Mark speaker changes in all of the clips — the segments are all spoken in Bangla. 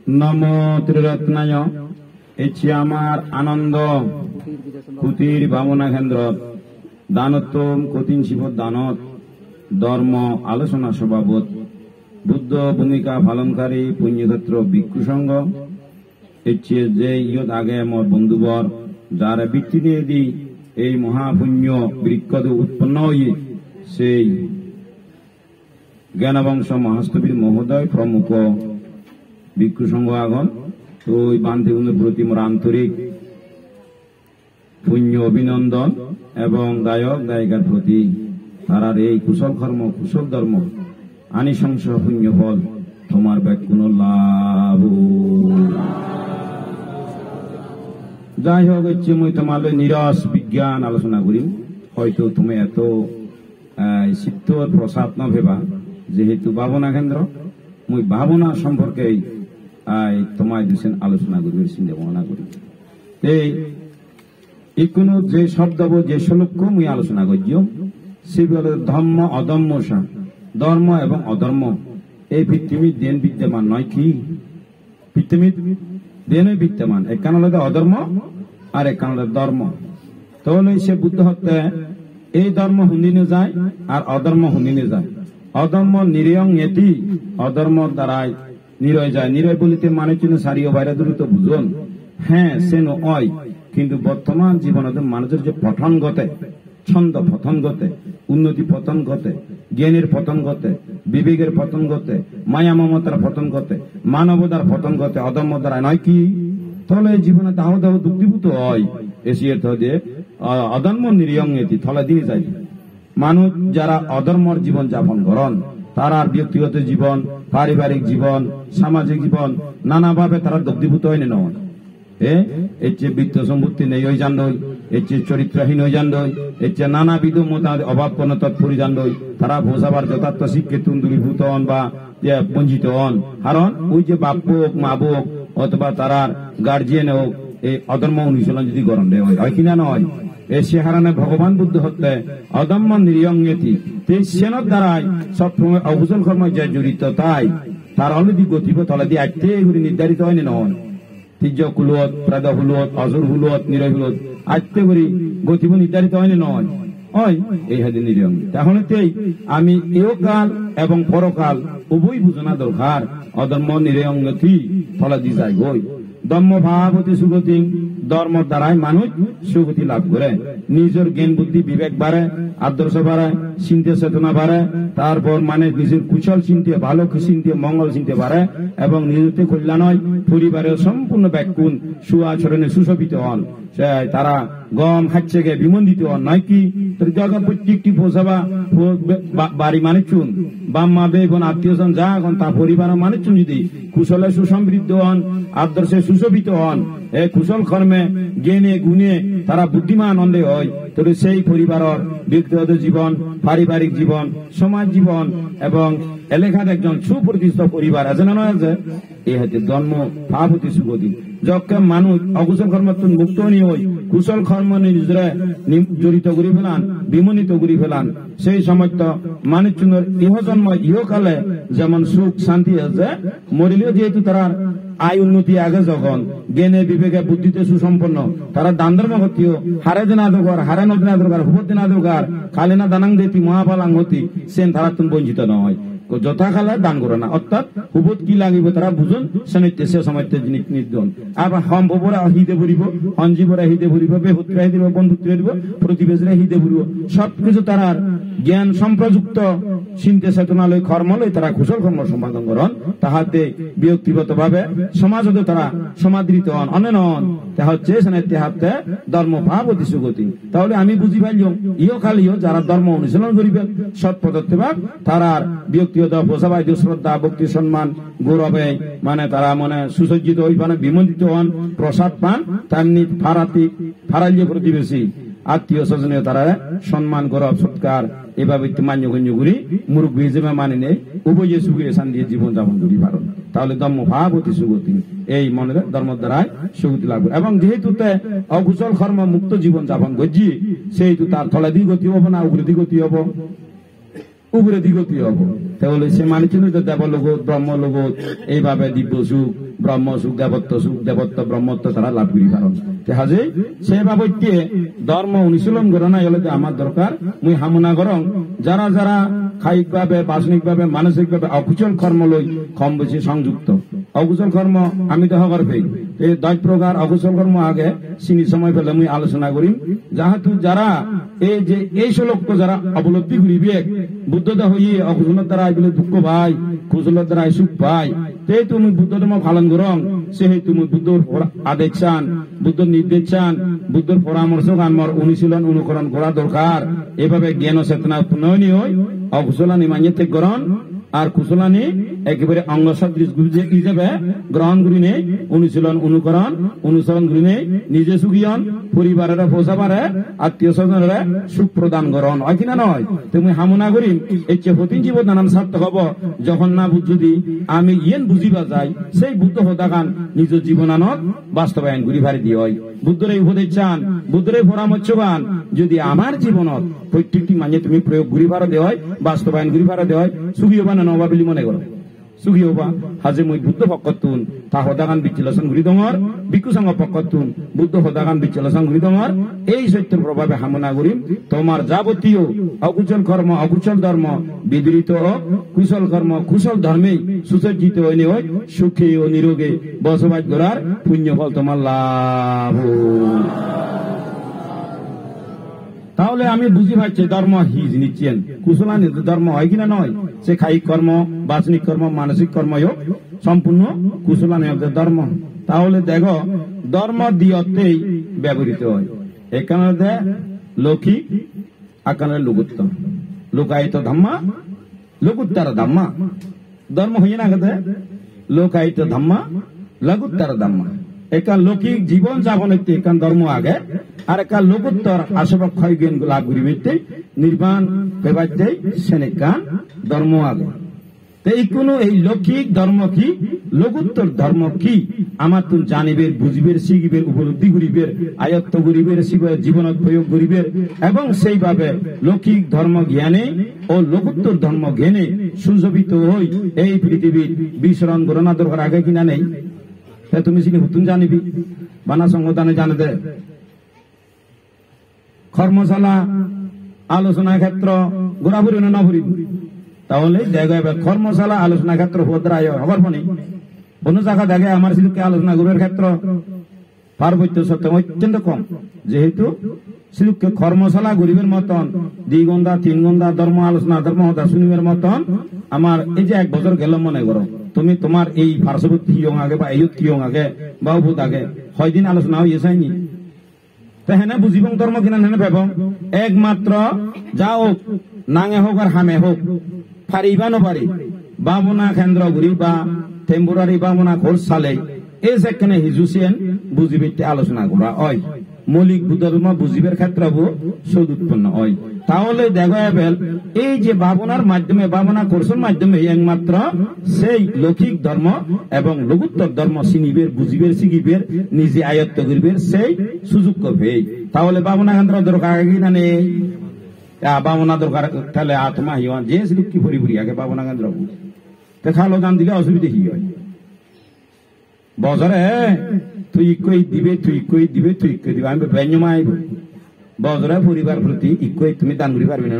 Speaker 1: নম ত্রিরত্নায় এছি আমার আনন্দ কুটির ভাবনা কেন্দ্র দানোত্তম কঠিন শিব দানত ধর্ম আলোচনা সভাবোধ বুদ্ধ ভূমিকা পালনকারী পুণ্যক্ষেত্র ভিক্ষু সংঘ এছে যে ইয়ত আগে আমার বন্ধুবর যারা বৃত্তি দিয়ে দি এই মহাপুণ্য বৃক্ষ উৎপন্ন হয়ে সেই জ্ঞানবংশ মহাস্তবীর মহোদয় প্রমুখ ভিক্ষু সংঘ আগন তো ওই বান্তিগুলোর প্রতি মোর আন্তরিক পুণ্য অভিনন্দন এবং গায়ক গায়িকার প্রতি তারার এই কুশল কর্ম কুশল ধর্ম আনিশংস পুণ্য ফল তোমার ব্যাকুণ লাভ। যাই হোক হচ্ছে মুই তোমার নিরস বিজ্ঞান আলোচনা করি হয়তো তুমি এত চিত্তর প্রসাদ ন ভেবা যেহেতু ভাবনা কেন্দ্র মুই ভাবনা সম্পর্কে তোমায় দিয়েছেন আলোচনা করি চিন্তা ভাবনা করি এই কোনো যে শব্দ যে শ্লোক মুই আলোচনা করছি সেগুলো ধর্ম অধর্ম ধর্ম এবং অধর্ম এই পৃথিবীর দেন বিদ্যমান নয় কি পৃথিবীর দেনে বিদ্যমান একখান হলো অধর্ম আর একখান হলো ধর্ম। তাহলে সে বুদ্ধ হতে এই ধর্ম হুন্দিনে যায় আর অধর্ম হুন্দিনে যায়। অধর্ম নিরয়ং এটি অধর্ম দ্বারাই নিরয় যায়। নিরয় বলিতে মানে চিহ্ন সারিও বাইরে দূরে তো বুঝুন হ্যাঁ সে নয় কিন্তু বর্তমান জীবনে মানুষের যে পঠন ঘটে ছন্দ পতন ঘটে উন্নতি পতন ঘটে জ্ঞানের পতন ঘটে বিবেকের পতন ঘটে মায়া মমতার পতন ঘটে মানবতার পতন ঘটে অধর্ম দ্বারা নয় কি। তাহলে জীবনে দাহ দাহ দুঃখীভূত হয় এসিয়ে দিয়ে অধর্ম নিরয়ং এটি থলে দিয়ে যায়। মানুষ যারা অধর্মর জীবন যাপন করেন তারা ব্যক্তিগত জীবন পারিবারিক জীবন সামাজিক জীবন নানাভাবে তারা দগ্ধীভূত হয় নয়। এর চেয়ে বৃত্ত সম্পত্তি নেই ওই জান দই এর চেয়ে চরিত্রহীন হয়ে যান দই এর চেয়ে নানাবিধ মতামত অভাবপন্ন তৎপরি যান দই তারা বোঝাবার যথার্থ শিক্ষে তুন্দুরীভূত হন বা বঞ্চিত হন। কারণ ওই যে বাপ হোক মা হোক অথবা তারার গার্জিয়ান হোক এই অধর্ম অনুশীলন যদি গরম দেয় হয় কিনা নয় সে হারানে ভগবান বুদ্ধ হত্যে অধর্ম নিরয়ংতি সেনের দ্বারাই সবসময় অকুশল কর্ম যে জড়িত তাই তার অলরেডি গতিব তলা দিয়ে আটতে নির্ধারিত হয়নি নয়। তির্য হুলত প্রাদ হুলত অজর হুলত নিরয় হুলত আটতে করি গতিব নির্ধারিত হয়নি নয় হয় এই হাতে নিরয়ং। তাহলে আমি এও কাল এবং পরকাল উভয় বুঝনা দরকার অধর্ম নিরয়ংতি ফলা দি যায় গই ধর্ম ভাবতী সুগতি ধর্ম দ্বারাই মানুষ সুগতি লাভ করে নিজের জ্ঞান বুদ্ধি বিবেক বাড়ে আদর্শ বাড়ে চিন্তা চেতনা বাড়ে তারপর মানে নিজের কুশল চিন্তা ভালো চিন্তা মঙ্গল চিনতে পারে এবং নিজের কল্যাণ হয় পরিবারের সম্পূর্ণ ব্যাকুণ সুআচরণে সুশোভিত হন তারা গম খাচ্ছে গে বিমন্দিত হন নয় কি জগৎ প্রত্যেকটি পোষাবা বাড়ি মানুষুন বাম্মা বেগুন আত্মীয় স্বজন যা এখন তা পরিবার মানুষুন যদি কুশলে সুসমৃদ্ধ হন আদর্শে সুশোভিত হন এই কুশল কর্মে জ্ঞানে গুণে তারা বুদ্ধিমান অন্ধে হয় তবে সেই পরিবারের ব্যক্তিগত জীবন পারিবারিক জীবন সমাজ জীবন এবং এলাকার একজন সুপ্রতিষ্ঠিত পরিবার আছে না নয় আছে এই হচ্ছে জন্ম ভাবতী সুগতি যখন মানুষ অকুশল কর্ম মুক্ত নিয়ে হই কুশল কর্ম নিজরে জড়িত করে ফেলান বিমোহিত করে ফেলান সেই সময় তো মানুষজনের ইহজন্ম ইহকালে যেমন সুখ শান্তি আছে মরিলেও যেহেতু তারা আয় উন্নতি আগে যখন জ্ঞানে বিবেকে বুদ্ধিতে সুসম্পন্ন তারা দান ধর্ম করতেও হারে দিন আদর হারে নদিন আদর হুবত দিন আদর কালে না দানাং দেতি মহাপালাং হতি সেন তারা তুমি বঞ্চিত নয় যথা খালে দান করে না অর্থাৎ হুবত কি লাগিব তারা বুঝুন সে সময় নির্দন আবার হম ববরা হিদে ভরিব অঞ্জীবরা হিদে ভরিব বেহুত্রা হিদিব বন্ধুত্রা দিব প্রতিবেশীরা হিদে ভরিব সবকিছু তারা জ্ঞান সম্প্রযুক্ত চিন্তা চেতনালয় কর্মলয় তারা কুশল কর্ম সম্পাদন করেন তাহাতে ব্যক্তিগত ভাবে সমাজত তারা সমাদৃত হন অনেন হন তা হচ্ছে হাতে ধর্ম ভাবতী সুগতি। তাহলে আমি বুঝি পাইলাম ইহ খালিও যারা ধর্ম অনুশীলন করিবেন সৎ পদার্থ ভাব তারা ব্যক্তিগত পোষাবাই শ্রদ্ধা ভক্তি সম্মান গৌরবে মানে তারা মানে সুসজ্জিত হই মানে বিমন্দিত হন প্রসাদ পান তেমনি ফারাল্য প্রতিবেশী আত্মীয় স্বজনীয় তারা সম্মান গৌরব সৎকার এভাবে মান্য গণ্য করি মুরব্বী হিসেবে মানে নেই উভয় সুখে শান্তি জীবন যাপন করি পারেন। তাহলে ধর্ম ভাবতী সুগতি এই মনের ধর্ম দ্বারাই সুগতি লাগবে এবং যেহেতু অকুশল কর্ম মুক্ত জীবন যাপন করছি সেহেতু তার তলা দিগতি হবো না উগ্র দিগতি হবো উগ্র দিগতি হবো তাহলে সে মানিছিল যে দেবলোকত ব্রহ্মলোকত এইভাবে দিব্য সুখ ব্রহ্ম সুখ দেবত্ব ব্রহ্মত্ব তারা লাভ করি পারন হাজে সে বাবদকে ধর্ম অনুশীলন করে না হলে আমার দরকার মুই হামনা করং যারা যারা কায়িক ভাবে বাসনিক ভাবে মানসিক ভাবে অকুশল কর্ম লই কম বেশি সংযুক্ত অকুশল কর্ম আমি দেহ করবে এই 10 প্রকার অকুশল কর্ম আগে চিনি সময় পেলে মুই আলোচনা করিম যেহেতু যারা এই যে এই শ্লোক যারা অবলব্ধি করিবে বুদ্ধতা হইয়ে অকুশলের দ্বারা এগুলো দুঃখ পাই কুশলের দ্বারা সুখ পাই সেই তুমি বুদ্ধ ধর্ম পালন করং সেই তুমি বুদ্ধর আদেশ চান বুদ্ধর নির্দেশ চান বুদ্ধর পরামর্শ আমার অনুশীলন অনুকরণ করা দরকার এভাবে জ্ঞান চেতনা উন্নয়নী হয় অকুশলানি মানিয়ে ত্যাগ করন আর কুশলানি একেবারে অঙ্গ সদৃশ হিসেবে গ্রহণ করি নেই অনুশীলন অনুসরণ করি নেই নিজে সুখীয়ন পরিবারের পোষাবারে আত্মীয় স্বজনের সুখ প্রদান করন হয় কিনা নয় তুমি হামনা করিম এই চেপতিন জীবন নানান সার্থক হব যখন না যদি আমি ইয়েন বুঝিবা যাই সেই বুদ্ধ হতাকান নিজ জীবনানত বাস্তবায়ন করি ভারি দিয়ে হয় বুদ্ধের এই উপদেশ চান বুদ্ধের এই পরামর্শ পান যদি আমার জীবনত প্রত্যেকটি মানে তুমি প্রয়োগ ঘুরি ভাড়া দেওয়া হয় বাস্তবায়ন ঘুরি ভাড়া দেওয়া হয় সুখী হবা না নবা বলি মনে করো সুখী হবা হাজে মই বুদ্ধ পক্ষতুন তা হদাগান বিচলাসন ঘুরি দঙর বিকু সঙ্গ পক্ষতুন বুদ্ধ হদাগান বিচলাসন ঘুরি দঙর এই সত্যের প্রভাবে হামনা করিম তোমার যাবতীয় অকুশল কর্ম অকুশল ধর্ম বিদৃত কুশল কর্ম কুশল ধর্মে সুসজ্জিত হইনি হয় সুখে ও নিরোগে বসবাস করার পুণ্য ফল তোমার লাভ। তাহলে আমি বুঝি পাচ্ছি ধর্ম হিজ নিচ্ছেন কুশলানি ধর্ম হয় কিনা নয় সে কায়িক কর্ম বাচনিক কর্ম মানসিক কর্ম হোক সম্পূর্ণ কুশলানি ধর্ম। তাহলে দেখো ধর্ম দিয়তেই ব্যবহৃত হয় এখানে লৌকিক আকারে লঘুত্ব লোকায়িত ধাম্মা লঘুত্তর ধাম্মা ধর্ম হইয়ে না গেছে লোকায়িত ধাম্মা লঘুত্তর ধাম্মা একা লৌকিক জীবন যাপন একান ধর্ম আগে আর একা লোকোত্তর আশাবক ক্ষয় জ্ঞান লাভ করিবে নির্বাণ পেবাইতে সেনেকান ধর্ম আগে এই কোন এই লৌকিক ধর্ম কি লোকোত্তর ধর্ম কি আমার তুমি জানিবের বুঝিবের শিখিবের উপলব্ধি করিবের আয়ত্ত করিবের জীবনত প্রয়োগ করিবের এবং সেইভাবে লৌকিক ধর্ম জ্ঞানে ও লোকোত্তর ধর্ম জ্ঞানে সুশোভিত হই এই পৃথিবীর বিচরণ গণনা দরকার আগে কিনা নেই তুমি চিনি হুতুন জানিবি বানা সংগঠনে জানে দে কর্মশালা আলোচনা ক্ষেত্র ঘোরাঘুরি না ঘুরি তাহলে জায়গায় কর্মশালা আলোচনা ক্ষেত্র ভদ্রায় হবার পনি কোন জায়গা দেখে আমার সিদ্ধকে আলোচনা গরুর ক্ষেত্র পার্বত্য সত্য অত্যন্ত কম যেহেতু সিদ্ধকে কর্মশালা গরিবের মতন 2 ঘন্টা 3 ঘন্টা ধর্ম আলোচনা ধর্ম হতা শুনিবের মতন আমার এই যে 1 বছর গেল মনে করো তুমি তোমার এই পার্শ্ববর্তী হিয়ং আগে বা এই হিয়ং আগে বা বহুত আগে 6 দিন আলোচনা হয়েছেনি হেনে বুঝিব ধর্ম কিনা হেনে ভেব একমাত্র যা হোক নাঙে হোক আর হামে হোক পারিবা নপারি বামনা কেন্দ্র ঘুরি বা টেম্পোরারি বামনা কোর্স চালে এই যেখানে হিজুসেন বুঝিবে আলোচনা করা হয় মৌলিক ধর্ম বুঝিবের ক্ষেত্রে সদ উৎপন্ন হয় তাহলে দেখা এবেল এই যে ভাবনার মাধ্যমে ভাবনা কোর্সের মাধ্যমে একমাত্র সেই লৌকিক ধর্ম এবং লঘুত্তর ধর্ম চিনিবের বুঝিবের শিখিবের নিজে আয়ত্ত করিবের সেই সুযোগ করবে তাহলে ভাবনা কেন্দ্র দরকার কিনা নেই ভাবনা দরকার তাহলে আত্মা হিয়া যে কি পরিপুরি আগে ভাবনা কেন্দ্র খালো দান দিলে অসুবিধা কি হয় বছরে তুই ইকই দিবে আমি ব্যঞ্জমা আইব বছরে পরিবার প্রতি ইকই তুমি দান করি পারবি না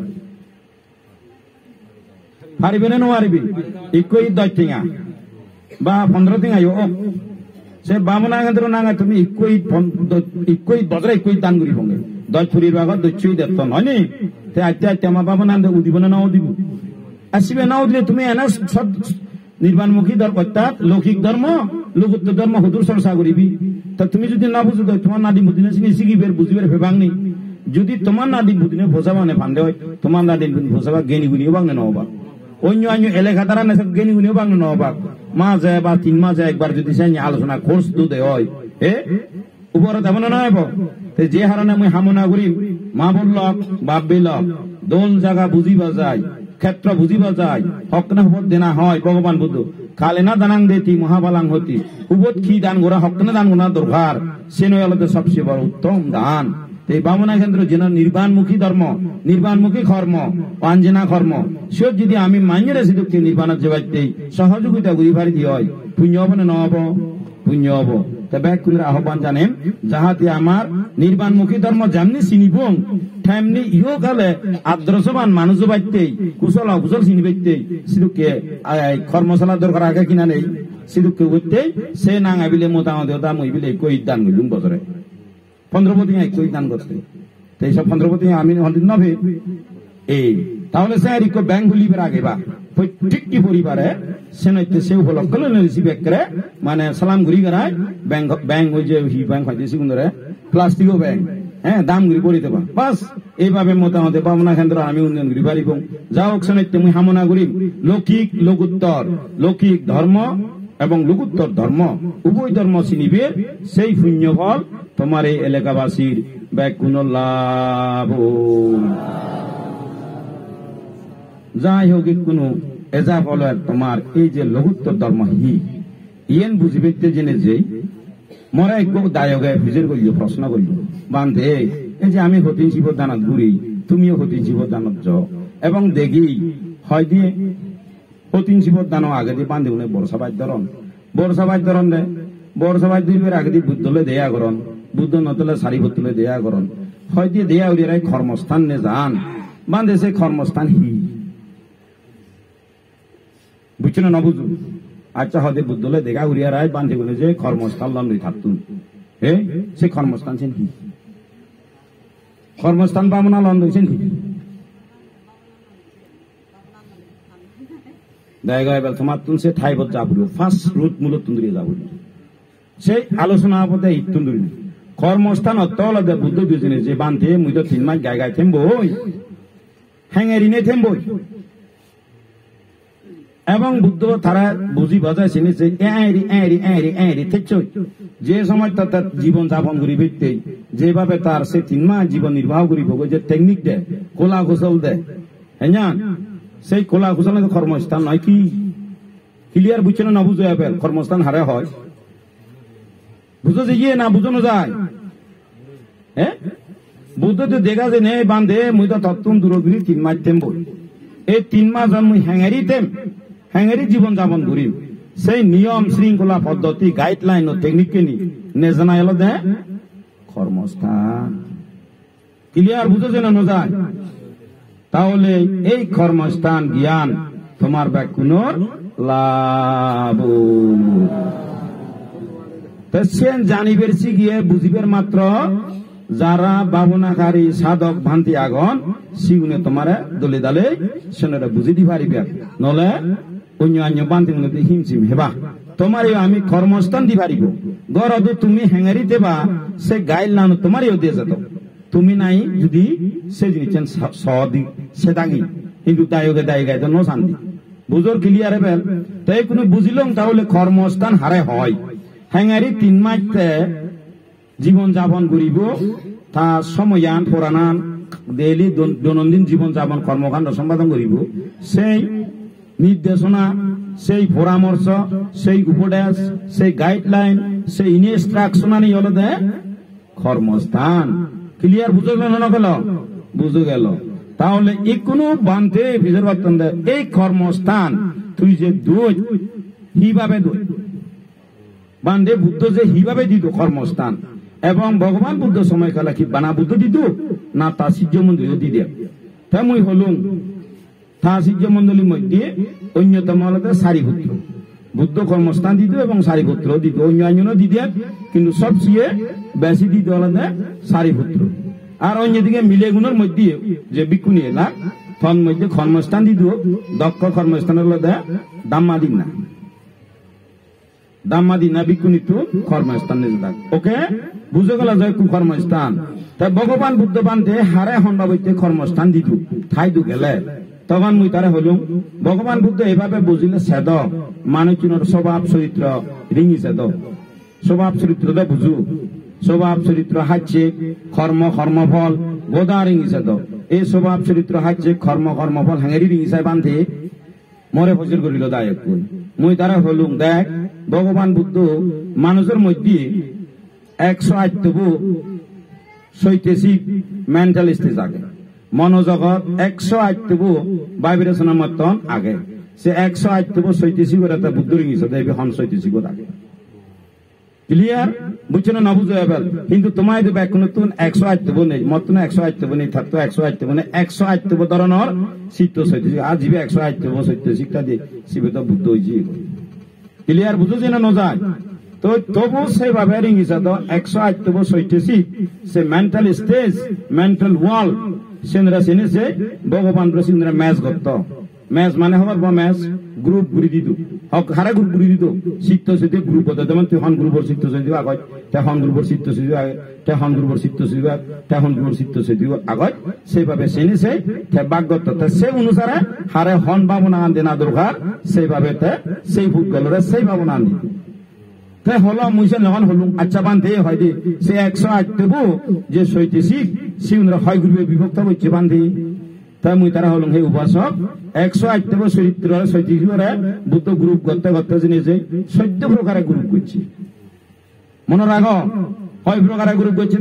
Speaker 1: নোয়ারিবি ইকই 10 টিঙা বা 15 টিঙা সে বামনা কেন্দ্র নাঙা তুমি ইকই বছরে ইকই দান করি পঙ্গে 10 ফুরির বাগত 10 দেখত নয়নি তে আইতে আমার বাবা নান্দে উদিব না নাও দিব আসিবে নাও দিলে তুমি এনা নির্বাণমুখী অর্থাৎ লৌকিক ধর্ম লোকোত্তর ধর্ম হুদুর চর্চা করিবি তা তুমি যদি না বুঝো তোমার নাদি বুদিনে চিনি শিখিবের বুঝিবের ফেবাংনি যদি তোমার নাদি বুদিনে ফোসাবা নে ফান্দে হয় তোমার নাদি ফোসাবা জ্ঞানী গুনিও বাংনে নহবা অন্য এলাকা দ্বারা নেশা জ্ঞানী গুনিও বাংনে নহবা মাঝে বা 3 মাসে একবার যদি চাই আলোচনা কোর্স দুদে হয় উপরে তেমন নয় যে হারণে আমি হামনা করি মা বললক বাপ বিলক দোল জায়গা বুঝিবা যায় ক্ষেত্র বুঝিবা যায় হক না হক দেনা হয় ভগবান বুদ্ধ কালে না দানাং দেতি মহাবালাং হতি উবত কি দান গোরা হক না দান গোনা দরকার সে নয় আলাদা সবচেয়ে বড় উত্তম দান এই বামনা কেন্দ্র যেন নির্বাণমুখী ধর্ম নির্বাণমুখী কর্ম পাঞ্জনা কর্ম সে যদি আমি মাইনের সিদ্ধকে নির্বাণের জবাইতে সহযোগিতা করি পারি দিয়ে হয় পুণ্য হব না নহব পুণ্য হব তবে কোন আহ্বান জানেন যাহাতে আমার নির্বাণমুখী ধর্ম যেমনি চিনিব তেমনি ইও কালে আদর্শবান মানুষ বাইতে কুশল অকুশল চিনি বাইতে সিদ্ধকে কর্মশালা দরকার আগে কিনা নেই সিদ্ধকে করতে সে নাঙা বিলে মোটামুটি ওটা মই বিলে কই দান করলুম বছরে 15 বছর একই দান করতে তো এইসব 15 বছর আমি নবে এই তাহলে সে আর ব্যাংক খুলিবার আগে বা প্রত্যেকটি পরিবারে সে নইতে সে উপলক্ষ রিসিভ করে মানে সালাম ঘুরি করায় ব্যাংক ওই যে ব্যাংক হয়তো সিগুন্দরে প্লাস্টিকও ব্যাংক হ্যাঁ দাম ঘুরি করে দেবা বাস এইভাবে মোটামুটি বামনা কেন্দ্র আমি উন্নয়ন করি পারিব যা হোক সে নইতে মুই হামনা করি লৌকিক ধর্ম এবং লঘুত্তর ধর্ম উভয় ধর্ম চিনিবে সেই পুণ্য ফল তোমার এই এলাকাবাসীর ব্যাকুণ লাভ যাই হোক কোনো এজা ফলের তোমার এই যে লঘুত্তর ধর্ম ইয়েন বুঝিবে জেনে যে মরা এক দায়কে ভিজের করিল প্রশ্ন করিল বান্ধে এই যে আমি হতিন শিব দানত ঘুরি তুমিও হতিন শিব দানত যাও এবং দেখি হয় দিয়ে হতিন শিব দানো আগে দিয়ে বান্ধে উনি বর্ষাবাদ ধরন দে বর্ষাবাদ দিবের আগে দিয়ে বুদ্ধলে দেয়া করন বুদ্ধ নতলে সারি বতুলে দেয়া করন হয় দিয়ে দেয়া উড়িয়ে কর্মস্থান নে যান বান্ধে সে কর্মস্থান বুঝছো না বুঝু আচ্ছা হতে বুদ্ধলে দেখা উড়িয়া রায় বান্ধে বলে যে কর্মস্থান লন্ডই থাকতুন সে কর্মস্থান সেন কি কর্মস্থান বামনা লন্ড হয়েছেন কি দেখা এবার তোমার তুন সে ঠাইবত যাবুল ফার্স্ট রুট মূলত তুন্দুরি যাবুল সেই আলোচনা পথে তুন্দুরি কর্মস্থান অতল বুদ্ধ দুজনে যে বান্ধে মুই তো 3 মাস গায়ে গায়ে থেমবই হ্যাঙেরিনে থেমবই এবং বুদ্ধ তারা বুঝি বাজায় শুনেছে যে সময় তার জীবন যাপন করি ব্যক্তি যেভাবে তার সে 3 মাস জীবন নির্বাহ করিব যে টেকনিক দেয় কোলা কৌশল দেয় হ্যাঁ সেই কোলা কৌশল কর্মস্থান নয় কি ক্লিয়ার বুঝছে না বুঝো এবার কর্মস্থান হারে হয় বুঝো যে ইয়ে না বুঝানো যায় হ্যাঁ বুদ্ধ তো দেখা যে নেই বান্ধে মুই তো তত্ত্ব দূরগিরি 3 মাস তেম বই এই 3 মাস মুই হ্যাঙ্গারি জীবন যাপন করিম সেই নিয়ম শৃঙ্খলা পদ্ধতি গাইডলাইন ও টেকনিক কে নে জানা এলো দে কর্মস্থান ক্লিয়ার বুঝেছে না যায় তাহলে এই কর্মস্থান জ্ঞান তোমার ব্যাকুণর লাভ সেন জানিবের গিয়ে বুঝিবের মাত্র যারা বাবনাকারী সাধক ভান্তি আগন সিগুনে তোমার দলে দালে সেনারা বুঝি দি পারিবে নলে অন্য বান্তি মনে হিমচিম হেবা তোমার আমি কর্মস্থান দি পারিব গরদ তুমি হেঙ্গারি দেবা সে গাইল না তোমারও দিয়ে যেত তুমি নাই যদি সে জিনিস সদি সে দাগি কিন্তু দায়কে দায়ী গাইতে ন শান্তি বুঝোর ক্লিয়ার হেবেল তাই কোনো বুঝিলাম তাহলে কর্মস্থান হারে হয় হেঙ্গারি 3 মাস জীবন যাপন করিব তা সময়ান পুরাণান ডেইলি দৈনন্দিন জীবন যাপন কর্মকাণ্ড সম্পাদন করিব সেই নির্দেশনা সেই পরামর্শ সেই উপদেশ সেই গাইডলাইন সেই ইনস্ট্রাকশন আনি হল দে কর্মস্থান ক্লিয়ার বুঝে গেল না গেল বুঝে গেল তাহলে কোনো বান্ধে ভিজর বর্তন দে এই কর্মস্থান তুই যে দুই হিভাবে দুই বান্ধে বুদ্ধ যে হিভাবে দিত কর্মস্থান এবং ভগবান বুদ্ধ সময়কালে কি বানা বুদ্ধ দিত না তা সিদ্ধ মন্দির দিদি তেমন হলুম তা সিদ্ধ মন্ডলীর মধ্যে অন্যতম হল সারিপুত্র বুদ্ধ কর্মস্থান দিত এবং সারিপুত্র দিত অন্য দিদি কিন্তু সবচেয়ে বেশি দিত হল সারিপুত্র আর অন্যদিকে মিলে গুণের মধ্যে যে বিক্ষুনি এলাক তখন মধ্যে কর্মস্থান দিত দক্ষ কর্মস্থান হল দাম্মাদিনা বিক্ষুনি তো কর্মস্থান ওকে বুঝে গেল যে কর্মস্থান তাই ভগবান বুদ্ধ বান্ধে হারে হন্ডাবৈতে কর্মস্থান দিত ঠাই দু গেলে তখন মুই তারা হলুম ভগবান বুদ্ধ এভাবে বুঝিলে সেদ মানুষজনের স্বভাব চরিত্র রিঙি সেদ স্বভাব চরিত্র বুঝু স্বভাব চরিত্র হাচ্ছে কর্মফল গোদা রিঙি সেদ এই স্বভাব চরিত্র হাচ্ছে কর্মফল হাঙ্গেরি রিঙিসাই বান্ধে মরে ফসল করিল দায়ক মুই তারা হলুম দেখ ভগবান বুদ্ধ মানুষের মধ্যে 108 তবু শৈতেশিক মেন্টাল স্টেজ আগে মনোজগৎ 108 ভাইব্রেশনের মতন আগে সে 108 শৈতেশিক তা বুদ্ধ রিঙিছে দেবী হন শৈতেশিক আগে ক্লিয়ার বুঝছো না বুঝো এবার কিন্তু তোমায় দেবে এখন নতুন 108 নেই মতন 108 নেই থাকতো 108 108 ধরনের চিত্ত শৈতেশিক আর জীবে 108 শৈতেশিকটা দিয়ে শিবে তো বুদ্ধ হয়েছি ক্লিয়ার বুঝো যে না যায় তো তবু সেইভাবে রিঙিছে তো 108 শৈতেশিক সে মেন্টাল স্টেজ মেন্টাল ওয়ার্ল্ড সেনরা সেনেছে ভগবান সিন্দরা ম্যাচ করত ম্যাচ মানে হবার বা ম্যাচ গ্রুপ ঘুরি দিত হারা গ্রুপ ঘুরি দিত চিত্ত সেটি গ্রুপ হতো যেমন তেহন গ্রুপের চিত্ত সেটি আগত তেহন গ্রুপের চিত্ত সেটি তেহন গ্রুপের চিত্ত সেটি তেহন গ্রুপের চিত্ত সেটি আগত সেইভাবে সেনেছে বাগ্যত সে অনুসারে হারে হন ভাবনা আনতে না দরকার সেইভাবে সেই ফুটবলের সেই ভাবনা আন দিত তাই হলো মুইসে যখন হলুম আচ্ছা বান্ধে হয় দি সে 108 যে শৈতেশিক সে হয় গ্রুপে বিভক্ত হচ্ছে বান্ধে তাই মুই তারা হলুম সেই উপাসক 108 চরিত্র শৈতেশিকরে বুদ্ধ গ্রুপ করতে করতে জেনেছে 14 প্রকারে গ্রুপ করছি মনে রাখো কয় প্রকারে গ্রুপ করছি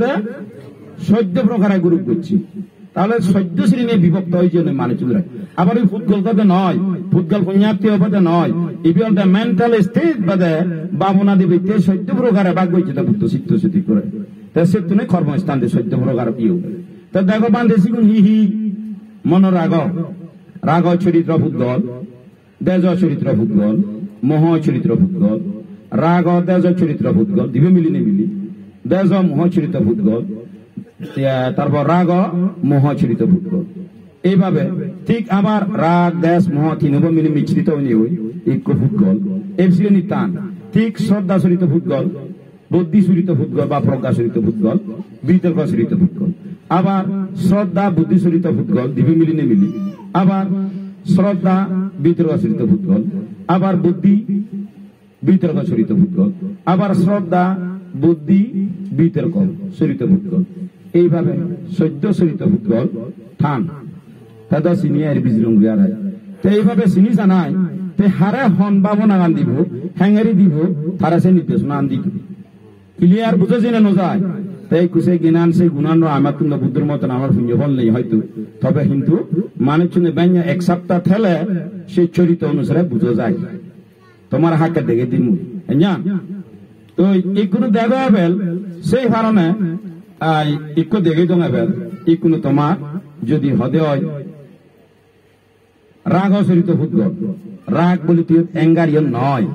Speaker 1: 14 প্রকারে গ্রুপ করছি তাহলে 14 শ্রেণী বিভক্ত হয়েছে মানে চলে আবার ওই ফুটবল কথা নয় ফুটবল পুণ্যার্থী অবধে নয় ইভিল দ্য মেন্টাল স্টেজ বাদে বাবনা দেবী 14 প্রকারে ভাগ হয়েছে বুদ্ধ চিত্ত সিদ্ধি করে তা সে তুমি কর্মস্থান 14 প্রকার ইয়ে তো দেখো বান্ধে শিখুন হি মন রাগ চরিত্র ফুটবল দেজ চরিত্র ফুটবল মোহ চরিত্র ফুটবল রাগ দেজ চরিত্র ফুটবল দিবে মিলি নেমিলি দেজ মোহ চরিত্র ফুটবল তারপর রাগ মোহ চরিত ফুটবল এইভাবে ঠিক আবার রাগ দেশ মোহ তিনব মিলে মিশ্রিত এক ফুটবল এফসিএনি টান ঠিক শ্রদ্ধা চরিত ফুটবল বুদ্ধি চরিত ফুটবল বা প্রজ্ঞা চরিত ফুটবল বিতর্ক চরিত ফুটবল আবার শ্রদ্ধা বুদ্ধি চরিত ফুটবল দিবি মিলি নেমিলি আবার শ্রদ্ধা বিতর্ক চরিত ফুটবল আবার বুদ্ধি বিতর্ক চরিত ফুটবল আবার শ্রদ্ধা বুদ্ধি বিতর্ক চরিত ফুটবল এইভাবে 14 চরিত ফুটবল থান তাদের সিনিয়র বিজরঙ্গিয়ার তো এইভাবে চিনি জানাই তে হারে হন ভাবনা গান দিব হ্যাঙ্গারি দিব তারা সে নির্দেশনা আন দিব ক্লিয়ার বুঝে জেনে নজায় তাই কুসে জ্ঞান সে গুণান আমার কিন্তু বুদ্ধের মতন আমার পুণ্য ফল নেই হয়তো তবে কিন্তু মানুষ ব্যাঙ্গে 1 সপ্তাহ ঠেলে সেই চরিত্র অনুসারে বুঝে যায় তোমার হাকে দেখে দিন তো এগুলো দেখা বেল সেই কারণে একটু দেখে দোঙাবেল ইকুনো তোমার যদি হদে হয় রাগ চরিত ফুটবল রাগ বলিতে অ্যাঙ্গারিয়ন নয়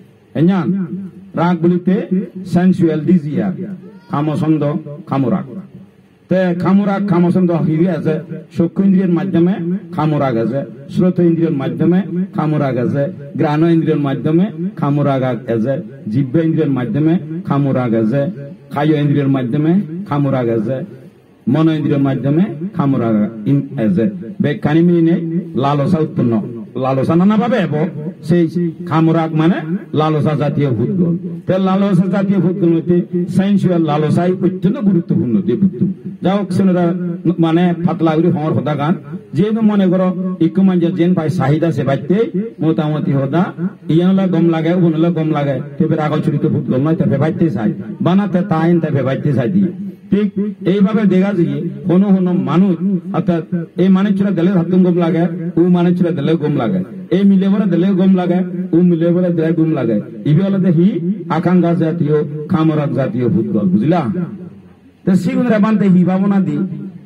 Speaker 1: রাগ বলিতে সেন্সুয়াল ডিজিয়ার কামছন্দ কামরাগ তে কামরাগ কামছন্দ হিরি আছে চক্ষু ইন্দ্রিয়ের মাধ্যমে কামরাগ আছে শ্রোত ইন্দ্রিয়ের মাধ্যমে কামরাগ আছে গ্রাণ ইন্দ্রিয়ের মাধ্যমে কামরাগ আছে জিহ্বা ইন্দ্রিয়ের মাধ্যমে কামরাগ আছে কায় ইন্দ্রিয়ের মাধ্যমে কামরাগ আছে মন ইন্দ্রিয়ের মাধ্যমে কামরাগ আছে বেকানি মিনে লালসা উৎপন্ন লালসা নানা ভাবে সেই কামরাগ মানে লালসা জাতীয় ফুটবল তে লালসা জাতীয় ফুটবল হইতে সেন্সুয়াল লালসাই অত্যন্ত গুরুত্বপূর্ণ যে ফুটবল যাও সেনারা মানে পাতলা করে হওয়ার হদা গান যেহেতু মনে করো একটু মানুষের যেন পাই চাহিদা সে বাড়তে মোটামুটি হদা ইয়ানলা গম লাগে ওনলা গম লাগে তেবে রাগ চরিত ফুটবল নয় তাকে বাড়তে চাই বানাতে তাইন তাকে বাড়তে চাই দিয়ে ঠিক এইভাবে দেখা যায় কোনো কোনো মানুষ অর্থাৎ এই মানুষরা দিলে হাতুম গম লাগে ও মানুষরা দিলে গম লাগে এই মিলে বলে দিলে গম লাগে ও মিলে বলে দিলে গম লাগে ইবি হলো দেখি আকাঙ্ক্ষা জাতীয় কামরাগ জাতীয় ফুটবল বুঝলা তো সেগুলো বানতে হি ভাবনা দি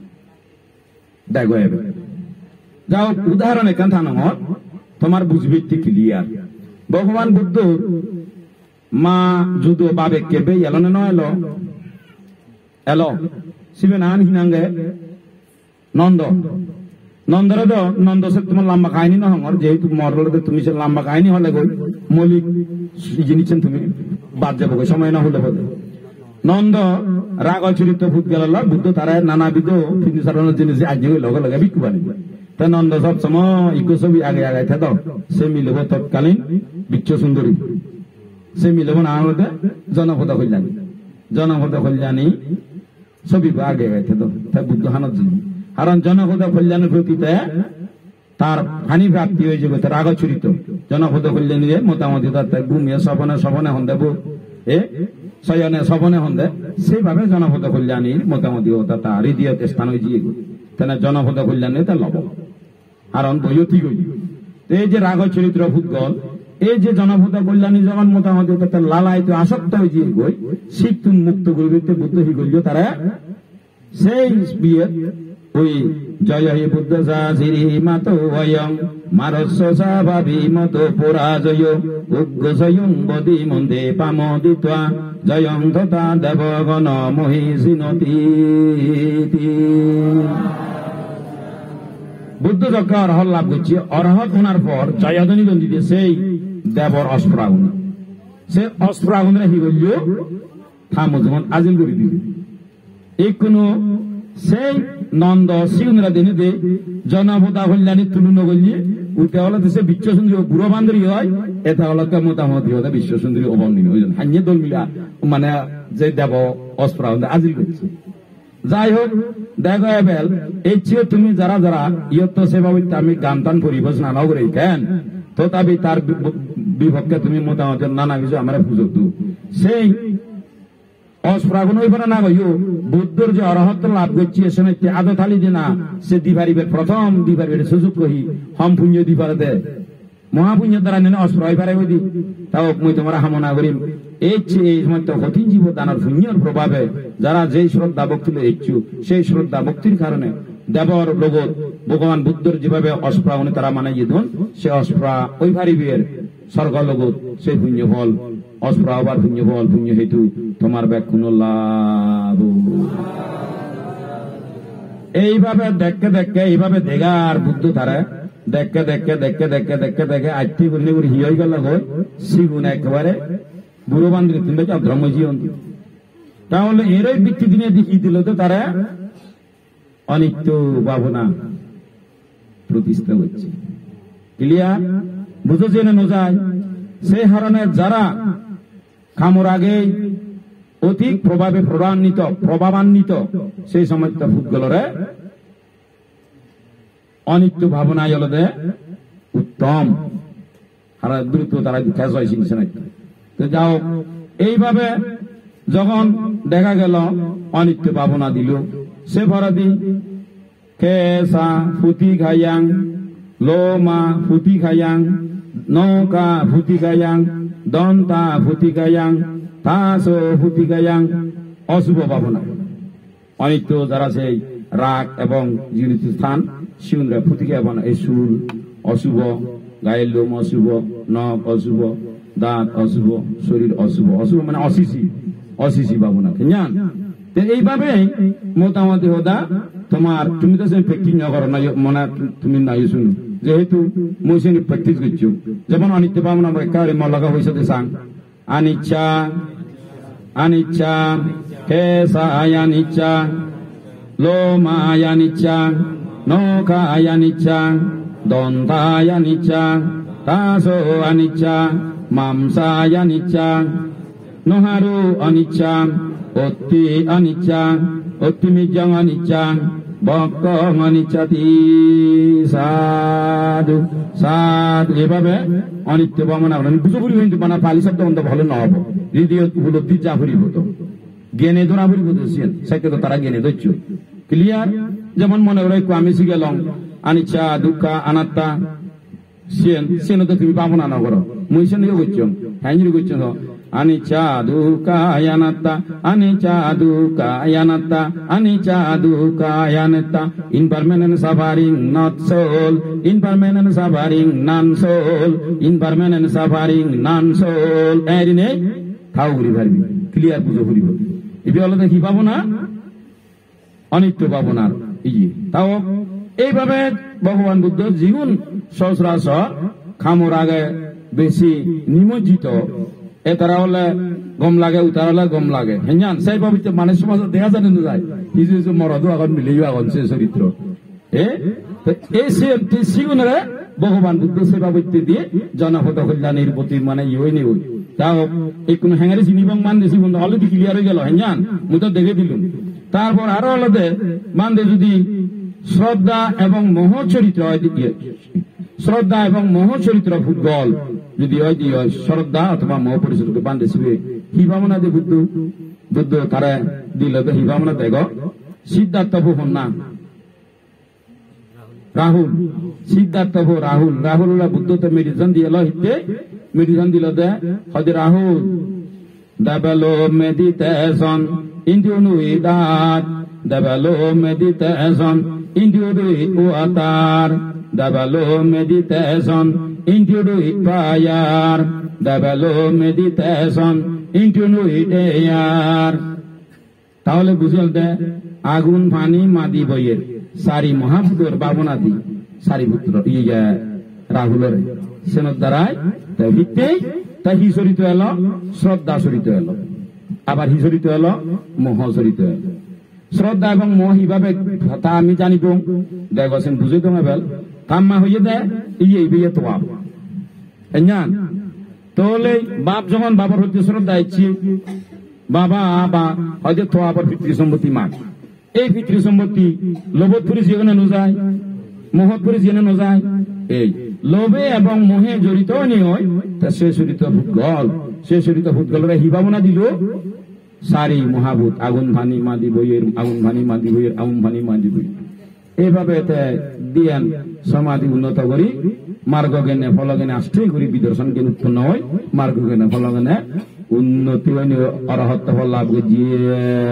Speaker 1: দেখো এবার যাও উদাহরণ এখান থানো তোমার বুঝবি ক্লিয়ার ভগবান বুদ্ধ মা যুদ্ধ বাবে কেবে এলো না এলো এলো শিবে নান হিনাঙ্গে নন্দ নন্দরে তো নন্দ সে তোমার লম্বা কাহিনী না হর যেহেতু মরলে তুমি সে লম্বা কাহিনী হলে গই মৌলিক জিনিসছেন তুমি বাদ যাবো সময় না হলে বলে নন্দ রাগ চরিত্র ফুট গেল বুদ্ধ তারা নানাবিধ ফিনি সারানোর জিনিস আজ লগে লগে বিক্রি পারে তা নন্দ সব সময় ইকো ছবি আগে আগে থাকো সে মিলব তৎকালীন বিচ্ছ সুন্দরী সে মিলব না হলে জনপদ কল্যাণী জনপদ কল্যাণী ছবি আগে আগে থাকো তাই বুদ্ধ হানত কারণ জনপদ কল্যাণের প্রতি তার হানি প্রাপ্তি হয়ে যাবে তার রাগ চরিত্র জনপদ কল্যাণী মোটামুটি তার ঘুমিয়ে সপনে সপনে হন দেব সয়নে সবনে হন্দে সেইভাবে জনপদ কল্যাণীর মোটামুটি ওটা তার হৃদয়তে স্থান হয়ে গিয়ে তেনা জনপদ কল্যাণী তা লব কারণ বইও ঠিক হইল এই যে রাগ চরিত্র ভূতগল এই যে জনপদ কল্যাণী যখন মোটামুটি ওটা লালায় তো আসক্ত হয়ে গিয়ে গই শীত মুক্ত গুরুবিতে বুদ্ধ হি গইল তারা সেই বিয়ে ওই জয় হে বুদ্ধ শ্রী মাত মারস্য স্বাভাবী মত পরাজয় উগ্র স্বয়ং বদি মন্দে পামদিত্বা জয়ং তথা দেবগণ মহিষিনতি বুদ্ধ যখন অরহত লাভ করছে অরহত হওয়ার পর জয়ধ্বনি গন্ধিতে সেই দেবর অস্প্রাগুণ সে অস্প্রাগুণে হি গল্য থামো যেমন আজিল করে দিবে এই কোনো সেই নন্দ শিউনরা দিনে দে জনপদা কল্যাণী তুলনা করলে উঠে হলে সে বিশ্ব সুন্দরী বুড়ো বান্ধবী হয় এটা হলো মোটামুটি হলে বিশ্ব সুন্দরী অবর্ণনীয় হয়ে যান হাইয়ে দল মিলা মানে যে দেব অস্প্রা আজিল করছে যাই হোক দেখো এবেল এই চেয়ে তুমি যারা যারা ইয়ত সেবা হইতে আমি গান টান পরিবেশ নানাও করে কেন তো তবে তার বিপক্ষে তুমি মোটামুটি নানা কিছু আমার পুজো সেই অস্প্রাগুণ হইবে না গইও বুদ্ধর যে অরহত লাভ করছি এ সময় আদত থালি যে না সে দিবারিবের প্রথম দিবারিবের সুযোগ কহি হম পুণ্য দিবার দে মহাপুণ্য দ্বারা নেনে অস্প্র হইপারে বই তাও মই তোমার হামনা করিম এই সময় তো কঠিন জীব দানার পুণ্যর প্রভাবে যারা যেই শ্রদ্ধা ভক্তি ইচ্ছু সেই শ্রদ্ধা ভক্তির কারণে দেবর লোগত ভগবান বুদ্ধর যেভাবে অস্প্রাগুণে তারা মানে ইদন সে অস্প্রা ওই ভারিবের স্বর্গ লোগত সেই পুণ্য ফল অস্প্রা আবার পুণ্য ফল পুণ্য হেতু তোমার ব্যাকুণ লাভ এইভাবে দেখতে দেখতে এইভাবে দেগার বুদ্ধ তারা দেখতে দেখতে দেখতে দেখতে দেখতে দেখে আজকে করলে হি হয়ে গেল শিগুন একেবারে বুড়ো বান্ধবী তুমি ধর্ম জীবন তাহলে এরই বৃত্তি দিনে দেখিয়ে দিল তো তারা অনিত্য ভাবনা প্রতিষ্ঠা হচ্ছে ক্লিয়ার বুঝো জেনে নোজায় সেই হারণে যারা খামর আগে অধিক প্রভাবান্বিত সেই সমস্ত ভূতগুলোরে অনিত্য ভাবনায় হলদে উত্তম আর দ্রুত তারা খ্যাস হয় শুনছে নাকি তো যাও এইভাবে যখন দেখা গেল অনিত্য ভাবনা দিল সে ভরাদি কেসা ফুটি খাইয়াং লোমা ফুটি খাইয়াং নৌকা ফুটি খাইয়াং দন্তা ফুটি খাইয়াং তাসো ফুটি খাইয়াং অশুভ ভাবনা অনিত্য যারা সেই রাগ এবং জীবিত স্থান শিউনরা ফুটি খাইবানা এই সুর অশুভ গায়ের লোম অশুভ নখ অশুভ দাঁত অশুভ শরীর অশুভ অশুভ মানে অশিসি ভাবনা জান এইভাবে মোটামুটি হদা তোমার তুমি তো সে প্র্যাকটিস না করো না মনে তুমি নাই শুনো যেহেতু মই সে প্র্যাকটিস করছো যেমন অনিত্য ভাবনা আমরা একেবারে মলগা হয়েছে সাং আনিচ্ছা আনিচ্ছা কেসা আয়ানিচ্ছা লোমা আয়ানিচ্ছা নৌকা আয়ানিচ্ছা দন্তা আয়ানিচ্ছা তাসো আনিচ্ছা মাংসা আয়ানিচ্ছা নহারু অনিচ্ছা অতি অনিচ্ছা অতিমিজং অনিচ্ছা বক্ক অনিচ্ছাতি সাধু সাধু এভাবে অনিত্য ভাবনা বুঝো ফুরিব কিন্তু মানে পালি শব্দ অন্ত ভালো নহব হৃদয় উপলব্ধি যা ফুরিব তো জ্ঞানে ধরা ফুরিব তো সেকে তো তারা জ্ঞানে ধরছ ক্লিয়ার যেমন মনে করে আমি শিখে গেলাম অনিচ্ছা দুঃখ অনাত্মা সেন তো তুমি ভাবনা না করো মুই সেন করছো হ্যাঁ করছো anicca dukkha anatta anicca dukkha anatta anicca dukkha anatta impermanent suffering not soul impermanent suffering non soul impermanent suffering non soul এরিনে থাও ঘুরি পারবি ক্লিয়ার বুঝো ঘুরিব এটি হলো দেখি পাবো না অনিত্য পাবো না তাও এইভাবে ভগবান বুদ্ধ জীবন সহস্রাশর খামর আগে বেশি নিমজ্জিত এতারা হলে গম লাগে উতারা হলে গম লাগে হ্যাঁ সেই ভাবে মানুষ সমাজ দেখা জানে না যায় কিছু কিছু মরদও এখন মিলেও এখন সে চরিত্র এই সিগুণরে ভগবান বুদ্ধ সেবা করতে দিয়ে জনপদ কল্যাণের প্রতি মানে ইয়ে নেই তাও এই কোন হ্যাঙ্গারে চিনিবং মান দেশি বন্ধু অলরেডি ক্লিয়ার হয়ে গেল হ্যাঁ মুই তো দেখে দিলুম তারপর আরো আলাদা মানদে যদি শ্রদ্ধা এবং মোহ চরিত্র শ্রদ্ধা এবং মোহ চরিত্র ফুটবল যদি হয় শ্রদ্ধা অথবা মোহ পরিচয়কে বান্ধে শিবে হি ভাবনা দিয়ে বুদ্ধ তারা দিল তো হি ভাবনা দেখ সিদ্ধার্থ ভূষণ না রাহুল সিদ্ধার্থ রাহুল বুদ্ধ তো মেডিটেশন দিয়ে হিতে মেডিটেশন দিল দে হজে Rahul develop meditation into that develop meditation into the water develop meditation into the fire develop meditation into the air তাহলে বুঝলতে আগুন পানি মাদি বইয়ের সারি মহাপুত্র বাবনাদি সারি পুত্র ইয়ে রাহুলের সেনের দ্বারাই ভিত্তে তাই হিসরিত এলো শ্রদ্ধা সরিত এলো আবার হিসরিত এলো মোহ সরিত এলো শ্রদ্ধা এবং মোহ হিভাবে তা আমি জানিব দেখছেন বুঝে তো বেল কাম্মা হইয়ে দেয় ইয়ে বিয়ে তো বাপ এঞ্জান তাহলে বাপ যখন বাবার হচ্ছে শ্রদ্ধা ইচ্ছি বাবা বা হয়তো তো আবার পিতৃ সম্পত্তি মাগ এই পিতৃ সম্পত্তি লোভত করে যেখানে ন যায় মোহত করে যেখানে ন যায় এই লোভে এবং মোহে জড়িত হয় তা সে শরিত ভূতগলরা হিভাবনা দিল সারি মহাভূত আগুন ভানি মাদি বইয়ের আগুন ভানি মাদি বইয়ের আগুন ভানি মাদি বই এইভাবে দিয়ান সমাধি উন্নত করি মার্গ জ্ঞানে ফল জ্ঞানে আষ্টেই করি বিদর্শন জ্ঞান উৎপন্ন হয় মার্গ জ্ঞানে ফল জ্ঞানে উন্নতি হয় অরহত্ব ফল লাভ করিয়ে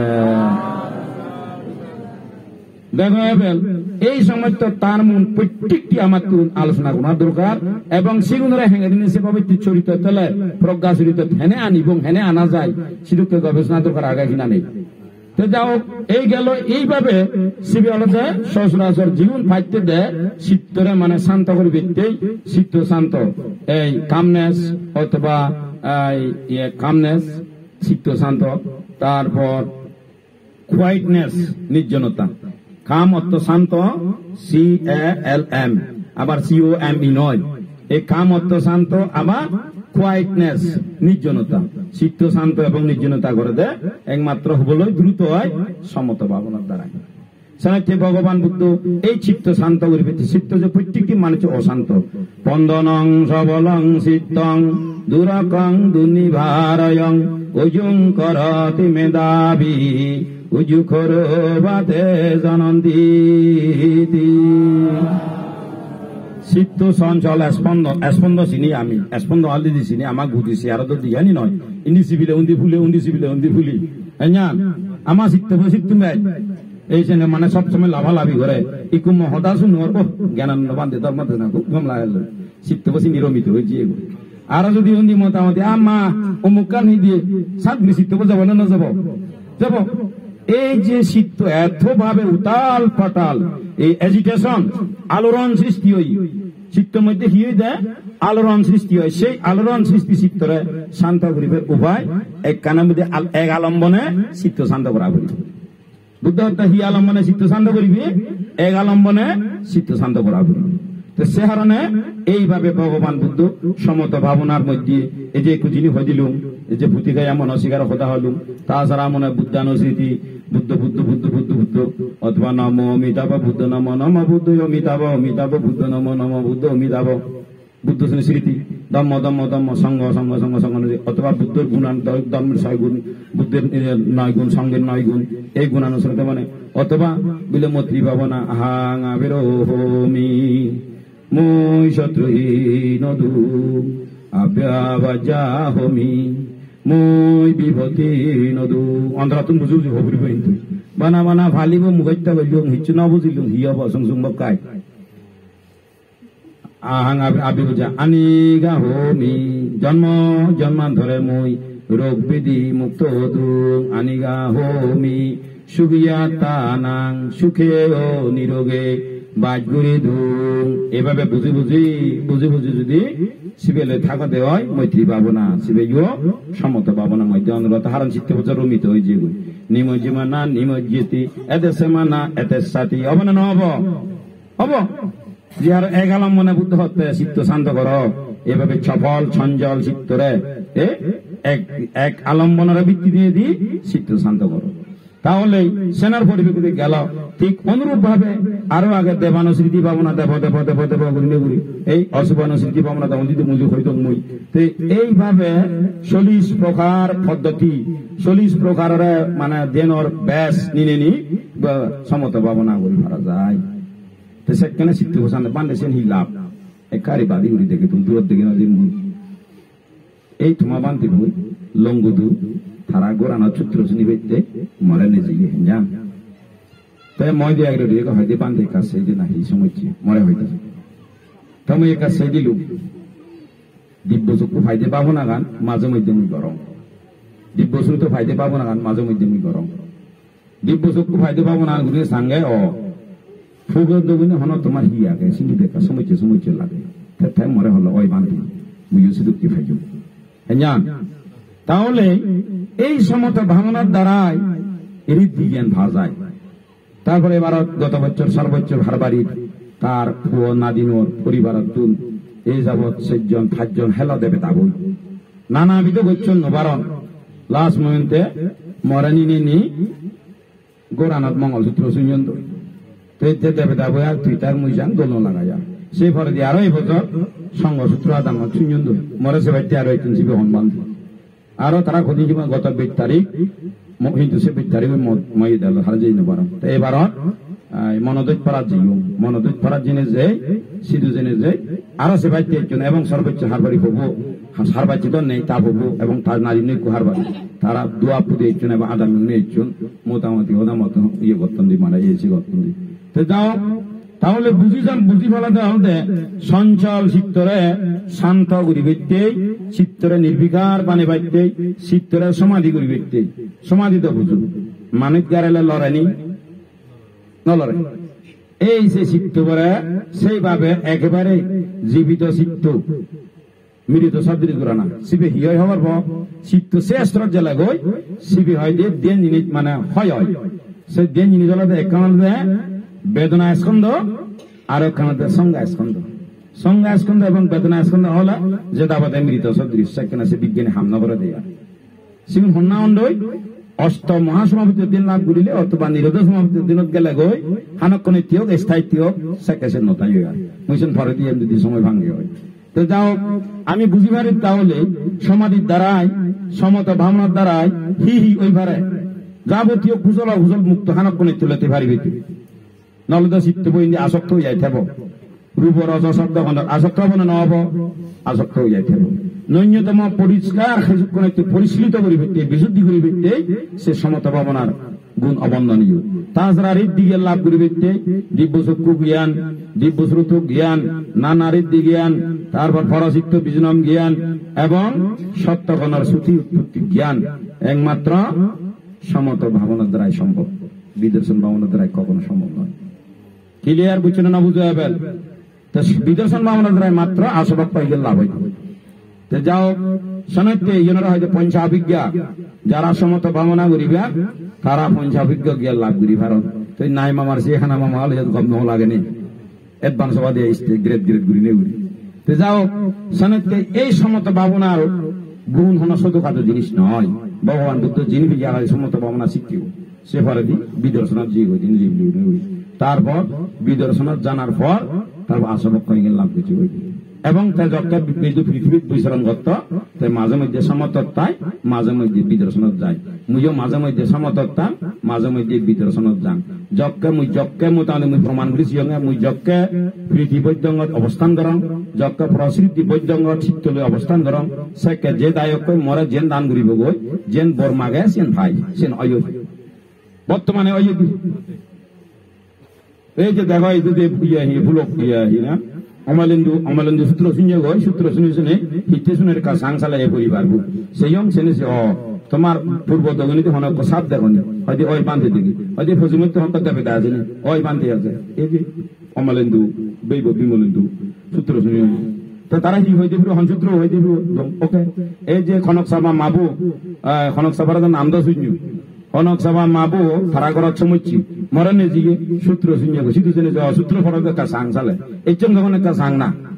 Speaker 1: দেখো এই সময় তো তার মন প্রত্যেকটি আমাকে আলোচনা করা দরকার এবং সেগুলো হেঙে দিনে সে পবিত্র চরিত্র তলে প্রজ্ঞা চরিত্র হেনে আনিব হেনে আনা যায় সেটুকু গবেষণা দরকার আগে কিনা নেই তো যাও এই গেল এইভাবে শিবে আলোতে সচরাচর জীবন ফাইতে দেয় চিত্তরে মানে শান্ত করে বেরতেই চিত্ত শান্ত এই কামনেস অথবা কামনেস চিত্ত শান্ত তারপর কোয়াইটনেস নির্জনতা কাম অর্থ শান্ত CALM আবার COME নয় এই কাম অর্থ শান্ত আবার কোয়াইটনেস নির্জনতা চিত্ত শান্ত এবং নির্জনতা করে দেয় একমাত্র হবলই দ্রুত হয় সমত ভাবনার দ্বারা সেনাতে ভগবান বুদ্ধ এই চিত্ত শান্ত করিবে চিত্ত যে প্রত্যেকটি মানুষ অশান্ত পন্দনং সবলং চিত্তং দুরকং দুর্নিভারয়ং ওজুং করতি মেধাবী উজুখর বাতে জনন্তি চিত্ত চঞ্চল স্পন্দ চিনি আমি স্পন্দ অলরেডি চিনি আমাক বুঝিছি আর তো দিয়ানি নয় ইন্দি চিবিলে উন্দি ফুলি আমার চিত্ত মেয় এই যে মানে সবসময় লাভালাভি করে ইকু মহদা শুনোর জ্ঞানানন্দ বান্ধে ধর্ম না খুব কম লাগে চিত্ত বসে নিরমিত হয়েছে আর যদি উন্দি মোটামুটি আমা অমুক কান দিয়ে সাতগুলি চিত্ত যাব না যাব এই যে চিত্ত এতভাবে উতাল পাতাল এই এজিটেশন আলোড়ন সৃষ্টি হই চিত্তের মধ্যে কি হয়ে দেয় আলোড়ন সৃষ্টি হয় সেই আলোড়ন সৃষ্টি চিত্তরে শান্ত করিবার উপায় এক কানের মধ্যে এক আলম্বনে চিত্ত শান্ত করা করি বুদ্ধ হত্যা হি আলম্বনে চিত্ত শান্ত করিবি এক আলম্বনে চিত্ত শান্ত করা করি তো সে কারণে এইভাবে ভগবান বুদ্ধ সমত ভাবনার মধ্যে এই যে একটু জিনিস হয়ে দিলুম এই যে ভূতিকায় এমন অস্বীকার হতা হলুম তাছাড়া মনে বুদ্ধানুস্মৃতি বুদ্ধ বুদ্ধ বুদ্ধ বুদ্ধ বুদ্ধ অথবা নম অমিতাভ বুদ্ধ নম নম বুদ্ধ অমিতাভ অমিতাভ বুদ্ধ নম নম বুদ্ধ অমিতাভ বুদ্ধ স্মৃতি ধম্ম ধম্ম ধম্ম সঙ্গ সঙ্গ সঙ্গ সঙ্গ অথবা বুদ্ধের গুণান ধর্মের 6 গুণ বুদ্ধের 9 গুণ সঙ্গের 9 গুণ এই গুণানুসরণে মানে অথবা বিলমত্রী ভাবনা আহাং আবিরোহমি মই শত্রুহীন দু আব্যাবাজাহমি মই বিভূতিহীন দু অন্তরাতুন বুঝু হবরি কিন্তু বানা বানা ফালিব মুখত্যা বলিও হিচ্ছু না বুঝিলু হিয়ব সংসুম বকাই আহাং আবির্ভূজা আনিগা হোমি জন্ম জন্মান্তরে মই রোগ ব্যাধি মুক্ত দুং আনিগা হোমি সুখিয়া তানাং সুখে ও নিরোগে বাজগুড়ি ধুং এভাবে বুঝি যদি শিবেলে থাকতে হয় মৈত্রী ভাবনা শিবে সমত ভাবনা মধ্যে অনুরত হারণ চিত্ত বছর রমিত হয়ে যে নিমজ্জি মানা নিমজ্জিতি এদের সে মানা এদের সাথী হব না হব যার এক আলম্বনে বুদ্ধ হতে চিত্ত শান্ত কর এভাবে চপল ছঞ্জল চিত্তরে এক আলম্বনের ভিত্তি দিয়ে দি চিত্ত শান্ত করো তাহলে সেনার পরিপ্রেক্ষিতে গেল ঠিক অনুরূপ ভাবে আরো আগে দেবানো স্মৃতি ভাবনা দেব দেব দেব দেব ঘুরি এই অশুভানো স্মৃতি ভাবনা দেব যদি মুজু হইত মুই তো এইভাবে 40 প্রকার পদ্ধতি 40 প্রকারের মানে দেনর ব্যাস নিনে নি সমত ভাবনা করি মারা যায় তো সেখানে সিদ্ধি হোসান বান্ধেছেন হি লাভ একারি বাদি উড়ি দেখে তুমি দূর দেখে না যে এই তোমা বান্ধি বই লঙ্গুদু তারা গোরানো চুত্র শুনি বেঁচে মরে নিজে জান তাই মই দিয়ে আগে দিয়ে হয়তো বান্ধে কাছে যে নাকি সময় মরে হইতেছে তুমি এ কাছে দিলু দিব্য চক্ষু ফাইতে পাবো না গান মাঝে মধ্যে মুই গরম দিব্য শুরু তো ফাইতে পাবো না গান মাঝে মধ্যে মুই গরম দিব্য চক্ষু ফাইতে পাবো না ঘুরে সাঙ্গে ও ফুগর দগুনে হন তোমার হি আগে সিঙ্গি দেখা সময় লাগে তাই মরে হলো ওই বান্ধি মুইও শুধু কি ফাইজু জান তাহলে এই সমত ভাবনার দ্বারাই ঋদ্ধি জ্ঞান ভাজায় তারপরে এবার গত বছর সর্বোচ্চ ভারবাড়ি তার পুয় নাদিনোর পরিবার তুল এই যাবৎ 6জন হেলা দেবে তা বই নানাবিধ গচ্ছন নবারণ লাস্ট মোমেন্টে মরানি নি গোরানাথ মঙ্গলসূত্র শুনজন দেবে তা বই আর তুই তার মুইজান দোলন লাগাইয়া সেই ফলে দিয়ে আরো এই বছর সংঘসূত্র আদান শুনজন মরে সে বাড়িতে আরো একজন শিবে হনুমান আরো তারা খুঁজি জীবন গত 20 তারিখ কিন্তু সে 20 তারিখ মই দিল হার যাই নবার তো এবার মনোদৈত পরার জেনে যে সিধু জেনে যে আরো সে বাড়িতে একজন এবং সর্বোচ্চ হারবাড়ি হবো হারবাচি তো নেই তা হবো এবং তার নারী নেই হারবাড়ি তারা দোয়া পুদে একজন এবং আদাম একজন মোটামুটি মত ইয়ে করতেন দি মারা ইয়েছি করতেন দি তো যাও তাহলে বুঝি ফেলাতে হতে সঞ্চল চিত্তরে শান্ত করি ব্যক্তি চিত্তরে নির্বিকার পানি পাইতে চিত্তরে সমাধি করি ব্যক্তি সমাধি তো বুঝুন মানুষ গাড়ালে লড়ানি নলড়ে এই সে চিত্ত করে সেইভাবে একেবারে জীবিত চিত্ত মৃত সদৃশ করা না শিবে হিয় হওয়ার পর চিত্ত শেষ জেলা গই শিবে হয় দিয়ে দেন জিনিস মানে হয় সে দেন জিনিস হলো একান্তে বেদনা স্কন্ধ আর একান্তে সংজ্ঞা স্কন্ধ এবং বেদনা স্কন্ধ হলে যে দাবাতে মৃত সদৃশ সেখানে সে বিজ্ঞানী হামলা করে দেয় সিগুন হন্না অন্ডই অষ্ট মহাসমাপতির দিন লাভ করিলে অথবা নিরোধ সমাপতির দিনত গেলে গই হানক্ষণে তিয়ক স্থায়ী তিয়ক সেকেসের নতাই হয় মুইসেন পরে দিয়ে যদি সময় ভাঙ্গে হয় তো যাও আমি বুঝি পারি তাহলে সমাধির দ্বারাই সমত ভাবনার দ্বারাই হি ওই ভারে যাবতীয় কুশল মুক্ত হানক্ষণে তুলতে পারিবে তুই নহলে তো চিত্ত বই আসক্ত হয়ে যাই থাকবো রূপ রস শব্দ আসক্ত হব না নহব আসক্ত হয়ে যাই থাকবো ন্যূনতম পরিষ্কার পরিশীলিত করিবে বিশুদ্ধি করিবে সে সমত ভাবনার গুণ অবন্দনীয় তাছাড়া ঋদ্ধি জ্ঞান লাভ করিবে দিব্য চক্ষু জ্ঞান দিব্য শ্রুত জ্ঞান নানা ঋদ্ধি জ্ঞান তারপর পরচিত্ত বিজনম জ্ঞান এবং সত্যগণের শ্রুতি উৎপত্তি জ্ঞান একমাত্র সমত ভাবনার দ্বারাই সম্ভব বিদর্শন ভাবনার দ্বারাই কখনো সম্ভব নয় ক্লিয়ার বুঝছেন না বুঝে যাবেন তো বিদর্শন ভাবনার দ্বারাই মাত্র আসবাব পাইলে লাভ হইতে তো যাও শোনাতে ইনারা হয়তো পঞ্চাভিজ্ঞা যারা সমত ভাবনা করিবে তারা পঞ্চাভিজ্ঞ জ্ঞান লাভ করি ভারত তো নাই মামার সেখানে মামা হলে গম লাগেনি অ্যাডভান্স হওয়া দিয়ে গ্রেড ঘুরি নেই ঘুরি তো যাও শোনাতে এই সমত ভাবনার গুণ হন ছোটখাটো জিনিস নয় ভগবান বুদ্ধ যিনি যারা সমত ভাবনা শিখিও সে ফলে বিদর্শনাথ জি হই তারপর বিদর্শনাথ জানার পর তারপর আসবাব জ্ঞান লাভ করছি ওই এবং তাই যখন পৃথিবীর বিচরণ করত তাই মাঝে মধ্যে সমতত্তায় মাঝে মধ্যে বিদর্শনত যায় মুইও মাঝে মধ্যে সমতত্তা মাঝে মধ্যে বিদর্শনত যান যজ্ঞে মুই তাহলে মুই প্রমাণ করেছি মুই যজ্ঞে পৃথিবী বৈদ্যঙ্গত অবস্থান করম যজ্ঞ প্রসৃতি বৈদ্যঙ্গত চিত্তলৈ অবস্থান করম সেকে যে দায়ক মরে যেন দান করিব গই যেন বর মাগে সেন ভাই সেন অযোধ্যা বর্তমানে অযোধ্যা এই যে দেখো এই যদি ভুলক না অমলেন্দু সূত্র শুনে গই সূত্র শুনে হিতে শুনে সাংসালা এ পরিবার সেই শুনেছে তোমার পূর্ব দগনিতে হন সাপ দেখনি হয়তো ওই বান্ধে দেখি হয়তো ফসিমত হক দেবে আছে ওই বান্ধে আছে এই যে অমলেন্দু বৈব বিমলেন্দু সূত্র শুনে তো তারা কি হয়ে দিব সূত্র হয়ে দিব ওকে এই যে খনক সাবা মাবু খনক সাবার নাম দা শুনু খনক সাবা মাবু তারা করার সময় মরণে জিগে সূত্র শুনে সিধু শুনে সূত্র ফরক একটা সাং চালে এই চম যখন একটা সাং না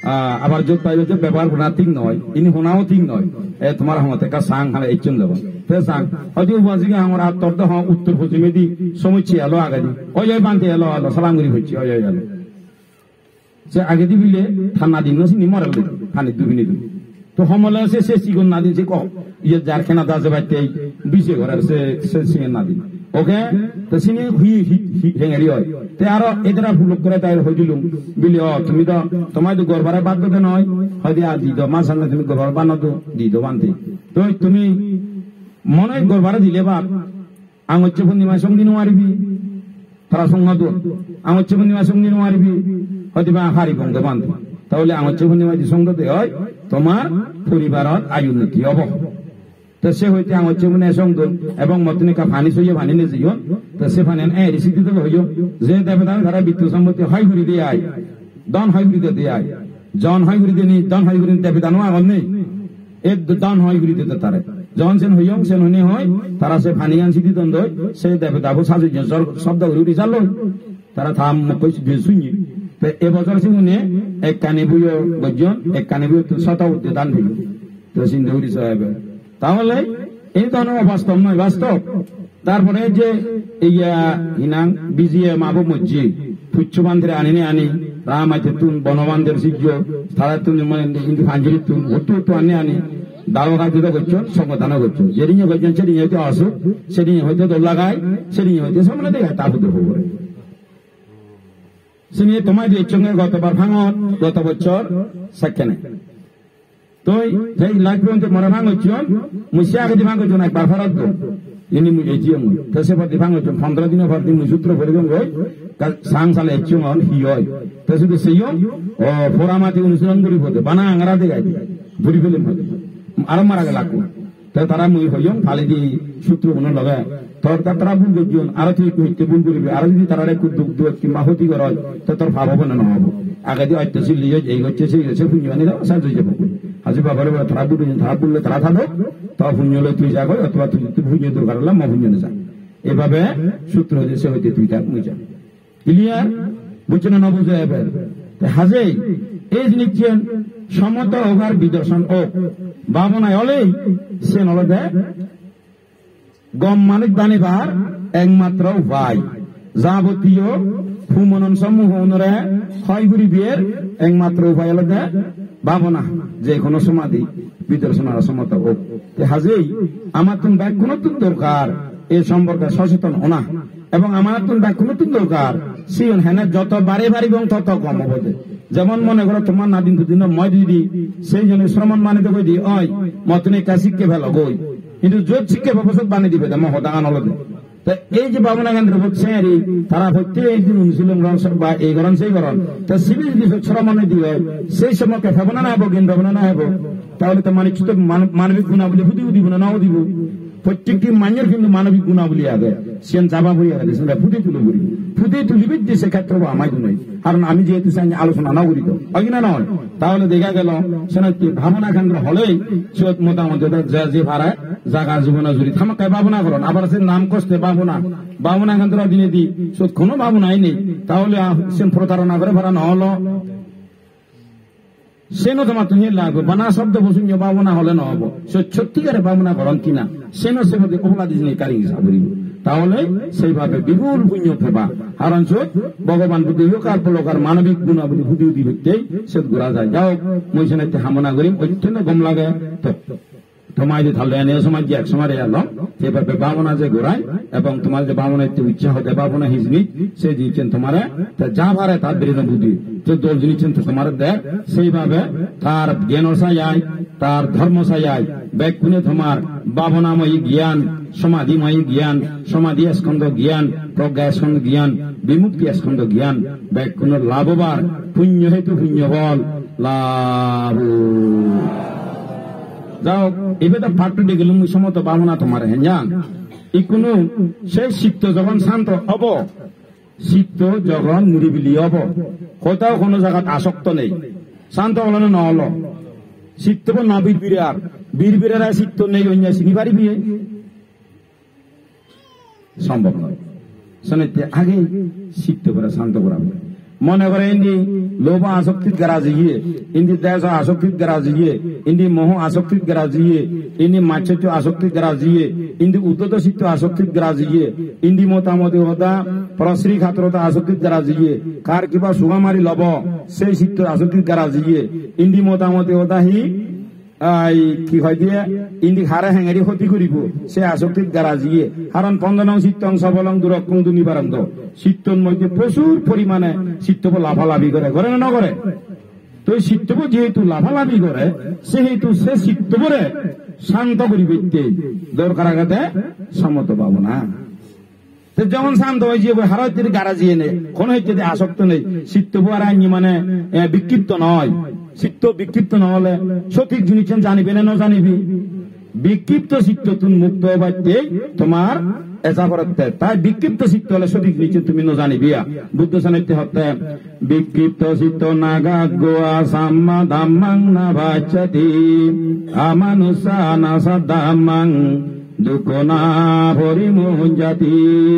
Speaker 1: আবার যত পাইলে যে ব্যবহার করা ঠিক নয় ইনি হোনাও ঠিক নয় তোমার হমতে কা সাং হালে একজন দেব তে সাং হয়তো উপাসিকে আমার আত্মর্থ হ উত্তর পশ্চিমে দি সমুচি এলো আগে দি ওই বানতে এলো এলো সালাম করি হচ্ছে ওই এলো সে আগে দি বিলে ঠান্ডা দিন নসি মরাল খানি দুবিনি দু তো হমলে সে সিগুন না দিন সে ক ইয়ে জারখানা দাজে বাইতে বিছে ঘরের সে সিগুন না দিন ওকে তো সিনি হেঙেরি হয় তে আরো এদের ভুলক করে তাই হইদিলুম বিলি তুমি তো তোমায় তো গরবারে বাদ দিতে নয় হয়তো আর দিদ মার সামনে তুমি গরবার বানো তো দিদ বানতে তো তুমি মনে গরবারে দিলে বাদ আঙচ্ছে পূর্ণিমা সঙ্গী নোয়ারিবি তারা সঙ্গা তো আঙচ্ছে পূর্ণিমা সঙ্গী নোয়ারিবি হয়তো বা হারি ভঙ্গ বানতে তাহলে আঙচ্ছে পূর্ণিমা যে সঙ্গতে হয় তোমার পরিবারত আয়ুন্নতি হব তো সে হইতে আঙচ্ছে মনে সঙ্গ এবং মতনিকা ফানি সইয়ে ফানি নে যাইও তো সে ফানি রিসিদ্ধি তো হইও যে দেবতা তারা বিত্ত সম্পত্তি হয় ঘুরি দিয়ে আয় দন হয় ঘুরি দিয়ে আয় জন হয় ঘুরি দিয়ে দন হয় ঘুরি দেবতা নো আগন নেই এ দন হয় ঘুরি দিতে তারে যখন সেন হইও সেন হইনি হয় তারা সে ফানি আনছি দিতন দই সে দেবতা সাজু শব্দ ঘুরি চালো তারা থাম শুনি তো এবছর শুনে এক কানে বুঝো গজন এক কানে বুঝো শত দান দিল তো সিন্ধুরি সাহেব তাহলে এই ধরনের অবাস্তব নয় বাস্তব তারপরে যে ইয়া হিনাং বিজিয়ে মাবো মজ্জি পুচ্ছ বান্ধে আনি রাম আছে তুন বনবান্ধের সিজ্জ তারা তুন কিন্তু ফাঞ্জরি তুন হতু আনি দাও কাজ করছো সংগঠন করছো যেদিন করছেন সেদিন হয়তো অসুখ সেদিন হয়তো দোল লাগায় সেদিন হয়তো সামনে দেখায় তা বুদ্ধ খবর সিনিয়ে তোমায় দিয়েছ গতবার ভাঙত গত বছর সেখানে তো সেই লাগবে মরা ভাঙছ মুসি আগে দি ভাঙছ একবার ফরত দো ইনি মুই জিও মুই তসে পর দি ভাঙছ 15 দিন পর দিন সূত্র করে গম গই সাং সালে এচুং অন হি হয় তসে তো সেইও ও ফোরামাতে অনুসরণ করি বলতে বানা আংরা দে গাই বুড়ি ফেলে মতে আর মারা গেল লাগু তো তারা মুই হইও ফালি দি সূত্র বন লাগা তোর তারা বুল গজন আর তুই কইতে বুল করিবি আর যদি তারা একটু দুঃখ দুঃখ কি মাহতি করয় তো তোর ভাবব না হবো আগে দি অত্যসি লিয়ে এই হচ্ছে সেই সে পুঞ্জনি দাও সাজ হয়ে যাবে আজি বাবারে তারা বুললে তারা থাকো তা পুঞ্জলে তুই যা কর অথবা তুই পুঞ্জ দূর করলাম মা পুঞ্জনে যা এভাবে সূত্র দেশে হইতে তুই থাক মুই যা ক্লিয়ার বুঝছেন না বুঝে এবার হাজে এই নিচ্ছেন সমত ওভার বিদর্শন ও ভাবনায় হলেই সে নলদে গম মানিক দানিবার একমাত্র উপায় যাবতীয় ফুমনন সমূহ অনুরে ক্ষয়গুড়ি বিয়ের একমাত্র উপায় হলো ভাবনা যে কোনো সমাধি বিদর্শনার সমত হোক হাজেই আমার তুমি ব্যাখ্যা নতুন দরকার এ সম্পর্কে সচেতন ওনা এবং আমার তুমি ব্যাখ্যা নতুন দরকার সিয়ন হ্যাঁ যত বাড়ি বাড়ি এবং তত কম হবে যেমন মনে করো তোমার নাদিন দুদিন মই দিদি সেই জন্য শ্রমণ মানিতে কই দি ওই মতনে কাশিককে ফেলো গই কিন্তু যোগ শিক্ষা ব্যবস্থা বানিয়ে দিবে মহ দাগান হলো তা এই যে ভাবনা কেন্দ্র হচ্ছে তারা প্রত্যেক একদিন অনুশীলন বা এই গরম সেই গরম তা সিভিল শ্রমণে দিবে সেই সময়কে ভাবনা না হবো জ্ঞান ভাবনা না হবো তাহলে তো মানবিক গুণাবলী বুদ্ধি দিব না নাও দিব প্রত্যেকটি মানুষের কিন্তু মানবিক গুণাবলী আগে সেন চাবা বই আগে সেটা ফুটে তুলে বলি ফুটে তুলিবে যে সেক্ষেত্রে আমার নয় কারণ আমি যেহেতু আলোচনা নাও করি তো হয় না নয় তাহলে দেখা গেল সেটা ভাবনা কেন্দ্র হলেই সে মোটামুটি যে ভাড়ায় জায়গা জীবনে জুড়ি থামাকায় ভাবনা করেন আবার সে নাম কষ্টে ভাবনা কেন্দ্র দিনে দি সে কোনো ভাবনাই নেই তাহলে সে প্রতারণা করে ভাড়া না হলো সেনো তোমার তুমি লাগবে বানা শব্দ বসুন ভাবনা হলে না হবো সে সত্যিকারে ভাবনা করেন কিনা সেনো সে মধ্যে ওপলা দিনে কারি হিসাব তাহলে সেইভাবে বিপুল পুণ্য পেবা কারণ ভগবান বুদ্ধি লোকার প্রলোকার মানবিক গুণাবলী বুদ্ধি উদি হইতেই সে ঘোরা যায় যাও মই সেনাইতে হামনা করিম অত্যন্ত গম লাগে তো তোমার যে থাকলে এনে সময় যে এক সময় এলো সেভাবে ভাবনা যে ঘোরায় এবং তোমার যে ভাবনা ইচ্ছা হতে ভাবনা হিজনি সে দিচ্ছেন তোমার যা ভারে তার বেরিয়ে বুদ্ধি যে দোল দিচ্ছেন তোমার দেখ সেইভাবে তার জ্ঞান সাই তার ধর্ম সাই ব্যাকুণে তোমার ভাবনাময়ী জ্ঞান সমাধিময়ী জ্ঞান সমাধি স্কন্ধ জ্ঞান প্রজ্ঞা স্কন্ধ জ্ঞান বিমুক্তি স্কন্ধ জ্ঞান ব্যাকুণ লাভবার পুণ্য হেতু পুণ্য বল লাভ যাও এবার তো পাঠ্য দিয়ে গেলুম সমত ভাবনা তোমার হ্যাঁ জান কোনো সেই চিত্ত যখন শান্ত হব চিত্ত যখন নিরিবিলি হব কোথাও কোনো জায়গায় আসক্ত নেই শান্ত হলো না হলো চিত্ত না বীর আর বীরেরা চিত্ত নেই অন্য চিনি পারিবি সম্ভব নয় শোনে আগে চিত্ত করে শান্ত করা মনে করে ইন্দি লোভ আসক্তিত গরাজিয়ে, ইন্দি দেশ আসক্তিত গরাজিয়ে, ইন্দি মোহ আসক্তিত গরাজিয়ে, ইন্দি মাচ্ছত্য আসক্তিত গরাজিয়ে, ইন্দি উদ্যতসিত্ব আসক্তিত গরাজিয়ে, ইন্দি মতামতি হতা প্রশ্রী খাতরতা আসক্তিত গরাজিয়ে, কার কিবা সুগামারি লব সেই চিত্ত আসক্তিত গরাজিয়ে, ইন্দি মতামতি হতা হি কি হয় দিয়ে ইন্দি হারে হেঙারি ক্ষতি করিব সে আসক্তিত গারাজিয়ে। কারণ 15 চিত্তং সবলং দুরকং দুনিবারন্ত, চিত্তর মধ্যে প্রচুর পরিমাণে চিত্তব লাভালাভি করে, করে না নকরে? তো এই চিত্তব যেহেতু লাভালাভি করে সেহেতু সে চিত্তবরে শান্ত করিবে দরকার আগাতে সম্মত পাবো না। যেমন শান্ত হয়েছে হারাইতে গারাজিয়ে নেই, কোন হইতে আসক্ত নেই, চিত্তব আর আইনি মানে বিক্ষিপ্ত নয়। চিত্ত বিক্ষিপ্ত নহলে সঠিক জিনিস জানিবে না জানিবি? বিক্ষিপ্ত চিত্ত তুমি মুক্ত হবাইতে তোমার এসা করতে, তাই বিক্ষিপ্ত চিত্ত হলে সঠিক জিনিস তুমি জানিবিয়া। বুদ্ধ সাহিত্য হতে বিক্ষিপ্ত চিত্ত নাগা গোয়া সাম্মা ধাম্মাং না ভাচ্ছতি আমানুষা না সাদ্ধাম্মাং দুঃখ না পরিমুঞ্জাতি।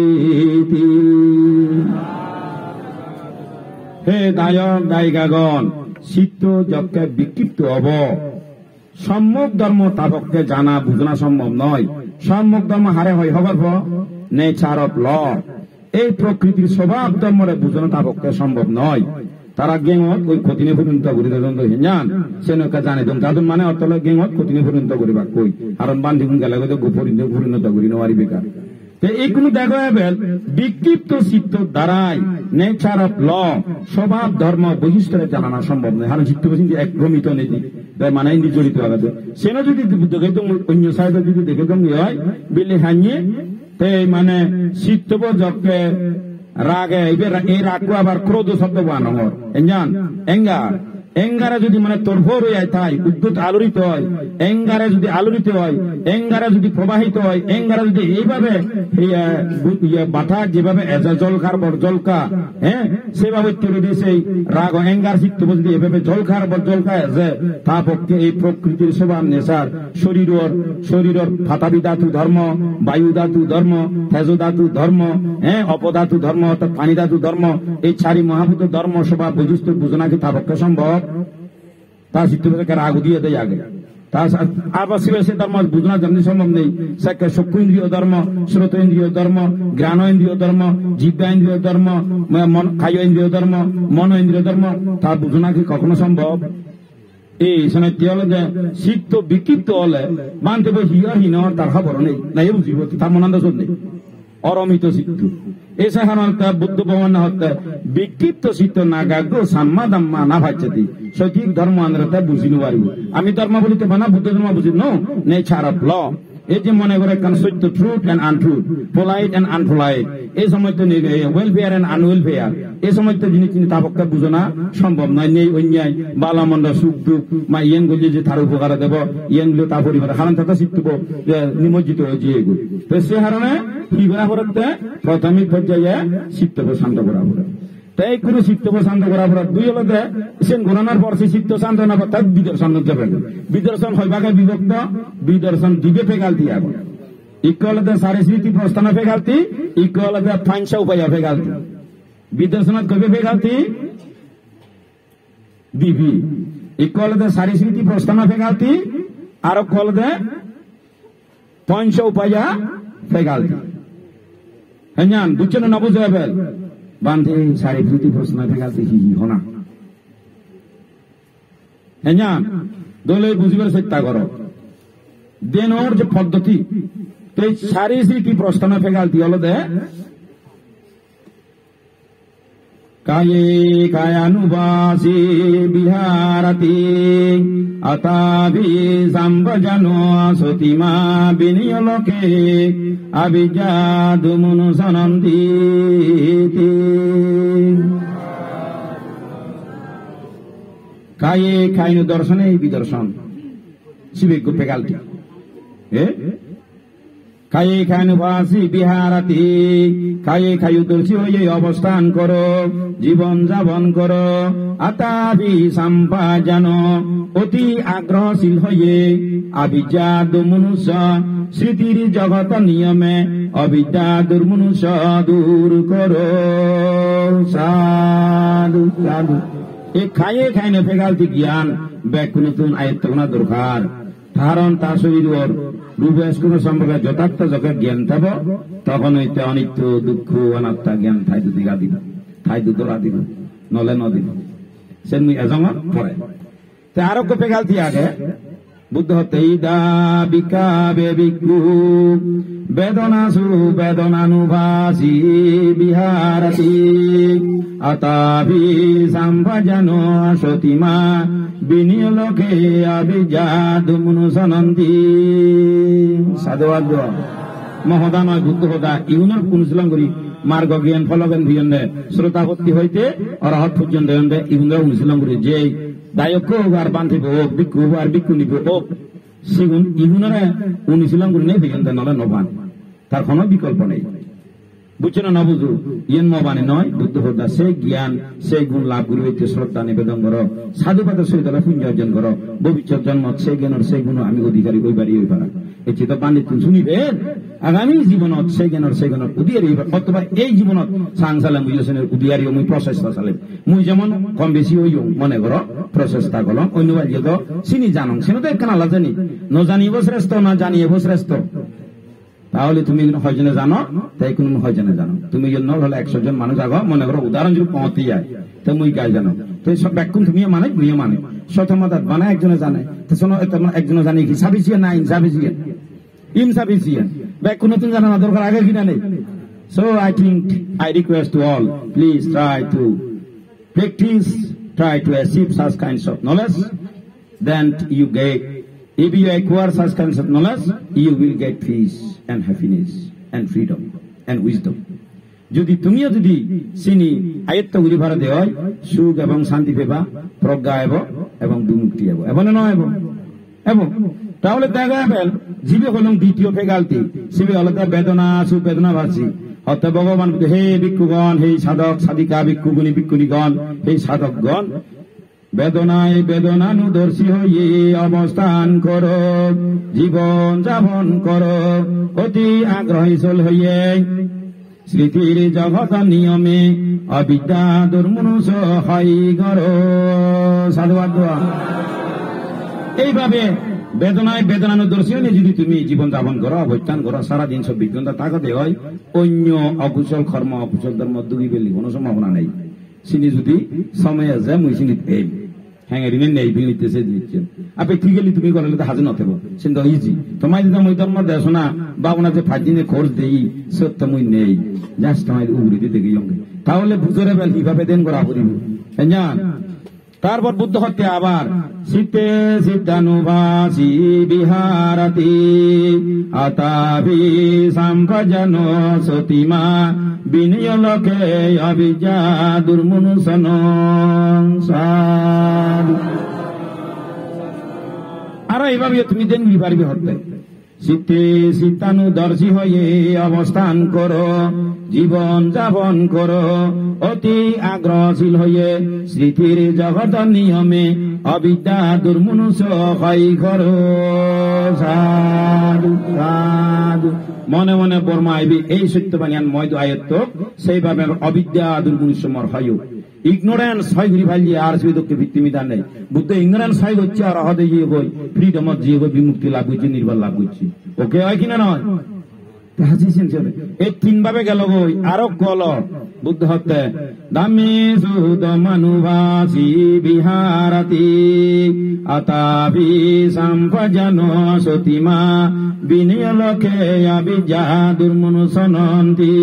Speaker 1: হে গায়ক গায়িকাগণ, চিত্ত যজ্ঞে বিক্ষিপ্ত হব, সম্যক ধর্ম তাপককে জানা বুঝনা সম্ভব নয়। সম্যক ধর্ম হারে হয় হবার নেচার অফ ল, এই প্রকৃতির স্বভাব ধর্মরে বুঝনা তাপককে সম্ভব নয়। তারা গেঙত ওই ক্ষতিনে পরিণত করি জান সে নৌকা জানে তাদের মানে অর্থ গেঙত ক্ষতিনে পরিণত করিবা কই, কারণ বান্ধি গেলে পরিণত করি নোয়ারি বেকার। এইগুলো দেখো এবার বিক্ষিপ্ত চিত্ত দ্বারাই নেচার অফ ল স্বভাব ধর্ম বৈশিষ্ট্যের জানানো সম্ভব নয়। কারণ চিত্ত বৈশিষ্ট্য এক ভ্রমিত নেই মানে ইন্দি জড়িত আগাতে সেনা যদি দেখে অন্য সাইডে যদি দেখে তুমি হয় বিলে হানিয়ে মানে চিত্তব যজ্ঞে রাগে এই রাগু আবার ক্রোধ শব্দ বানর জান এঙ্গার এঙ্গারে যদি মানে তরফর হয়ে থাকে, উদ্যুত আলোড়িত হয়, এঙ্গারে যদি আলোড়িত হয়, এঙ্গারে যদি প্রবাহিত হয়, এঙ্গারে যদি এইভাবে বাটা যেভাবে জলখার বর জলকা, হ্যাঁ সেভাবে তুলে দিয়ে সেই রাগ এঙ্গার চিত্ত যদি এভাবে জলখার বর জলকা যে তা পক্ষে এই প্রকৃতির স্বভাব নেশার শরীরের ফাতাবি ধাতু ধর্ম, বায়ু ধাতু ধর্ম, তেজ ধাতু ধর্ম, হ্যাঁ অপধাতু ধর্ম অর্থাৎ পানি ধাতু ধর্ম, এই চারি মহাভূত ধর্ম স্বভাব বৈশিষ্ট্য বুঝনা কি তা পক্ষে সম্ভব? তার চিত্ত রাগ দিয়ে দেয় আগে তার আবার সে ধর্ম বুঝনা যেমনি সম্ভব নেই। সে চক্ষু ইন্দ্রিয় ধর্ম, শ্রোত ইন্দ্রিয় ধর্ম, জ্ঞান ইন্দ্রিয় ধর্ম, জিব্বা ইন্দ্রিয় ধর্ম, কায় ইন্দ্রিয় ধর্ম, মন ইন্দ্রিয় ধর্ম, তা বুঝনা কি কখনো সম্ভব? এই সময় হলে যে চিত্ত বিক্ষিপ্ত হলে মানতে হিহীন তার খবর নেই, না এ বুঝিব তার মনান্দ নেই অরমিত চিত্ত। এই সাধারণত বুদ্ধ ভগবান হতে বিক্ষিপ্ত চিত্ত নাগাগ্য সাম্মা দাম্মা না ভাচ্ছতি, সঠিক ধর্ম আন্দ্রতা বুঝিনো পারিব। আমি ধর্ম বলিতে বানা বুদ্ধ ধর্ম বুঝি নো নেচার অফ ল। এই যে মনে করে সত্য truth and untruth, polite and unpolite, এই সময় তো ওয়েলফেয়ার এন্ড আনওয়েলফেয়ার, এই সময় তো জিনিস কিন্তু তাপক্ষে বুঝনা সম্ভব নয়। নেই অন্যায় বালামন্দ সুখ দুঃখ মা ইয়েন গলি যে তার উপকার দেব ইয়েনগুলো তা পরিবার হারান তাতা শিখব নিমজ্জিত হয়েছে এগুলো। তো সে হারণে কি করা পড়তে প্রাথমিক পর্যায়ে চিত্ত শান্ত করা পড়ে। তাই কোনো চিত্ত শান্ত করা পড়ে দুই হলতে সে গণনার পর সে চিত্ত শান্ত না তার বিদর্শন বিদর্শন হয় ভাগে বিভক্ত, বিদর্শন দিবে ফেগালতি আগে ইকলতে সারে স্মৃতি প্রস্থান ফেগালতি, ইকলতে ফাইনসা উপায় ফেগালতি। বিদর্শনত কবে ফেগালতি দিবি, ইকলতে সারি স্মৃতি প্রস্থান ফেগালতি, আর কলতে পঞ্চ উপায় ফেগালতি। হ্যাঁ বুঝছেন না? বুঝে যাবেন বান্ধে সারি স্মৃতি প্রশ্ন ফেগালতি হি হনা হ্যাঁ দলে বুঝিবার চেষ্টা করো। দেনর যে পদ্ধতি সারি স্মৃতি প্রশ্ন ফেগালতি হলো দে কায়ে কায়ানুবাসী বিহারাতি আতাভি সম্ভজনো সতিমা বিনিয়লোকে আবিজাদু মনুসনন্দি। কায়ে খাইনু দর্শনে বিদর্শন শিবিক ফেগালতি খায়ে খানুভাসি বিহারাতি খায়ে খায়ুদর্শী হয়ে অবস্থান করো, জীবন যাপন করো। আতাবি সাম্পা জানো অতি আগ্রহশীল হয়ে আবিদ্যা দুর্মনুষ্য স্মৃতির জগত নিয়মে অবিদ্যা দুর্মনুষ্য দূর করো। সাধু সাধু। এই খায়ে খাইনে ফেগালতি জ্ঞান ব্যাকুল নতুন আয়ত্ত করা দরকার। কারণ তার শরীর রূপেশ সম্পর্কে যথার্থ যখন জ্ঞান থাকব তখন হইতে অনিত্য দুঃখ অনাত্মা জ্ঞান ঠাইদু দিঘা দিব, ঠাইদু দোরা দিব, নলে নদিব সে এজমত পড়ে। আরোগ্য পেগালতি আগে বুদ্ধ হতে ইদা বিকা বেবিকু বেদনাসু বেদনানুভাসি বিহারতি আতাভি সম্ভজানো সতিমা বিনিয়োগে আবিজাদু মনুসনন্তি। সাধুবাদ মহদা নয় বুদ্ধ হদা ইউনের অনুশীলন করি মার্গ জ্ঞান ফলজ্ঞান ভিজনে শ্রোতাপত্তি হইতে অরহত পর্যন্ত ইউনের অনুশীলন করি যে দায়ক আর বান্ধিব হোক ভিক্ষু আর ভিক্ষু নিব হোক সেগুন ইগুনের অনুশীলন করি নেই ভিজনে নলে নবান, তার কোনো বিকল্প নেই। বুঝছে না বুঝু ইয়েন মবানে নয় বুদ্ধ হত্যা সেই জ্ঞান সেই গুণ লাভ করি হইতে শ্রদ্ধা নিবেদন করো, সাধুবাদের সহিত পুণ্য অর্জন করো। ভবিষ্যৎ জন্ম সেই জ্ঞানের সেই গুণ আমি অধিকারী ওই বাড়ি ওই পারা এই চিত পাণ্ডিত শুনিবেন আগামী জীবনত সেই জ্ঞানের উদিয়ারি অথবা এই জীবনত সাংসালে মুইসেনের উদিয়ারি মুই প্রচেষ্টা চালে মুই যেমন কম বেশি ওই মনে করো প্রচেষ্টা করলাম অন্য বাড়ি তো চিনি জানো সে তো কেনালা জানি ন জানিব শ্রেষ্ঠ না জানিব শ্রেষ্ঠ। তাহলে তুমি হয়জনে জানো তাই কোন হয়জনে জানো তুমি জন্য হলে 100 জন মানুষ আগো মনে করো উদাহরণ যদি পৌঁছে যায় তো মুই গাই জানো তো সব ব্যাকুম তুমি মানে মুইও মানে শতমতাত বানা একজনে জানে তো শোনো একজনে জানে কি সাবিসিয়া না ইনসাবিসিয়া ব্যাকুম নতুন জানা না দরকার আগে কিনা নেই। So I think I request to all please try to practice, try to achieve such kinds of knowledge, then you get, if you acquire such kinds of knowledge, you will get peace and happiness and freedom and wisdom. যদি তুমিও যদি চিনি আয়ত্ত গুলি ভাড়া দেওয়া সুখ এবং শান্তি পেবা, প্রজ্ঞা এবং বিমুক্তি এবং নয় এবং তাহলে দেখা যাবেন জীবে হলাম দ্বিতীয় ফেগালতি শিবে হলে বেদনা সুখ বেদনা ভাসি অর্থাৎ ভগবান হে ভিক্ষুগণ হে সাধক সাধিকা ভিক্ষুগুণী ভিক্ষুণীগণ হে সাধকগণ বেদনায় বেদনানুদর্শী হয়ে অবস্থান করো, জীবন যাপন করো অতি আগ্রহীশীল হইয়ে স্মৃতির জগত নিয়মে অবিদ্যা দুর্মনুষ হয় করো। সাধুবাদ। এইভাবে বেদনায় বেদনানুদর্শী হলে যদি তুমি জীবন যাপন করো অবস্থান করো সারাদিন 24 ঘন্টা তাকাতে হয় অন্য অকুশল কর্ম অকুশল ধর্ম ডুবি ফেলি কোনো সম্ভাবনা নেই। চিনি যদি সময় আছে মুই চিনি এই হ্যাঁ নেই নিতেছে দিচ্ছেন আপনি ঠিক গেলি তুমি করলে তো হাজির নথেব চিন্তা ইজি তোমায় যদি মই ধর্ম দেশ না বাবনা যে 5 দিনে খোঁজ দেই সত্য মুই নেই জাস্ট তোমায় উগড়ি দিতে গিয়ে তাহলে বুঝরে বেল কিভাবে দেন করা করিব জান। তারপর বুদ্ধ হত্যা আবার শীতে সিদ্ধানুভাসী বিহারাতি আতাভি সম্ভজন সতিমা বিনিয়োগে অবিজা দুর্মনুষন। আর এইভাবে তুমি দেন পারবি হত্যা শীতে শীতানুদর্শী হয়ে অবস্থান করো, জীবন যাপন করো অতি আগ্রহশীল হয়ে স্মৃতির জগত নিয়মে অবিদ্যা দুর্মনুষ হয় করো। সাধু সাধু। মনে মনে বর্মা আইবি এই সত্যবাণী ময়দ আয়ত্ত সেইভাবে অবিদ্যা দুর্মনুষ্যমর হয় ইগনোরেন্স হয় ঘুরি ভাই আর সুদকে ভিত্তিমিদান নেই। বুদ্ধ ইগনোরেন্স হয় হচ্ছে আর হদে গিয়ে গই ফ্রিডমত গিয়ে গই বিমুক্তি লাভ করছি নির্ভর লাভ করছি ওকে হয় কিনা নয় এই 3 ভাবে গেল গই আরো গল বুদ্ধ হত্যা দামে সুদমানুভাসী বিহারাতি আতাভি সম্ভজন সতিমা বিনিয়োগে অবিজা দুর্মনুষনন্তি।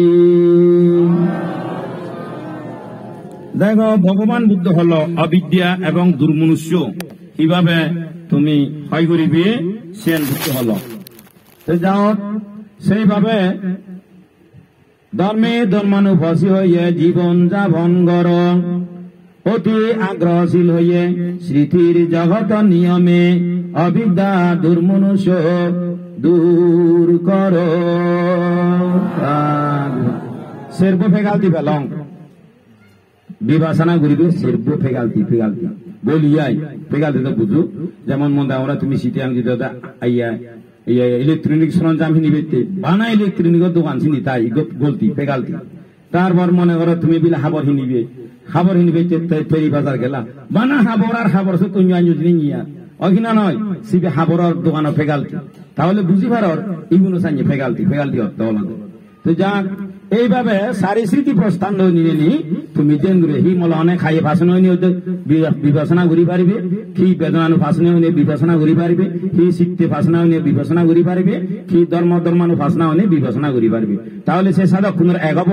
Speaker 1: দেখো ভগবান বুদ্ধ হল অবিদ্যা এবং দুর্মনুষ্য কিভাবে তুমি হয় করিবে সে বুদ্ধ হল যাও সেইভাবে ধর্মে ধর্মানুভাসী হইয়ে জীবন যাপন কর অতি আগ্রহশীল হইয়ে স্মৃতির জগত নিয়মে অবিদ্যা দুর্মনুষ্য দূর কর সেরবো ফেগালতি ফেলং বিভাসনা করিবে সেরবো ফেগালতি বলিয়াই ফেগালতি তো বুঝু যেমন মনে আমরা তুমি শীতে আমি দাদা আইয়া ইলেকট্রনিক সরঞ্জাম নিবে বানা ইলেকট্রনিক দোকান চিনি তাই গলতি ফেগালতি তারপর মনে করো তুমি বিলে হাবর হিনিবে তৈরি বাজার গেলা বানা হাবর আর হাবর সে তুমি আইনি নিয়া অগিনা নয় সিবে হাবরের দোকান ফেগালতি তাহলে বুঝি পারর ইগুলো চাইনি ফেগালতি অর্থ তো যাক এইভাবে সারি স্মৃতি প্রস্থান নিয়ে নি তুমি দেন ঘুরে হি মল অনেক খাইয়ে ভাষণ বিবেচনা করি পারিবে কি বেদনানু ভাষণ নিয়ে বিবেচনা করি পারিবে কি শিখতে ভাষণ নিয়ে বিবেচনা করি পারিবে কি ধর্মানু ভাষণ নিয়ে বিবেচনা করি পারিবে তাহলে সে সাধক কোন এগব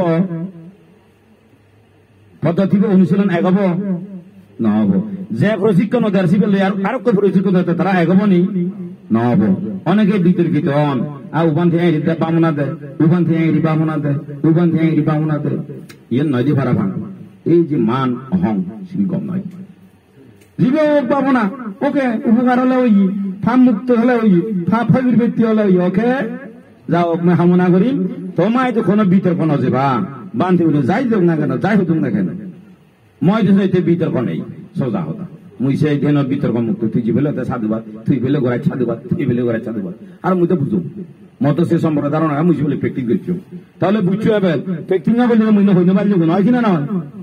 Speaker 1: পদ্ধতি অনুশীলন এগব নহব যে প্রশিক্ষণ দেশিবে আরো প্রশিক্ষণ তারা এগব নি নহব অনেকে বিতর্কিত হন আর উপান থেকে বামনা দেয় উপান থেকে বামনা দেয় ইয়ে নয় যে ভাড়া ভাঙ এই যে মান অহং সেটি কম নয় জীবে পাবো না ওকে উপকার হলে ওই ফার্ম মুক্ত হলে ওই ফাঁকির ব্যক্তি হলে ওই ওকে যাও হামনা করি তোমায় তো কোনো বিতর্ক নজে বা বান্ধি উঠে যাই হোক না কেন যাই হোক না কেন মই তো বিতর্ক নেই সোজা হতা মুই সেই দিন বিতর্ক মুক্ত তুই যে বেলে সাধুবাদ তুই বেলে গোড়ায় সাধুবাদ তুই বেলে গোড়ায় সাধুবাদ আর মুই তো বুঝো মতো সে সম্পর্কে ধারণা মুই বলে প্র্যাকটিস করছো তাহলে বুঝছো এবার প্র্যাকটিস না বললে মুই হইতে পারছো নয় কিনা নয়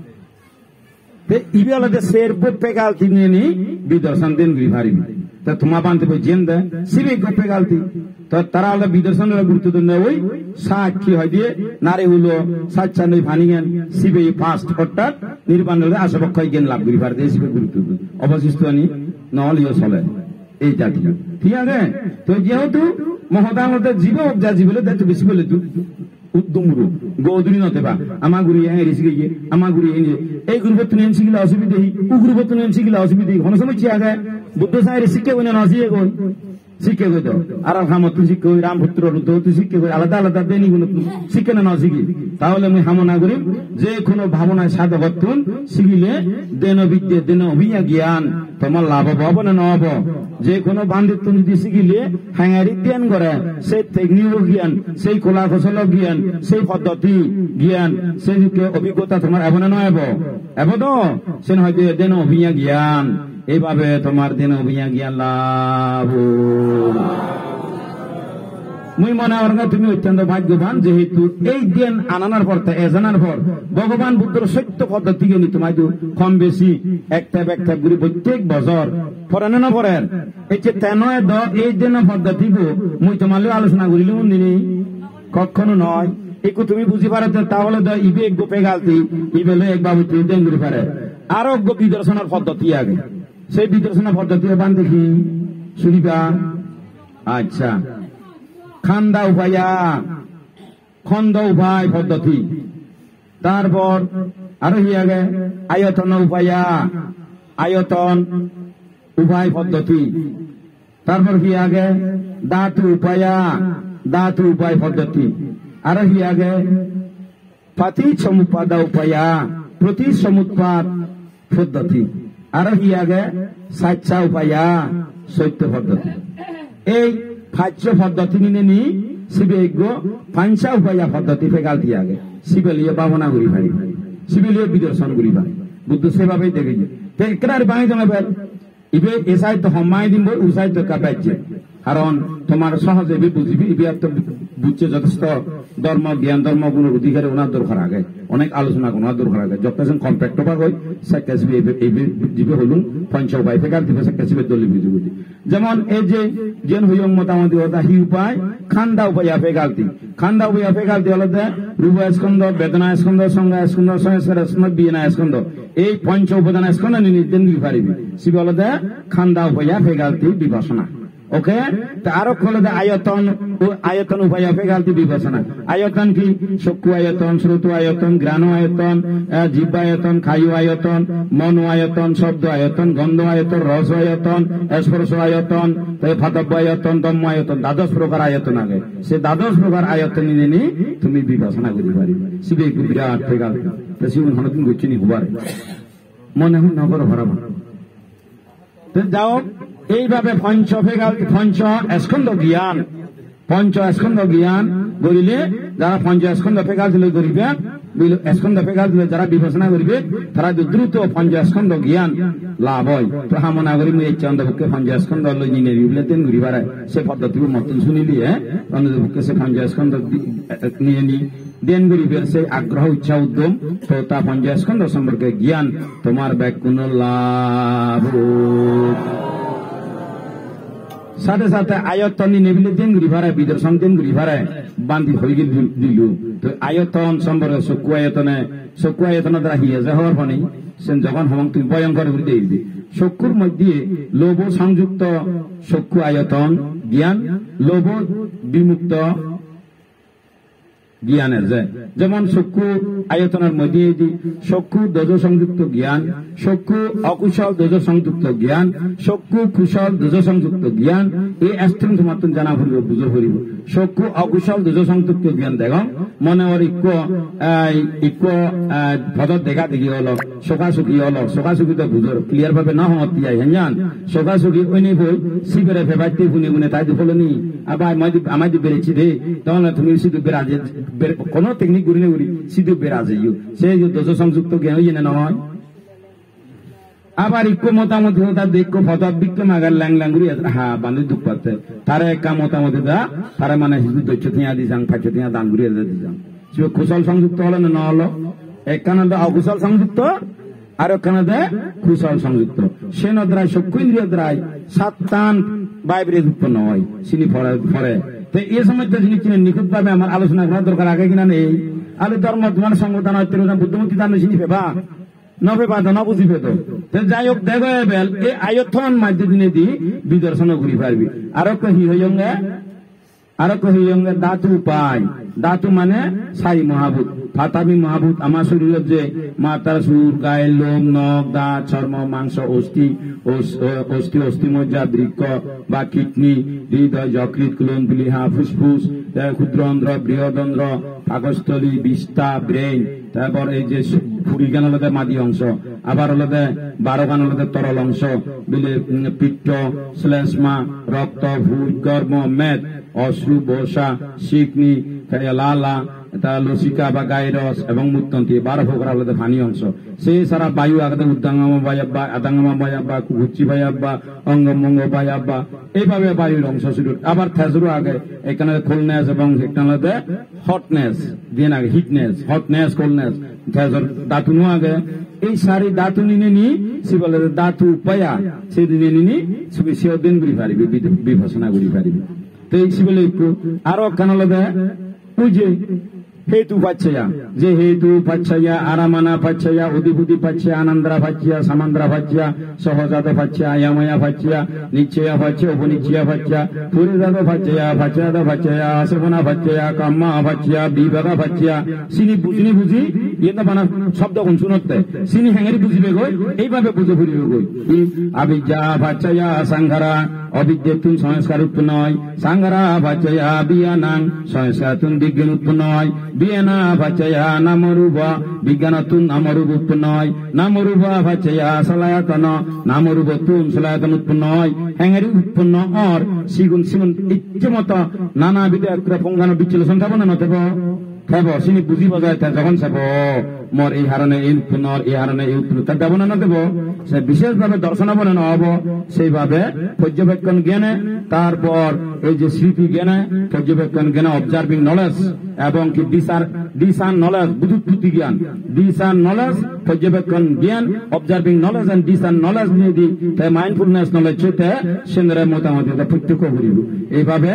Speaker 1: ইবে হলে সের পেগালতি নিয়ে নি বিদর্শন দিন ঘুরি ভারিবি তা তোমা বানতে জেন দেয় সিবে পেগালতি তো তারা হলে বিদর্শনের গুরুত্ব দেন ওই সাক্ষী হয় দিয়ে নারী হইল সাচ্চান্নই ভানি জ্ঞান শিবে ফার্স্ট অর্থাৎ নির্বাণ আশাপক্ষ জ্ঞান লাভ করি পারে শিবে গুরুত্ব অবশিষ্ট আনি নহলিও চলে এই জাতি ঠিক আছে তো যেহেতু মহদানতে জীব যা জীবলে দেখতে বেশি বলে উদ্যমরু গৌদুরি নতে বা আমা গুরি এসে গিয়ে আমা গুরি এই গ্রুপত তুমি শিখিলে অসুবিধা ও গ্রুপত তুমি শিখিলে অসুবিধা কোন সময় চিয়া গায় বুদ্ধ সাহের শিক্ষা বই না নসিয়ে গই শিক্ষা গই তো আর হামত শিক্ষা হই রামপুত্র তুই শিক্ষা হই আলাদা দেনি গুণ শিক্ষা না নসিকি তাহলে আমি হামনা করি যে কোনো ভাবনায় সাধকত্বন শিখিলে দেন বিদ্যে দেন অভিজ্ঞ জ্ঞান তোমার লাভ হব না নহব যে কোনো বান্ধিত্ব যদি শিখিলে হ্যাঙ্গারি জ্ঞান করে সেই টেকনিক জ্ঞান সেই কলা কৌশল জ্ঞান সেই পদ্ধতি জ্ঞান সেই অভিজ্ঞতা তোমার এব না নয় এব তো সে হয়তো দেন অভিজ্ঞ জ্ঞান এইভাবে তোমার দেন অভিজ্ঞ জ্ঞান লাভ মুই মনে হয় তুমি অত্যন্ত ভাগ্যবান যেহেতু এই জ্ঞান আনানোর পর জানার পর ভগবান বুদ্ধর সত্য পদ্ধতি নি তোমায় কম বেশি একটা গুলি প্রত্যেক বছর পড়েন না পড়েন এই যে তেন এই দিন পদ্ধতি মুই তোমালে আলোচনা করিলে নিনি কখনো নয় একটু তুমি বুঝি পারে তাহলে ইবে এক গোপে গালতি ইবেলে এক বাবু তুই দেন ঘুরে পারে আরো বিদর্শনের পদ্ধতি আগে সেই বিদর্শনের পদ্ধতি বান দেখি শুনিবা আচ্ছা খান্দা উপায়া খন্দ উপায় পদ্ধতি তারপর আরো আগে আয়তন উপায়া আয়তন উপায় পদ্ধতি তারপর কি আগে ধাতু উপায় পদ্ধতি আরো আগে পাতি সমুৎপাদা উপায়া প্রতি সমুৎপাদ পদ্ধতি আরো আগে সাচ্চা উপায়া সত্য পদ্ধতি এই ফাচ্য পদ্ধতি নিয়ে নি শিবে পাঞ্চা উপায়া পদ্ধতি ফেগালতি আগে শিবে লিয়ে ভাবনা করি পারি শিবে লিয়ে বিদর্শন করি পারি বুদ্ধ সেভাবেই দেখেছি একটার বাঙি জমা ইবে এ সাহিত্য সম্মাই দিন বই ও সাহিত্য কাপাইছে কারণ তোমার সহজে বুঝবি ইবে তো বুঝছে যথেষ্ট ধর্ম জ্ঞান ধর্ম গুণের অধিকারে ওনার দরকার আগে অনেক আলোচনা ওনার দরকার আগে যখন কম্প্যাক্ট পাক হয় জীবে হলুন পঞ্চ উপায় ফেকার দিবে সাক্ষাসিবে দলি বুঝবি যেমন এই যে জেন হইয়ং মোটামুটি ওটা হি উপায় খান্দা উপায় ফেকালতি হলো রূপ স্কন্ধ বেদনা স্কন্ধ সংজ্ঞা স্কন্ধ সংস্কার স্কন্ধ বিনা স্কন্ধ এই পঞ্চ উপাদান স্কন্ধ নির্দেন দিতে পারিবি শিবে হলো খান্দা উপায় ফেকালতি বিপাসনা ওকে আরো হলো আয়তন উপায় ফেকালতি বিবেচনা আয়তন কি চক্ষু আয়তন শ্রুতু আয়তন ঘ্রাণ আয়তন জিহ্বায়তন খায়ু আয়তন মন আয়তন শব্দ আয়তন গন্ধ আয়তন রস আয়তন স্পর্শ আয়তন ফাতব্য আয়তন দম্ম আয়তন দ্বাদশ প্রকার আয়তন আগে সে দ্বাদশ প্রকার আয়তন নিয়ে নি তুমি বিবেচনা করতে পারি শিবে বিরাট ফেকালতি শিবন হনদিন গুচ্ছিনি হবার মনে হয় নগর ভরাব যাও এইভাবে পঞ্চ স্কন্ধ জ্ঞান পঞ্চ স্কন্ধ জ্ঞান করিলে যারা পঞ্চ স্কন্ধ ফেকাল দিলে করিবে স্কন্ধ ফেকাল দিলে যারা বিবেচনা করিবে তারা দ্রুত পঞ্চ স্কন্ধ জ্ঞান লাভ হয় তো হামনা করি এই চন্দ্রপক্ষে পঞ্চ স্কন্ধ নিয়ে নিলে তেন ঘুরি বাড়ায় সে পদ্ধতি মতন শুনিলি চন্দ্রপক্ষে সে পঞ্চ স্কন্ধ নিয়ে নি দেন গরিবের সেই আগ্রহ ইচ্ছা উদ্যম তো তা পঞ্চ স্কন্ধ সম্পর্কে জ্ঞান তোমার ব্যাকুণ লাভ সাথে সাথে আয়তন নেবিলে দেন ঘুরি ভাড়ায় বিদর্শন দেন ঘুরি ভাড়ায় বান্ধি হয়ে দিল তো আয়তন সম্পর্কে চকু আয়তন দ্বারা হিয়াজে হওয়ার ফলে যখন হম তুমি ভয়ঙ্কর করে দেখবি চক্ষুর মধ্যে লোভ সংযুক্ত চক্ষু আয়তন জ্ঞান লোভ বিমুক্ত জ্ঞানের যায় যেমন চক্ষু আয়তনের মধ্যে চক্ষু দোজ সংযুক্ত জ্ঞান চক্ষু অকুশল দোজ সংযুক্ত জ্ঞান চক্ষু কুশল দোজ সংযুক্ত জ্ঞান এই স্ট্রিং তোমার জানা ফুরিব বুঝে ফুরিব চক্ষু অকুশল দোজ সংযুক্ত জ্ঞান দেখ মনে ওর ইক পদত দেখা দেখি হল চকাচুকি তো বুঝর ক্লিয়ার ভাবে না হতি হেন চকাচুকি অন্য বই সিবেরে ফেবাইতে শুনে শুনে তাই ফলনি আবার আমায় বেড়েছি দে তাহলে তুমি শুধু বেড়াজে কোন টেকনিক ঘুরি না ঘুরি শুধু বেড়াজে সে দোষ সংযুক্ত জ্ঞান হয়ে না নয় আবার ইকো মতামতি তার দেখো ফতাবিক্য মাগার ল্যাং ঘুরি হ্যাঁ বান্ধব দুঃখ পাচ্ছে তারা একা মতামতি দা তারা মানে শুধু দৈত্য থিয়া দিছাং ফাইতে থিয়া দান ঘুরিয়ে দিছাং কুশল সংযুক্ত হলো না হলো একখানে অকুশল সংযুক্ত আর একখানে কুশল সংযুক্ত সে নদ্রায় চক্ষু ইন্দ্রিয় দ্রায় সাতান বাইরে উৎপন্ন হয় চিনি ফলে তো এই সময় তো জিনিস নিখুঁত ভাবে আমার আলোচনা করার দরকার আগে কিনা নেই আলো ধর্ম তোমার সংগঠন হয়তো বুদ্ধিমতী দান চিনি ফেবা নভেবা তো নবুঝিবে তো যাই হোক দেখো এবেল এই আয়তন মাধ্যমে দি বিদর্শন ঘুরি পারবি আরো কহি হইয়ঙ্গে ধাতু পাই ধাতু মানে সাই মহাভূত ফাতাবি মহাভূত আমার শরীরের যে মাথার সুর গায়ের লোম নখ দাঁত চর্ম মাংস অস্থি মজ্জা বৃক্ক বা কিডনি হৃদয় যকৃত কুলন প্লীহা ফুসফুস ক্ষুদ্রন্ধ্র বৃহদন্ধ্র পাকস্থলী বিস্তা ব্রেন তারপর এই যে ফুরি গান হলো মাদি অংশ আবার হলো 12 গান হলো তরল অংশ বিলে পিত্ত শ্লেষ্মা রক্ত ভূত গর্ভ মেদ অশ্রু বসা শিকনি লালা লসিকা বা গাই রস এবং মূত্রন্তি 12 প্রকার হলো পানি অংশ সেই সারা বায়ু আগে উদ্দাঙ্গমা বায়াব্বা আদাঙ্গমা বায়াব্বা কুচি বায়াব্বা অঙ্গমঙ্গ বায়াব্বা এইভাবে বায়ুর অংশ শুরু আবার থেজরু আগে এখানে কোলনেস এবং এখানে হটনেস দিয়ে আগে হিটনেস হটনেস কোলনেস থেজর ধাতু নো আগে এই সারি ধাতু নিনে নি সে বলে ধাতু উপায়া সেই দিনে নিনি সে দিন ঘুরি পারিবি বিভাষণা ঘুরি পারিবি তো এই বলে আরো কেন ওই যে হেতু পাচ্ছয়া যে হেতু পাচ্ছয়া আরামানা পাচ্ছয়া উদিভূতি পাচ্ছা আনন্দ্রা পাচ্ছা সামান্দ্রা পাচ্ছা সহজাত পাচ্ছা ইয়াময়া পাচ্ছা নিশ্চয়া পাচ্ছা উপনিশ্চয়া পাচ্ছা পুরিজাত পাচ্ছয়া পাচ্ছাদ পাচ্ছয়া আশপনা পাচ্ছয়া কাম্মা পাচ্ছা বিভাগা পাচ্ছা চিনি বুঝি এটা মানে শব্দ কোন শুনতে চিনি হ্যাঙ্গারি বুঝিবে গই এইভাবে বুঝে ফুরিবে গই আবিদ্যা পাচ্ছয়া সাংঘারা অবিদ্যেতুন সংস্কার উৎপন্ন হয় সাংঘারা পাচ্ছয়া বিয়ানাং সংস্কারতুন বিজ্ঞান উৎপন্ন হয় বিয়ানা পাচ্ছয়া নামরূপা বিজ্ঞানতুন নামরূপ উৎপন্ন হয় নামরূপা পাচ্ছয়া সলায়তন নামরূপতুন সলায়তন উৎপন্ন হয় হ্যাঙ্গারি উৎপন্ন আর সিগুন ইচ্ছে মতো নানাবিধ একটা পঙ্গানো বিচ্ছিন্ন থাকবো না নথেব থাকবো চিনি বুঝি বজায় যখন চাব মোর এই হারণে এই উৎপন্ন এই হারণে এই উৎপন্ন তার দেব না দেব সে বিশেষভাবে দর্শন হব না হব সেইভাবে পর্যবেক্ষণ জ্ঞানে তারপর এই যে স্মৃতি জ্ঞানে পর্যবেক্ষণ জ্ঞানে অবজার্ভিং নলেজ এবং কি ডিসান নলেজ বুদ্ধি জ্ঞান ডিসান নলেজ পর্যবেক্ষণ জ্ঞান অবজার্ভিং নলেজ এন্ড ডিসান নলেজ নিয়ে দি তাই মাইন্ডফুলনেস নলেজ চুতে সেন্দ্রের মোটামুটি প্রত্যক্ষ করিব এইভাবে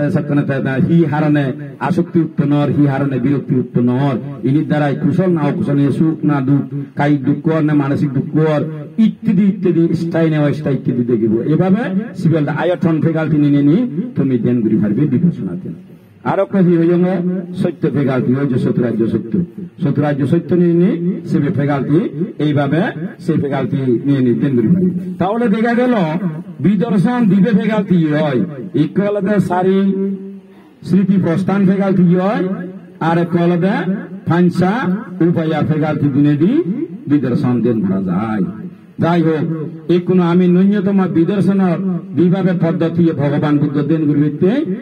Speaker 1: হি হারণে আসক্তি উৎপন্ন হি হারণে বিরক্তি উৎপন্ন ইনির দ্বারাই কুশল না অকুশল সুখ না দুঃখ কায়িক দুঃখ না মানসিক দুঃখ ইত্যাদি ইত্যাদি স্থায়ী নেওয়া স্থায়ী ইত্যাদি দেখিব এভাবে সিভিল আয়তন ফেকালটি নিয়ে নি তুমি জ্ঞান করি পারবে বিবেচনা দেন আরো কাজী হয়ে সত্য ফেকালটি হয়ে যে শত্রুরাজ্য সত্য নিয়ে নি সে ফেকালটি এইভাবে সেই ফেকালটি নিয়ে নি জ্ঞান করি পারবে তাহলে দেখা গেল বিদর্শন দিবে ফেকালটি হয় ইকুয়ালতে সারি স্মৃতি প্রস্থান ফেকালটি হয় আর কলদে ফাংসা উপায়া ফেকালটি দিনে দি বিদর্শন দেন করা যায় যাই হোক এই কোনো আমি ন্যূনতম বিদর্শনের বিভাগের পদ্ধতি ভগবান বুদ্ধ দেন গুরুতে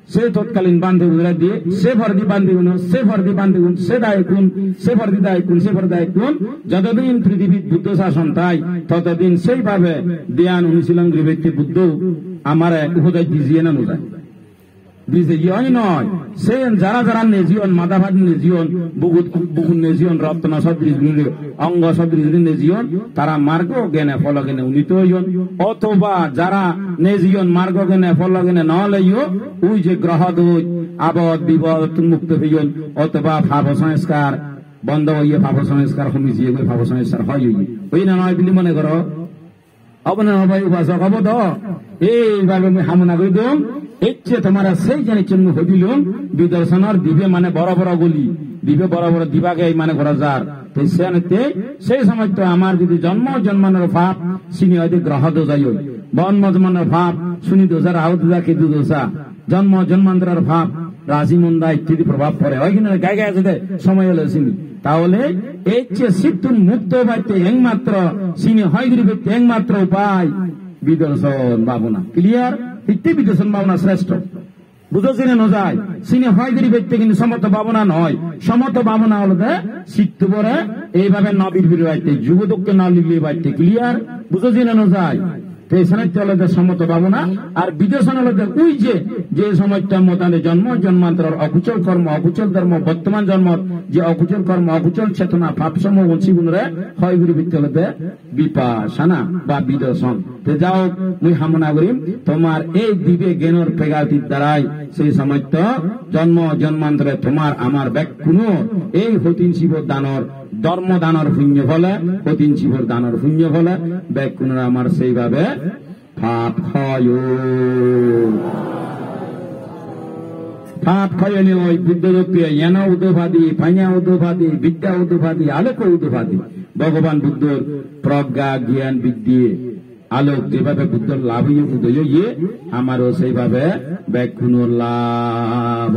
Speaker 1: সে তৎকালীন বান্ধে উদরা দিয়ে সে ভরদি বান্ধে গুণ সে ভরদি বান্ধে গুণ সে দায় গুণ সে ভরদি দায় গুণ সে ভরদি দায় গুণ যতদিন পৃথিবীর বুদ্ধ শাসন তাই ততদিন সেইভাবে ধ্যান অনুশীলন করে ব্যক্তি বুদ্ধ আমার উপদেশ দিয়ে না যায় বিজয়ী নয় সে যারা যারা নেজিয়ন মাদাভাদ নেজিয়ন বুকুন নেজিয়ন রত্ন সদৃশ অঙ্গ সদৃশ নেজিয়ন তারা মার্গ জ্ঞানে ফল জ্ঞানে উন্নীত হইন অথবা যারা নেজিয়ন মার্গ জ্ঞানে ফল জ্ঞানে ন লইও ওই যে গ্রহ দোষ আবদ বিপদ মুক্ত হইন অথবা ভাব সংস্কার বন্ধ হইয়ে ভাব সংস্কার সমিজিয়ে ভাব সংস্কার হয় ওই না নয় বলে মনে করো অবনা হবাই উপাসক হব তো এইভাবে আমি হামনা করে দিম ইচ্ছে তোমারা সেই জানি চিহ্ন হইল বিদর্শনের দিবে মানে বড় বড় গলি দিবে বড় বড় দিবাকে মানে ঘর যার সেই সময় তো আমার যদি জন্ম জন্মানোর ভাব চিনি হয়তো গ্রহ দোষাই বন্ম জন্মানোর ভাব শুনি দোষা রাহু দোষা কেতু দোষা জন্ম জন্মান্তরের ভাব রাশি মন্দা ইত্যাদি প্রভাব পড়ে হয় কিনা গায়ে গায়ে আছে সময় হলো চিনি তাহলে এই চেয়ে সিদ্ধুন মুক্ত পাইতে একমাত্র চিনি হয় ব্যক্তি একমাত্র উপায় বিদর্শন ভাবনা ক্লিয়ার ইত্যাদি বিদর্শন ভাবনা শ্রেষ্ঠ বুঝো চিনে ন যায় চিনে হয় ব্যক্তি কিন্তু সমত ভাবনা নয় সমত ভাবনা হলো সিদ্ধ পরে এইভাবে নবীর বিরুদ্ধে যুগদক্ষে না লিখলে বাইতে ক্লিয়ার বুঝো চিনে ন যায় সমত ভাবনা আর বিদর্শন হলো ওই যে সময়টা মতানে জন্ম জন্মান্তর অকুচল কর্ম অকুচল ধর্ম বর্তমান জন্ম যে অকুচল কর্ম অকুচল চেতনা ভাবসমূহ জীবনে হয় ভিত্তি হলো বিপাসনা বা বিদর্শন যাও মুই হামনা করিম তোমার এই দিবে জ্ঞানের পেগাতির দ্বারাই সেই সময়টা জন্ম জন্মান্তরে তোমার আমার ব্যাগ কোন এই হতিন শিব দানর ধর্ম দানর পুণ্য ফলে হতিন শিবর দানর পুণ্য ফলে ব্যাগ কোন আমার সেইভাবে পাপ হয় পাপ খয়নি ওই বুদ্ধরূপে এন উদোভাদি ফাইয়া উদোভাদি বিদ্যা উদোভাদি আলোক উদোভাদি ভগবান বুদ্ধর প্রজ্ঞা জ্ঞান বিদ্যে আলোক যেভাবে বুদ্ধর লাভ উদয় ইয়ে আমারও সেইভাবে ব্যাকুণ লাভ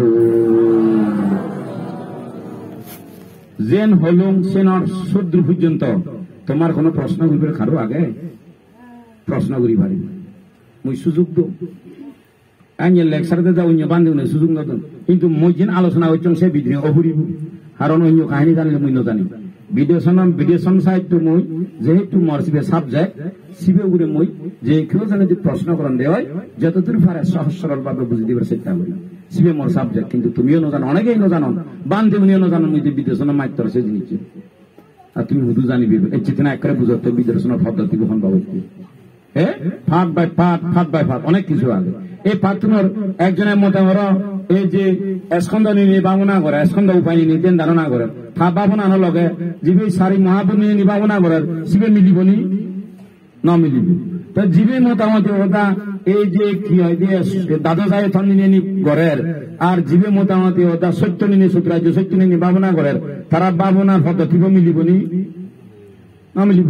Speaker 1: যেন হলুম সেনর শূদ্র পর্যন্ত তোমার কোন প্রশ্ন করিবে খারো আগে প্রশ্ন করি পারি মুই সুযোগ দো আইনের লেকচারতে যাও অন্য বান্ধব সুযোগ নতুন কিন্তু মই যেন আলোচনা হচ্ছেন সে বিধি অপরিব কারণ অন্য কাহিনী জানিলে মই নজানি বিদেশন সাহিত্য মই যেহেতু মোর শিবে সাবজেক্ট শিবে উড়ে মই যে কেউ জানে যে প্রশ্ন করেন দেয় যতদূর পারে সহজ সরল ভাবে বুঝে দিবার চেষ্টা করি শিবে মোর সাবজেক্ট কিন্তু তুমিও নজানো অনেকেই নজানো বান্ধবীও নজানো মই যে বিদেশনের মাত্র সে জিনিস আর তুমি শুধু জানিবি এই চেতনা একবারে বুঝতে বিদেশনের পদ্ধতি গ্রহণ পাবো ফাঁক বাই ফাঁক অনেক কিছু আগে এই প্রার্থনার একজনের মতে ওরা এই যে স্কন্ধ নিয়ে ভাবনা করে স্কন্ধ উপায় নিয়ে দেন ধারণা করে থাপ ভাবনা লগে জীবে সারি মহাপুর নিয়ে নিভাবনা করে শিবে মিলিবনি ন মিলিব তো জীবে মোটামুটি ওটা এই যে কি হয় যে দাদা সাহেব থন নিয়ে ঘরের আর জীবে মোটামুটি ওটা সত্য নিয়ে সূত্রাজ্য সত্য নিয়ে ভাবনা করে তারা ভাবনার পদ্ধতি মিলিবনি ন মিলিব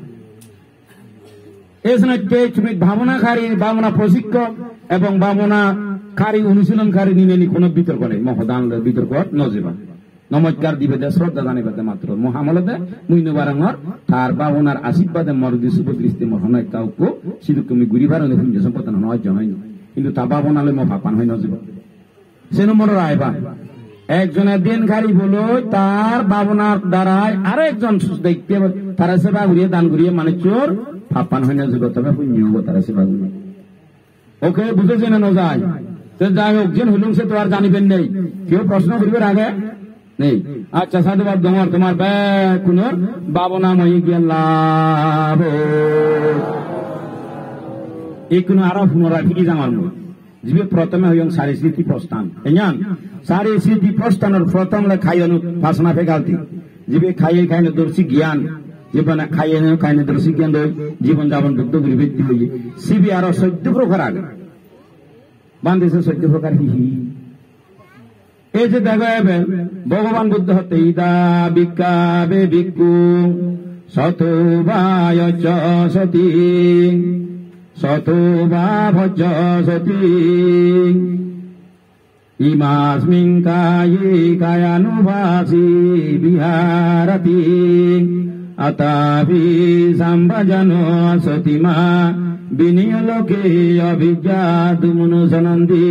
Speaker 1: এই সময় তুমি ভাবনাকারী ভাবনা প্রশিক্ষক এবং ভাবনাকারী অনুশীলনকারী নিয়ে কোন বিতর্ক নেই মহদান বিতর্ক নজিবা নমস্কার দিবে শ্রদ্ধা জানিবে মাত্র মহামলদে মুইনবারঙর তার ভাবনার আশীর্বাদে মরদি সুপদৃষ্টি মহন কাউকে সিধু তুমি গুরিবার পুঞ্জ সম্পদ নয় জনাই কিন্তু তা ভাবনালে মহাপান হয় নজিবা সে নম্বর আইবা একজনের দিনকারী বলো তার ভাবনার দ্বারাই আরো একজন দেখতে তারা সেবা ঘুরিয়ে দান ঘুরিয়ে মানে চোর ফাপান হয় না যুগ তবে পুণ্য হবো তারা সেবা ঘুরিয়ে ওকে বুঝেছে না যায় যাই হোক যেন হলুম সে তো আর জানিবেন নেই কেউ প্রশ্ন করিবার আগে নেই আচ্ছা সাধুবাদ তোমার তোমার কোন ভাবনা মই গেলাম এই কোন আরো পুনরায় ফিরি যাওয়ার মই জীবে প্রথমে হইং সারি স্মৃতি প্রস্থান এজান সারি স্মৃতি প্রস্থানের প্রথম খাইয়ে বাসনা ফেকালতি জীবে খাইয়ে খাইনে দর্শী জ্ঞান জীবনে খাইয়ে খাইনে দর্শী জ্ঞান জীবন যাপন বুদ্ধ গুলি বৃদ্ধি হইয়ে শিবি আরো 14 প্রকার আগে বান্ধেছে 14 প্রকার হি এই যে দেখা যাবে ভগবান বুদ্ধ হতে ইদা বিকাবে ভিক্ষু শতবায় সতী শতবা ভজ সতী ইমাস্মিন কায়ে কায়ানুভাসি বিহারতি আতাভি সাম্বাজানো সতিমা বিনিয়োলোকে অভিজ্ঞাত মনুসনন্দী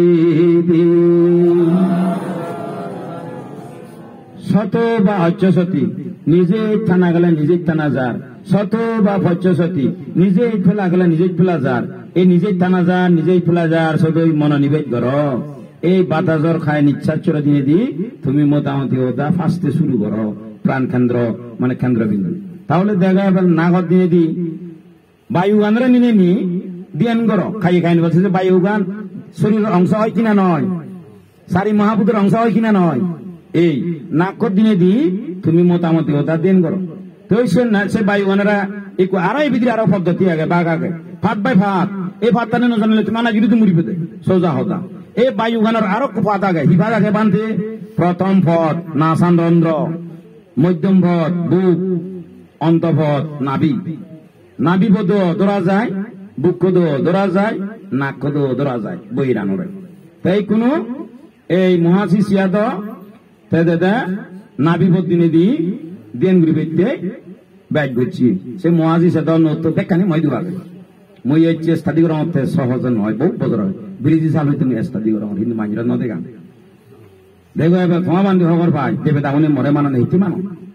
Speaker 1: শত বা অচ্যসতী নিজে থানা গেলে নিজে থানা যার শত বা পচ্যসতী নিজে ফেলা গেলে নিজে ফেলা যার এই নিজে থানা যার নিজেই ফেলা যার সদই মনোনিবেশ কর এই বাতাজর খায় নিচ্ছাচর দিনে দি তুমি মোটামুটি ওটা ফাঁসতে শুরু করো প্রাণ কেন্দ্র মানে কেন্দ্রবিন্দু তাহলে দেখা যাবে নাগর দিনে দি বায়ু গানরা নিনে নি দিয়ান করো খাইয়ে খাইনি বলছে যে বায়ু গান শরীরের অংশ হয় কিনা নয় সারি মহাপুতের অংশ হয় কিনা নয় এই নাকর দিনে দি তুমি মোটামুটি ওটা দিন করো তো সে বায়ু গানেরা একটু আরো এই ভিতরে আরো পদ্ধতি আগে বাঘ আগে ফাট বাই ফাট এই ফাটটা না জানলে তুমি মানা যদি তুমি মুড়িবে সোজা হতা এই বায়ু গানের আরো ফাট আগে হিফাত আগে বান্ধে প্রথম ফট নাসান রন্ধ্র মধ্যম ফট বুক অন্তঃফট নাভি নাভি পদ ধরা যায় বুক কদ ধরা যায় নাক কদ ধরা যায় বহিরানোরে তাই কোন এই মহাশি সিয়াদ দাদা নাভি পদ দিনে দি দেন গুরিবেতে ব্যাগ করছি সে মহাজি সাদা নত দেখানি মই দিবা মই হচ্ছে স্টাডি করার মধ্যে সহজ নয় বহু বদর হয় ব্রিজ চালু তুমি স্টাডি করার হিন্দু মাইরা ন দেখা দেখো এবার তোমার বান্ধব হবার ভাই দেবে তাহলে মরে মানা নেই মানো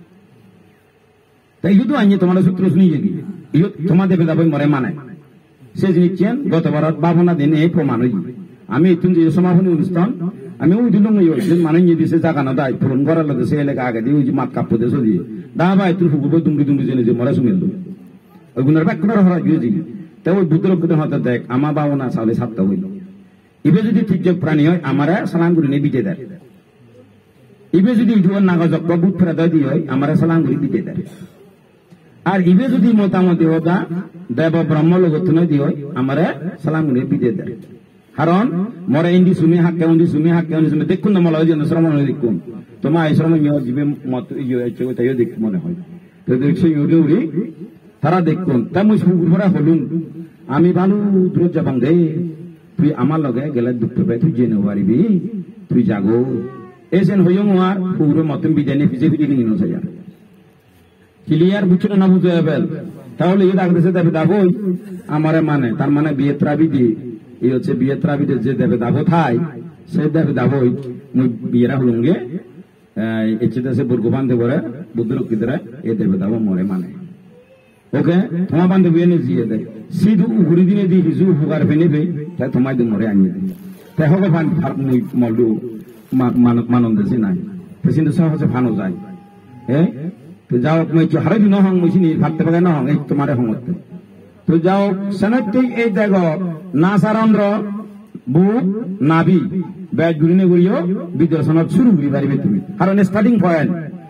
Speaker 1: তাই ইউ তো আইনি তোমার সূত্র শুনি যে ইউ তোমার দেবে যাবো মরে মানে সে জিনিস গতবার বাবনা দিন এই প্রমাণ হই আমি তুমি যে সমাপনী অনুষ্ঠান আমি ওই দিন মানে নিয়ে দিছে জায়গা না দায় পূরণ করার লোক সে এলাকা আগে দিয়ে ওই যে মাত কাপড় দিয়ে চলিয়ে দা ভাই তুই ফুকুবো দুমড়ি দুমড়ি জেনে যে মরা শুনে ওই গুণের ব্যাক করার হরা গিয়ে তাই ওই বুদ্ধ হাতে দেখ আমার বাবনা চাউলে সাতটা হইল ইবে যদি ঠিক যে প্রাণী হয় আমার সালাম করে নিয়ে বিটে দেয় ইবে যদি নাগজ বুট ফেরা দেয় দিয়ে হয় আমার সালাম করে বিটে দেয় আর ইবে যদি মোটামুটি ওটা দেব ব্রহ্ম লোক দিয়ে হয় আমার সালাম করে বিটে দেয় কারণ মরে ইন্দি সুমি হাক্কে উন্দি সুমি হাক্কে উন্দি সুমি দেখুন না মলা যেন শ্রমণ দেখুন তোমার এই শ্রমণ জীবে মত তাইও দেখ মনে হয় তো দেখছি ইউরি তারা দেখুন তাই মুই সুরা হলুন আমি ভালো দূর যাবাং দে তুই আমার লগে গেলে দুঃখ পাই তুই জেনে পারিবি তুই জাগো এসেন হইয়ং আর পুরো মতন বিজানি ফিজে ফিজে কিনে নসে যা ক্লিয়ার বুঝছো না বুঝো এবেল তাহলে এই ডাকতেছে দেবে দাবই আমারে মানে তার মানে বিয়ে ত্রাবি দিয়ে এই হচ্ছে বিয়ে ত্রাবিদের যে দেবে দাবো থাই সে দেবে দাবই মুই বিয়েরা হলুঙ্গে এসে বুর্গ বান্ধে করে বুদ্ধরক্ষিতরা এ দেবে দাবো মরে মানে ওকে তোমার বান্ধে বিয়ে নিয়ে জিয়ে দেয় সিধু ঘুরি দিনে দিয়ে হিজু উপকার ফেনেবে তাই তোমায় দিয়ে মরে আনিয়ে দেয় তাই হবে মুই মলডু মানন দেশে নাই তো কিন্তু সহজে ফানো যায় হ্যাঁ তো যাও মই হারে দিন হং মই চিনি ভাবতে পারে না হং এই তোমারে হংতে তো যাও সেনাতে এই দেখো নাসারন্দ্র বুক নাভি ব্যাগ ঘুরিনে ঘুরিও বিদর্শনত শুরু করি পারিবে তুমি কারণ স্টার্টিং পয়েন্ট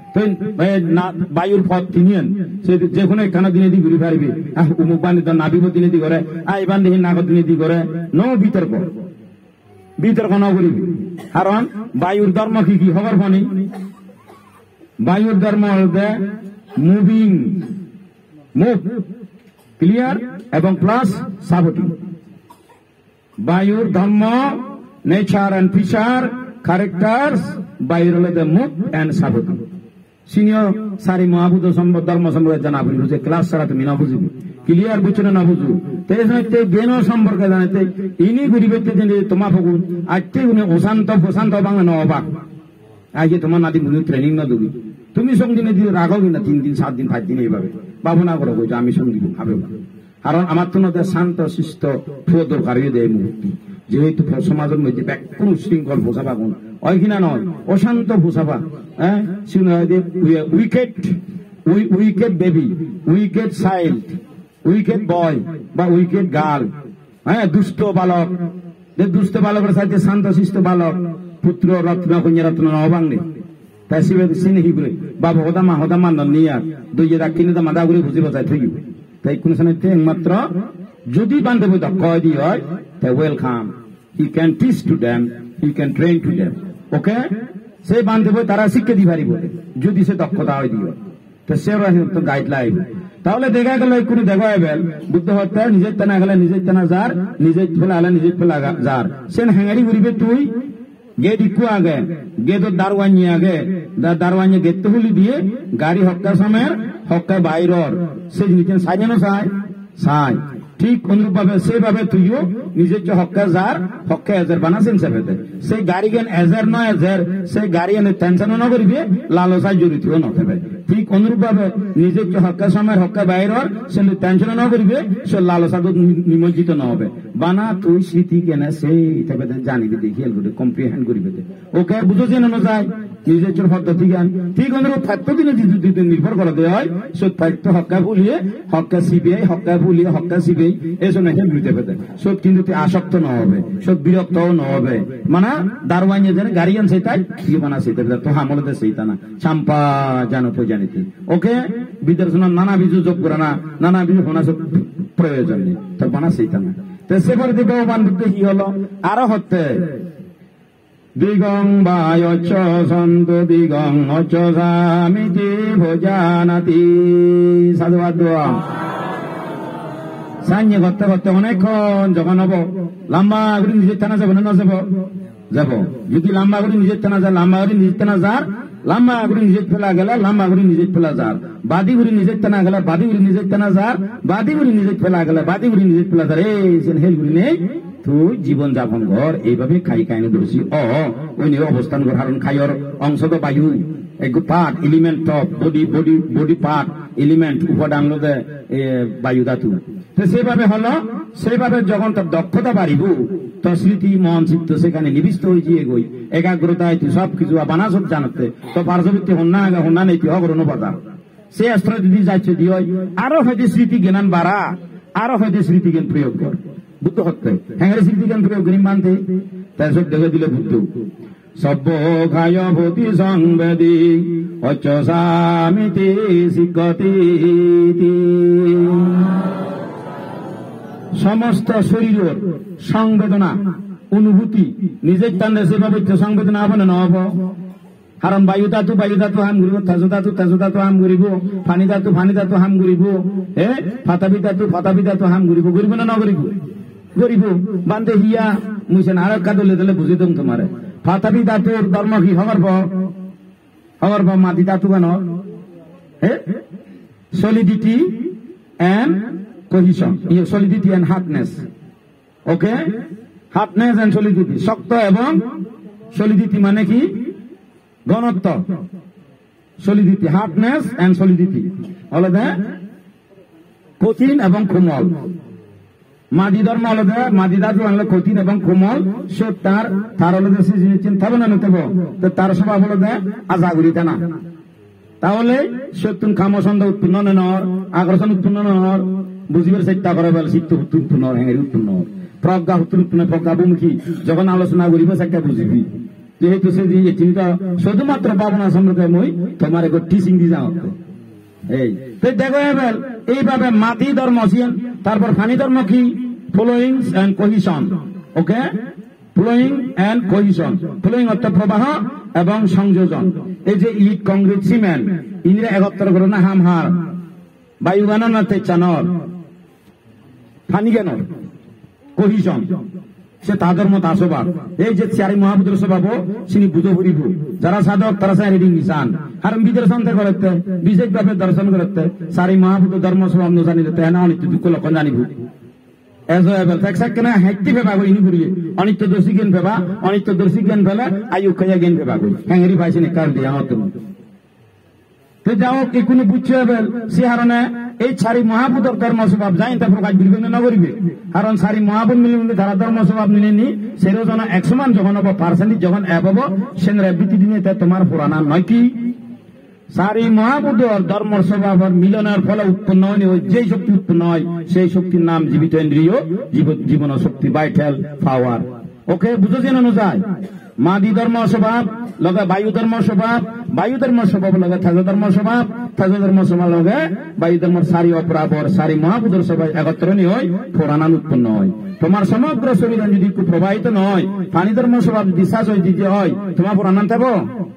Speaker 1: বায়ুর পথ তিনিয়েন সে যে কোনো একখানা দিনে দি ঘুরি পারিবে উমুক বান্ধি নাভি দিনে দি করে আই বান্ধি নাগর দিনে দি করে ন বিতর্ক বিতর্ক ন করিবি কারণ বায়ুর ধর্ম কি কি খবর ফনি বায়ুর ধর্ম হলতে মুভিং মুভ ক্লিয়ার এবং প্লাস সাপোর্টিং বায়ুর ধর্ম নেচার এন্ড ফিচার ক্যারেক্টার্স বায়ুর হলে মুভ এন্ড সাপোর্টিং সিনিয়র সারি মহাভূত ধর্ম সম্পর্কে জানা বুঝে ক্লাস ছাড়া তুমি না বুঝবি ক্লিয়ার বুঝছো না বুঝু তে জ্ঞান সম্পর্কে জানাতে ইনি গরিবের তোমার ফগুন আজকে উনি অশান্ত প্রশান্ত বাংলা ন অবাক আজকে তোমার নাতি মুনি ট্রেনিং না দেবি তুমি সঙ্গিনে দিয়ে রাখো কিনা 3 দিন 7 দিন 5 দিন এইভাবে ভাবনা করো যে আমি সঙ্গী ভাবে কারণ আমার তো নদী শান্ত শিষ্ট ফুয় দরকার দেয় মুক্তি যেহেতু সমাজের মধ্যে ব্যাকুল শৃঙ্খল ভোসাবা গুণ ওই কিনা নয় অশান্ত ভোসাবা হ্যাঁ wicked baby wicked child wicked boy বা উইকেট গার্ল হ্যাঁ দুষ্ট বালক দুষ্ট বালকের সাথে শান্ত শিষ্ট বালক পুত্র রত্ন কন্যা রত্ন অবাঙ্গে তাই সিনে কি করে বাবা হদামা নিয়া দুই কিনে মাদা করে বুঝে বাজায় থাকি তাই কোন সময় একমাত্র যদি বান্ধব কয় দিয়ে হয় তাই welcome he can teach to them he can train to them okay সেই বান্ধব তারা শিক্ষা দি পারিব যদি সে দক্ষতা হয় দিয়ে তো সে গাইডলাইন তাহলে দেখা গেল কোনো দেখা এবেল বুদ্ধ হত্যা নিজের টানা গেলে নিজের টানা যার নিজের ফেলা হলে নিজের ফেলা যার সে হ্যাঙ্গারি ঘুরিবে তুই গেট ইকু আগে গেট দারওয়ানি আগে দারওয়ানি গেট তো হুলি দিয়ে গাড়ি হক্কা সময়ের হক্কা বাইরর সে জিনিস সাজানো সাই ঠিক অনুরূপভাবে সেভাবে তুইও নিজের যে হক্কা যার হক্কা এজার বানাছেন সেভাবে সেই গাড়ি গেন এজার নয় এজার সেই গাড়ি এনে টেনশনও ন করিবে লালসায় জড়িতও নথেবে ঠিক অনুরূপভাবে নিজের যে হক্কা সময়ের হক্কা বাইরর সে টেনশনও ন করিবে সে লালসা নিমজ্জিত ন হবে বানা তুই স্মৃতি কেনে সেই জানিবে দেখি এলগুলো কম্প্রিহেন্ড করিবে ওকে বুঝো যেন যায় নিজের চোর পদ্ধতি জ্ঞান ঠিক অনুরূপ ফাত্য দিনে নির্ভর করা দেওয়া হয় সে ফাত্য হক্কা ভুলিয়ে হক্কা সিবিআই হক্কা ভুলিয়ে হক্কা সিবিআই এই জন্য হেল্প দিতে পেতে সব কিন্তু আসক্ত ন হবে সব বিরক্ত ন হবে মানে দারওয়ানি যেন গাড়িয়ান সেইটাই কি বানা সেইটা তো হামলতে সেইটা না চাম্পা জানো জানিতে ওকে বিদর্শন নানা বিজু যোগ করে না নানা বিজু হোনা সব প্রয়োজন নেই তো বানা সেইটা না তো সেবার দিকে বান্ধবতে কি হলো আরো হতে দিগং বায়চ সন্ত দিগং অচ সামিতি ভোজানাতি সাধুবাদ দোয়া সাইনে করতে করতে অনেকক্ষণ যখন হবো লম্বা করে নিজের থানা যাবো না যাব যদি লম্বা করে নিজের থানা যা লম্বা করে নিজের থানা যার লম্বা করে নিজের ফেলা গেল লম্বা করে নিজের ফেলা যার বাদি করে নিজের থানা গেল বাদি করে নিজের থানা যার বাদি করে নিজের ফেলা গেল বাদি করে নিজের ফেলা যার এই হেল করে নেই তুই জীবন যাপন ঘর এইভাবে খাই খাইনে ধরছি ওই নিয়ে অবস্থান কর কারণ খাইয়র অংশ তো বায়ু এক part element of body part element উপাদান লোদে বায়ু ধাতু তো সেভাবে হলো সেভাবে যখন তার দক্ষতা বাড়িব তো স্মৃতি মন চিত্ত সেখানে নিবিষ্ট হয়ে গিয়ে গই একাগ্রতায় তুই সবকিছু বানা সব জানাতে তো পার্শ্ববর্তী হন্না নেই তুই অগ্রণ বাজার সে অস্ত্র যদি যাচ্ছে দিয়ে আরো হয়তো স্মৃতি জ্ঞান বাড়া আরো হয়তো স্মৃতি জ্ঞান প্রয়োগ কর বুদ্ধ হচ্ছে হ্যাঁ স্মৃতি জ্ঞান প্রয়োগ করি মানতে তাই সব দেখে দিলে বুদ্ধ সব্য খায় ভূতি সংবেদী অচ সামিতি শিক্ষতি সমস্ত শরীরের সংবেদনা অনুভূতি নিজের টানে সেভাবে সংবেদনা হবে না হব কারণ বায়ু ধাতু হাম ঘুরিব তেজ ধাতু হাম ঘুরিব ফানি ধাতু হাম ঘুরিব ফাতাবি ধাতু হাম ঘুরিব না নগরিব গরিব বান্ধে হিয়া মুছেন আর কাদলে দিলে বুঝি দম তোমার ফাতাবি ধাতুর ধর্ম কি হওয়ার মাটি ধাতু কেন solidity and cohesion, solidity and hardness. Okay? Hardness and solidity. শক্ত এবং solidity মানে কি? ঘনত্ব। solidity, hardness and solidity. আলাদা কঠিন এবং কোমল। মাদি ধর্ম আলাদা, মাদি ধাতু আলাদা কঠিন এবং কোমল। সে তার আলাদা সে জিনিস চিন্তা হবে না নতেব। তো তার স্বভাব আলাদা আজাগুড়িতে না। তাহলে সত্যুন কামসন্দ উৎপন্ন নয়, আকর্ষণ উৎপন্ন নয়, বুঝিবার চেষ্টা করে বলে চিত্ত উৎপন্ন হ্যাঙ্গের উৎপন্ন প্রজ্ঞা উৎপন্ন প্রজ্ঞাবুমুখী যখন আলোচনা করিব সেটা বুঝিবি যেহেতু সে চিন্তা শুধুমাত্র ভাবনা সম্পর্কে মই তোমার একটু টিচিং দিয়ে যাও এই তো দেখো এবার এইভাবে মাটি ধর্ম তারপর ফানি ধর্ম কি flowing and cohesion okay flowing and cohesion flowing অর্থ প্রবাহ এবং সংযোজন এই যে ইট কংক্রিট সিমেন্ট ইংরে একত্র করে না হামহার বায়ু গানর না তেচানর ফানি কেন কোহিশন সে তাদের মত আসবাব এই যে চারি মহাপুত্র স্বভাব তিনি বুঝো ফুরিব যারা সাধক তারা সারি নিশান কারণ বিদর্শন করতে বিশেষ ভাবে দর্শন করতে সারি মহাপুত্র ধর্ম স্বভাব ন জানিলে তেনা অনিত্য দুঃখ লক্ষণ জানিব হাইটি ফেবা ইনি করিলে অনিত্য দোষী জ্ঞান ফেবা অনিত্য দোষী জ্ঞান ফেলে আয়ু খাইয়া জ্ঞান ফেবা করি হ্যাঙ্গেরি পাইছে কার দিয়ে আমার তো যাও কি কোনো বুঝছে সে হারণে এই সারি মহাপুতর ধর্ম স্বভাব যাই তা প্রকাশ করিবে না করিবে কারণ সারি মহাপুত মিলে তারা ধর্ম স্বভাব নিলে নি সেরও জন একসমান যখন হবো পার্সেন্টেজ যখন অ্যাপ হবো সেন্দ্র বিতি দিনে তোমার পুরানা নয় কি সারি মহাপুতর ধর্ম স্বভাবের মিলনের ফলে উৎপন্ন হয়নি যে শক্তি উৎপন্ন হয় সেই শক্তির নাম জীবিত ইন্দ্রিয় জীবন শক্তি ভাইটাল পাওয়ার ওকে বুঝো যেন যায় মাদি ধর্ম স্বভাব লগে বায়ু ধর্ম স্বভাব লগে তেজ ধর্ম স্বভাব লগে বায়ু ধর্ম সারি অপরাপর সারি মহাপুদর সবাই একত্র নি হয় পুরাণান উৎপন্ন হয় তোমার সমগ্র শরীর যদি প্রবাহিত নয় পানি ধর্ম স্বভাব যদি শ্বাস দিতে হয় তোমার পুরাণান থাকবো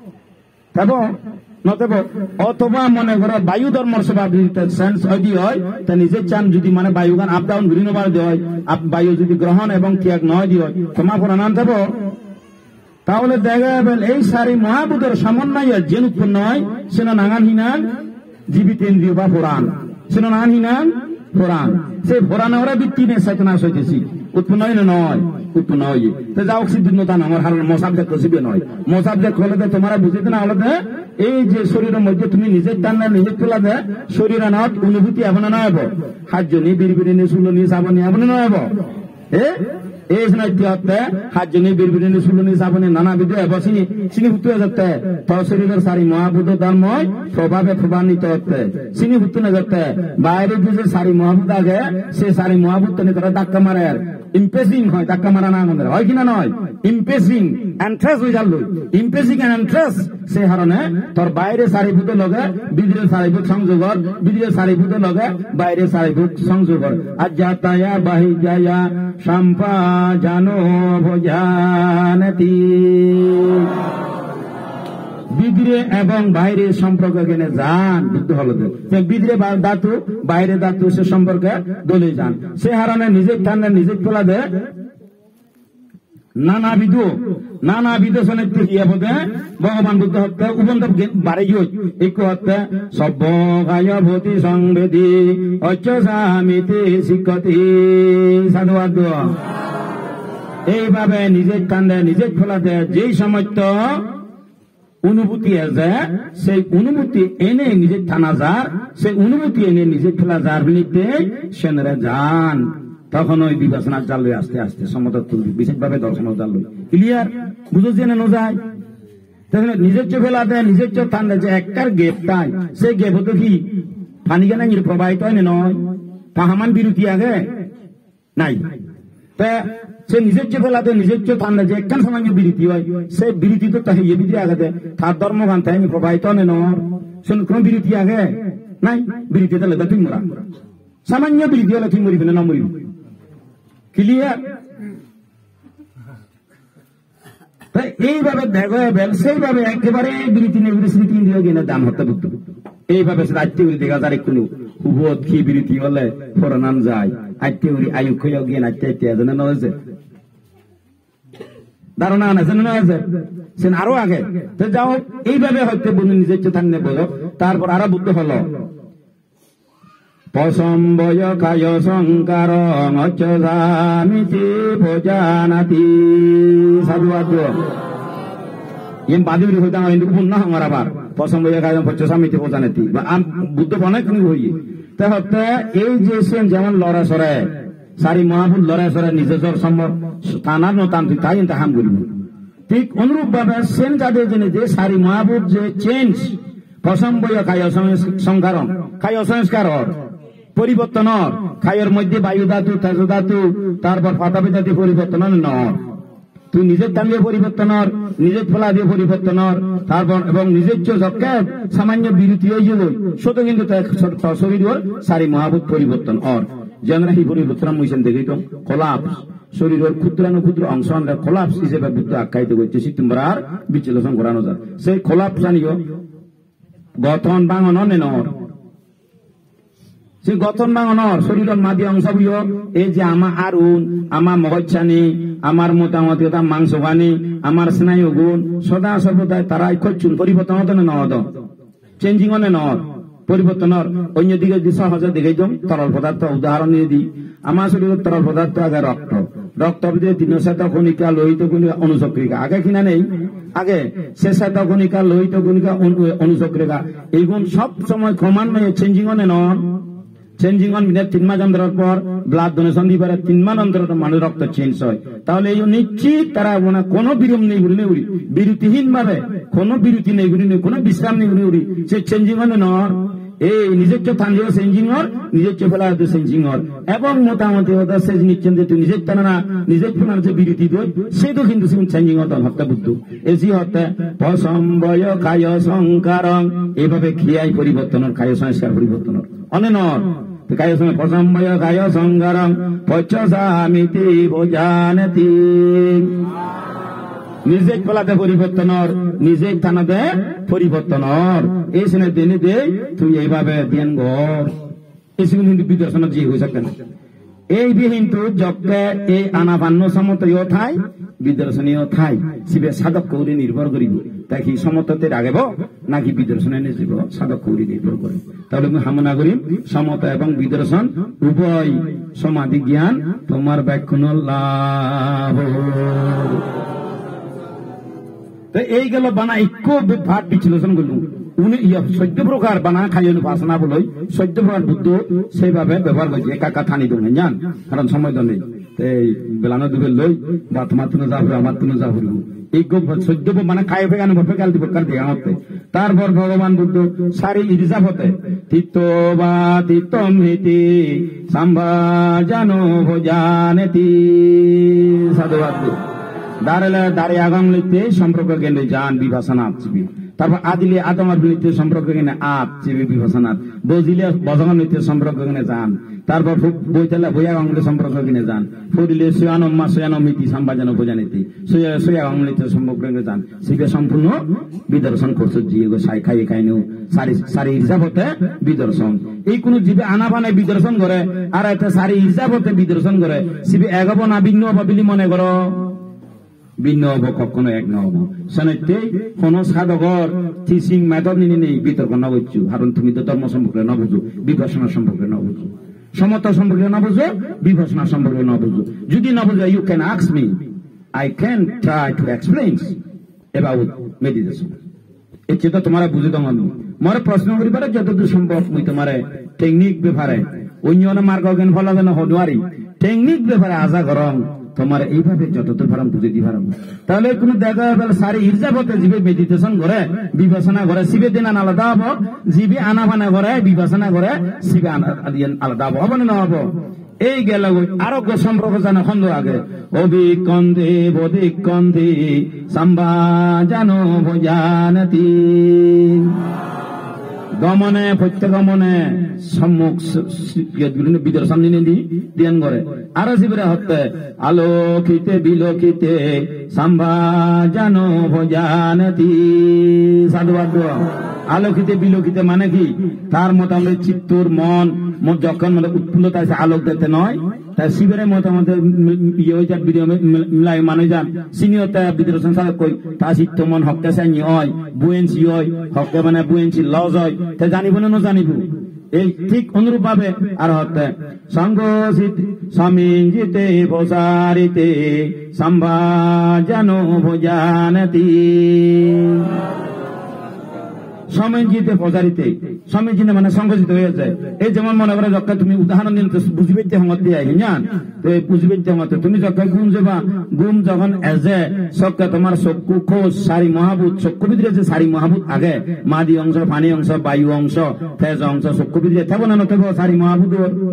Speaker 1: নতেব অথবা মনে করো বায়ু ধর্ম স্বভাব সেন্স যদি হয় তা নিজের চান যদি মানে বায়ু গান আপ ডাউন ঘুরি নেবার দিয়ে হয় বায়ু যদি গ্রহণ এবং ত্যাগ নয় দিয়ে হয় তোমার পুরাণান থাকবো তাহলে দেখা যাবেন এই সারি মহাভূতের সমন্বয়ে যে উৎপন্ন হয় সেনা নাগান হিনান জীবিতেন্দ্রীয় বা পুরাণ সেনা নাগান হিনান পুরাণ সেই পুরাণ ওরা বৃত্তি নিয়ে চেতনা হইতেছি উৎপন্ন হয় না নয় উৎপন্ন হয় তো যাও সিদ্ধিন্ন তা আমার হার মশাব দেখতে শিবে নয় মশাব দেখ হলে তোমরা বুঝিতে না হলে এই যে শরীরের মধ্যে তুমি নিজের টান্না নিজের তোলা দে শরীর আনাত অনুভূতি এমন নয় হব হাত জনি বিড়বিড়ি শুলনি সাবনি এমন নয় হব এই হতে হাত জনি বিড়বিড়ি শুলনি সাবনি নানা বিধ চিনি চিনি হুতু যাতে তোর শরীরের সারি মহাভূত ধর্ময় প্রভাবে প্রভান্বিত হতে চিনি হুতু না যাতে বাইরে যে সারি মহাভূত আগে সে সারি মহাভূত নিয়ে তারা ধাক্কা মারে ইম্পেসিং হয় ধাক্কা মারা না আমাদের হয় কিনা নয় ইম্পেসিং এন্ট্রেস হয়ে যাল ইম্পেসিং এন্ট্রেস সে হারণে তোর বাইরে সারিভূত লগে বিদ্রে সারিভূত সংযোগ বিদ্রে সারিভূত লগে বাইরে সারিভূত সংযোগ আর যাতায়া বাহি যায়া সম্পা জানো ভোজানতি বিদ্রে এবং বাইরে সম্পর্ক কেনে যান বুদ্ধ হল বিদ্রে ধাতু বাইরে ধাতু সে সম্পর্কে দলে যান সে হারণে নিজের টানে নিজের তোলা দে নানাবিধ শোনাতে ভগবান বুদ্ধ হত্যা উপন্ত বাড়ি এক হত্যা সব্য গায় ভূতি সংবেদী অচ্ছামিতে শিক্ষতি সাধুবাদ এইভাবে নিজের টানে নিজের খোলাতে যেই সমস্ত অনুভূতি আছে সেই অনুভূতি এনে নিজের থানা যার সেই অনুভূতি এনে নিজের খেলা যার নিতে সেনারা যান তখন ওই বিবেচনার জাল লই আস্তে আস্তে সমতল তুলবি বিশেষভাবে দর্শনের জাল লই ক্লিয়ার বুঝো জেনে ন যায় তাহলে নিজের চোখ ফেলা দেয় নিজের চোখ ঠান্ডা যে একটার গেপ তাই সেই গেপ হতো কি পানি কেন প্রবাহিত হয় নয় পাহামান বিরতি আগে নাই তা সে নিজের চোখ ফেলাতে নিজের চোখ ঠান্ডা যে একখান সামান্য বিরতি হয় সেই বিরতি তো তাই ইয়ে বিরতি আগে তার ধর্মগান তাই প্রবাহিত হয় নয় শুন কোন বিরতি আগে নাই বিরতি তাহলে তুই মরা সামান্য বিরতি হলে তুই মরিবি না মরিবি ক্লিয়ার এইভাবে দেখো সেইভাবে একেবারে বিরতি নেই স্মৃতি দিয়ে গিয়ে দান হতে বুঝতে এইভাবে রাত্রি উড়ি দেখা যায় কোনো হুবত কি বিরতি হলে ফোরানান যায় আত্মীয় উড়ি আয়ু খইয়া গিয়ে নাচতে এজনে নয়েছে ধারণা আনেছেন নয়েছে সে আরো আগে তো যাও এইভাবে হয়তো বন্ধু নিজের চেতন্য বলো তারপর আরো বুদ্ধ হলো পসম্বয় কায় সংকার অচ্ছামিতি ভোজানাতি সাধুবাদ এম বাদিউরি হইতাম কিন্তু পূর্ণ আমার আবার পসম্বয় কায় পচ্ছামিতি ভোজানাতি বুদ্ধ বনে কোন হই তা হতে এই যে সেন যেমন লড়া সরে সারি মহাপুর লড়া সরে নিজের সম্ভব টানার নতান্ত্রিক তাই কিন্তু হাম করিব ঠিক অনুরূপ ভাবে সেন যাদের জন্য যে সারি মহাপুর যে চেঞ্জ পসম্বয় কায় সংকারণ কায় সংস্কার পরিবর্তন খায়ের মধ্যে বায়ু ধাতু তেজ ধাতু তারপর ফাটাপি ধাতু পরিবর্তন নর তুই নিজের টান দিয়ে পরিবর্তন নিজের ফলা দিয়ে পরিবর্তন তারপর এবং নিজের চোখকে সামান্য বিরতি হয়ে যাবে শুধু কিন্তু শরীর সারি মহাভূত পরিবর্তন যেন এই পরিবর্তন মুছেন দেখি তো কলাপস শরীরের ক্ষুদ্রাণু ক্ষুদ্র অংশ কলাপস হিসেবে বুদ্ধ আখ্যায়িত করছে তোমরা আর বিশ্লেষণ করানো যায় সেই কলাপস জানিও গঠন বাঙন নর সে গঠন বাঙনর শরীরের মাঝে অংশগুলো এই যে আমার আরুন আমার মগজছানি আমার মোটামুটি মাংস খানি আমার স্নায়ু গুণ সদা সর্বদাই তারা করছুন পরিবর্তন হতো না নদ চেঞ্জিং অনে নদ পরিবর্তনের অন্যদিকে সহজে দেখে দিম তরল পদার্থ উদাহরণ দিয়ে দিই আমার শরীরের তরল পদার্থ আগে রক্ত দিয়ে তিনশত কণিকা লোহিত কণিকা অনুচক্রিকা আগে কিনা নেই আগে শেষত কণিকা লোহিত কণিকা অনুচক্রিকা এইগুণ সব সময় ক্রমান্বয়ে চেঞ্জিং অনে নন চেঞ্জিং অন 3 মাস অন্তর পর ব্লাড ডোনেশন দিয়ে পারে 3 মাস অন্তর মানুষ রক্ত চেঞ্জ হয় তাহলে এই নিশ্চিত তারা কোনো বিরম নেই ঘুরি নেই বিরতিহীন ভাবে কোনো বিরতি নেই ঘুরি নেই কোনো বিশ্রাম নেই ঘুরি সে চেঞ্জিং অন নর এই নিজের চোখ থান চেঞ্জিং হর নিজের চোখ ফেলা হতো চেঞ্জিং হর এবং মোটামুটি হতো সে নিচ্ছেন যে তুই নিজের টানা নিজের ফেলার যে বিরতি দই সে তো কিন্তু চেঞ্জিং হতো হত্যা বুদ্ধ এসি হত্যা পসম্বয় কায় সংকারং এইভাবে খিয়াই পরিবর্তনের কায় সংস্কার পরিবর্তনের অনেনর কায় পসম্বয় কায় সংকারং পচ্ছামিতি ভোজানতি নিজের ফলাতে পরিবর্তনের নিজের থানাতে পরিবর্তনের এই সময় দিনে দে তুই এইভাবে ধ্যান ঘর এই সময় কিন্তু বিদর্শন যে হয়ে থাকে না এই বিহিন্তু যজ্ঞে এই আনাপান্ন সমতয় ঠাই বিদর্শনীয় ঠাই শিবে সাধক কৌরি নির্ভর করিব তাকে সমততে রাগেব নাকি বিদর্শনে নিজব সাধক কৌরি নির্ভর করে। তাহলে আমি কামনা করি সমতা এবং বিদর্শন উভয় সমাধি জ্ঞান তোমার ব্যাখ্যান লাভ। তো এই গেল বানা ইকো ভাট বিশ্লেষণ করল উনি 14 প্রকার বানা খাইল উপাসনা বলে 14 প্রকার বুদ্ধ সেইভাবে ব্যবহার করছে একা থানি দোন জান কারণ সময় তো নেই এই বেলানো দুবে লই বা তোমার তুনো যা আমার তুনো যা হইব এই 14 মানে খাই ফেগানো ফেকাল দিব কার দেখা হতে। তারপর ভগবান বুদ্ধ সারি ইরজাব হতে তিত্ত বা তিত্তম হিতি সাম্ভা জানো ভোজানেতি সাধুবাদ দাঁড়ে আগাম লিখতে সম্পর্ক কেন্দ্রে যান বিভাষণা চিবি। তারপর আদিলে আদমার নৃত্যের সম্পর্ক কেনে আপ চিবি বিভাষণাত বজিলে বজগান নৃত্যের সম্পর্ক কেনে যান। তারপর বইতালে বইয়া গাঙ্গলের সম্পর্ক কিনে যান। ফুরিলে সোয়ানম্মা সোয়ানমিতি সাম্বাজানো বোঝানিতি সোয়া গাঙ্গলিতের সম্পর্ক কেনে যান। শিবে সম্পূর্ণ বিদর্শন করছো জিয়ে সাই খাই খাইনেও সারি হিসাবতে বিদর্শন। এই কোন জীবে আনাবানে বিদর্শন করে আর একটা সারি হিসাবতে বিদর্শন করে শিবে এগব না ভিন্ন ভাবিলি মনে করো ভিন্ন হব কখনো এক নহব। সেনেতে কোন সাধকর টিচিং মেথড নিয়ে নেই বিতর্ক না বুঝছো কারণ তুমি তো ধর্ম সম্পর্কে না বুঝো বিপাসনা সম্পর্কে না বুঝো সমতা সম্পর্কে না বুঝো বিপাসনা সম্পর্কে না বুঝো। যদি না বুঝো you can ask me I can try to explain about meditation. এই চেতা তোমার বুঝে দাও আমি মরে প্রশ্ন করিবার যতদূর সম্ভব মুই তোমার টেকনিক ব্যাপারে অন্য মার্গ জ্ঞান ফল যেন হনুয়ারি টেকনিক ব্যাপারে আশা করম তোমার এইভাবে যতদূর পারাম বুঝে দি পারাম। তাহলে কোন দেখা গেল সারি ইরজাবতে জীবে মেডিটেশন করে বিপাসনা করে শিবে দিন আলাদা হবো জীবে আনাবানা করে বিপাসনা করে শিবে আলাদা হবো হবো না হবো। এই গেল আরোগ্য সম্পর্ক জানা খন্দ আগে অভিকন্ধে বধিকন্ধে সাম্বা জানো ভোজানতি গমনে প্রত্যগমনে সম্মুখ বিদর্শন দিন করে আরো শিবিরে হতে আলোকিতে বিলোকিতে সাম্বা জানো ভোজানতি সাধুবাদ। আলোকিতে বিলোকিতে মানে কি তার মোটামুটি চিত্তর মন যখন মানে উৎফুল্লতা আছে আলোক দিতে নয় তাই শিবিরের মতামত ইয়ে হয়ে যান মিলাই মানে যান সিনিয়রতা বিদর্শন সাধক কই তা চিত্ত মন হকতে চাই হয় বুয়েন্সি হয় হকতে মানে বুয়েন্সি লজ হয় তাই জানিব না জানিব। এই ঠিক অনুরূপ ভাবে আর হতে সঙ্গ স্বামীজিতে প্রসারিতে সম্ভা জানো ভোজানতি সমিজিতে প্রচারিতে সমিজিতে মানে সংগঠিত হয়ে যায়। এই যেমন মনে করে যখন তুমি উদাহরণ দিন বুঝবে হঙত দিয়ে জান তো বুঝবে হঙত তুমি যখন গুম যাবা গুম যখন এজে সবকে তোমার চক্ষু খোঁজ সারি মহাভূত চক্ষু ভিতরে যে সারি মহাভূত আগে মাদি অংশ পানি অংশ বায়ু অংশ তেজ অংশ চক্ষু ভিতরে থাকবো না নথব সারি মহাভূত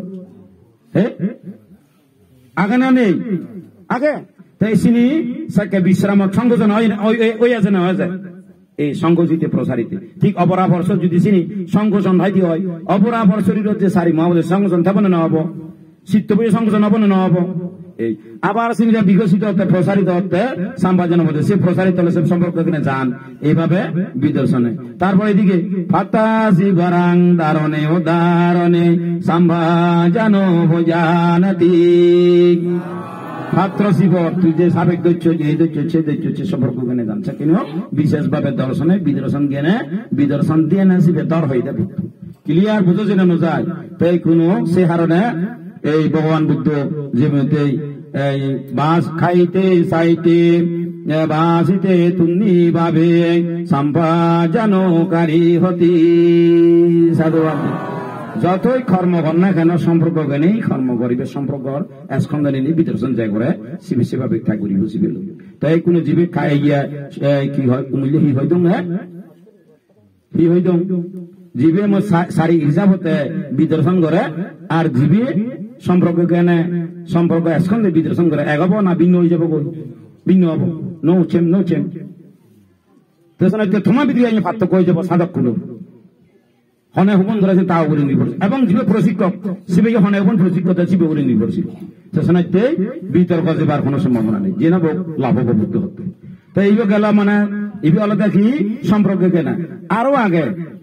Speaker 1: আগে না নেই আগে তাই চিনি সাকে বিশ্রামক সংগঠন ওই আছে না হয়ে যায় এই সংঘজিতে প্রসারিতে। ঠিক অপরাপর্শ যদি চিনি সংঘোষণ ভাইতে হয় অপরাপর শরীর যে সারি মহাবদের সংগঠন থাকবো না হবো চিত্ত বই সংগঠন হবো না হবো। এই আবার চিনিটা বিকশিত হতে প্রসারিত হতে সাম্বাজন মধ্যে সে প্রসারিত হলে সে সম্পর্ক কিনে যান এইভাবে বিদর্শনে। তারপর এদিকে ফাতাসি বারাং দারণে ও দারণে সাম্বাজানো ভোজানতি ছাত্র শিবর তুই যে সাবেক দৈত্য এই দৈত্য সে দৈত্য সম্পর্ক জ্ঞানে জানছে কিন্তু বিশেষ ভাবে দর্শনে বিদর্শন জ্ঞানে বিদর্শন দিয়ে না শিবে দর হয়ে যাবে ক্লিয়ার বুঝো যেন যায়। তাই কোনো সে হারণে এই ভগবান বুদ্ধ যেমনি এই বাস খাইতে চাইতে বাসিতে তুমি ভাবে সম্ভা জানো কারি হতি সাধুবাদ। যতই কর্ম কর না কেন সম্পর্ক জ্ঞানে কর্ম করিবে সম্পর্ক স্কন্ধ নিয়ে বিদর্শন যাই করে শিবে সেবা ব্যাখ্যা করিব শিবে তাই কোনো জীবে খাই গিয়া কি হয় কুমিল্লে হি হইত হি হইত জীবে সারি হিসাবতে বিদর্শন করে আর জীবে সম্পর্ক জ্ঞানে সম্পর্ক স্কন্ধে বিদর্শন করে এগাব না ভিন্ন হয়ে যাব ভিন্ন হব নো চেম নো চেম তোমার ভিতরে পার্থক্য হয়ে যাব সাধক গুলো হনে হুবন ধরেছে তা উপরে নির্ভরশীল এবং জীবে প্রশিক্ষক শিবে হনে হুবন প্রশিক্ষক শিবে উপরে নির্ভরশীল সেখানে বিতর্ক যাবার কোনো সম্ভাবনা নেই যে নেব লাভবুদ্ধ হতে। তো এই গেল মানে এই আলাদা কি সম্পর্ক কেনা আরো আগে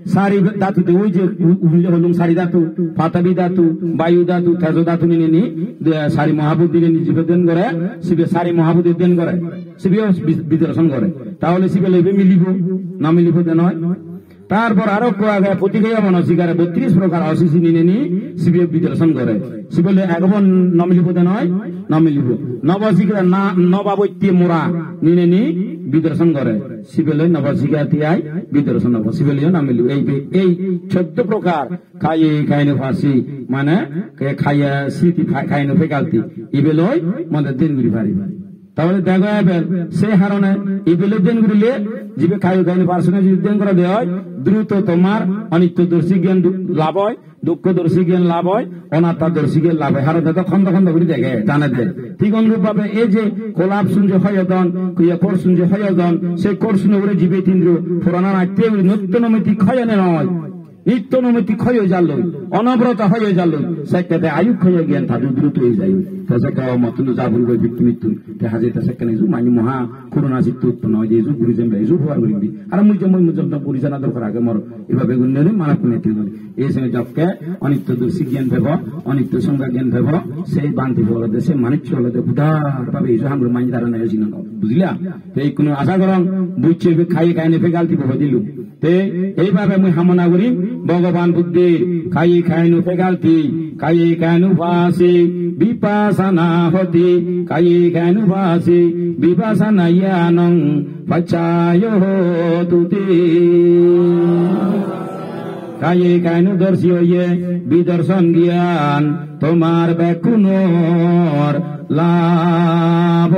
Speaker 1: সারি ধাতুতে ওই যে হলুম সারি ধাতু পাতাবি ধাতু বায়ু ধাতু তেজ ধাতু নিয়ে নি সারি মহাবুদ দিলে জীবে দেন করে শিবে সারি মহাবুদের দেন করে শিবেও বিদর্শন করে তাহলে শিবে লেবে মিলিব না মিলিব দেন হয় তারপর আরো প্রতিক্রিয়া মানসিকারে 32 প্রকার অশিষি নিয়ে নি শিবে বিদর্শন করে শিবলে একবার নমিলিব দেন হয় নমিলিব নবশিখরা না নবাবত্যে মোরা নিয়ে নি বিদর্শন করে শিবেলে নবশিখা তিয়াই বিদর্শন হব শিবেলিও নামিলিব এই 14 প্রকার খাইয়ে খাইনে ফাঁসি মানে খাইয়া স্মৃতি খাইনে ফেকালতি ইবেলই মদের দিন ঘুরি পারি তাহলে দেখো এবার সে হারণে ইবেলের দিন ঘুরিলে জীবে খাইয়ে খাইনে পার্সনে যদি দিন করে দেওয়া হয় দ্রুত তোমার অনিত্যদর্শী জ্ঞান লাভ হয় দুঃখদর্শী জ্ঞান লাভ হয় অনাত্মাদর্শী জ্ঞান লাভ হয় হারতে তো খন্ড খন্ড করে দেখে জানে দেয় ঠিক অনুরূপ ভাবে এই যে কোলাপ শুনছে হয়দন কর শুনছে হয়দন সেই কর শুনে বলে জীবে তিন্দ্র পুরানা নাট্যে নৃত্য নৈতিক ক্ষয়নে নয় নিত্য নৈতিক ক্ষয় যাল অনবরত হয়ে যাল সেখানে আয়ু ক্ষয় জ্ঞান তাদের দ্রুত হয়ে যায় মতন যাবুল মৃত্যু দেখা যায় সেখানে মানে মহা করোনা চিত্ত উৎপন্ন হয় যে গুরুজন হওয়ার করি আর মুজম পরিচালনা দরকার আগে মর এভাবে গুণে মানা কোনে এই সঙ্গে জবকে অনিত্যদর্শী জ্ঞান ভেব অনিত্য সংজ্ঞা জ্ঞান ভেব সেই বান্তি বলতে সে মানিচ্য হলতে উদার ভাবে এই আমার মাইন ধারণা হয়েছিল বুঝলা এই কোন আশা করং বুঝছে খাইয়ে খাইনে ফেকালতি ভেবে দিল এইভাবে মুই কামনা করি ভগবান বুদ্ধের খাইয়ে খাইনু ফেকালতি খাইয়ে খাইনু ফাঁসি বিপাসনা হতি খাইয়ে খাইনু ফাঁসি বিপাসনা ইয়ানং পাচায় তুতে খাইয়ে খাইনু দর্শী হইয়ে বিদর্শন জ্ঞান তোমার বেকুনোর লাভ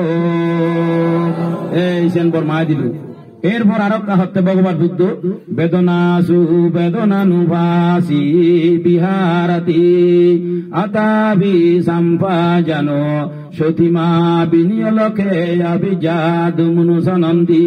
Speaker 1: এই সেন বর্মায় দিল এরপর আরো হত্যা ভগবান বুদ্ধ বেদনাসু বেদনানুভাসি বিহারতি আতাবি সম্পাজনো সতীমা বিনিয়লকে অভিজাদু মনুষনন্দী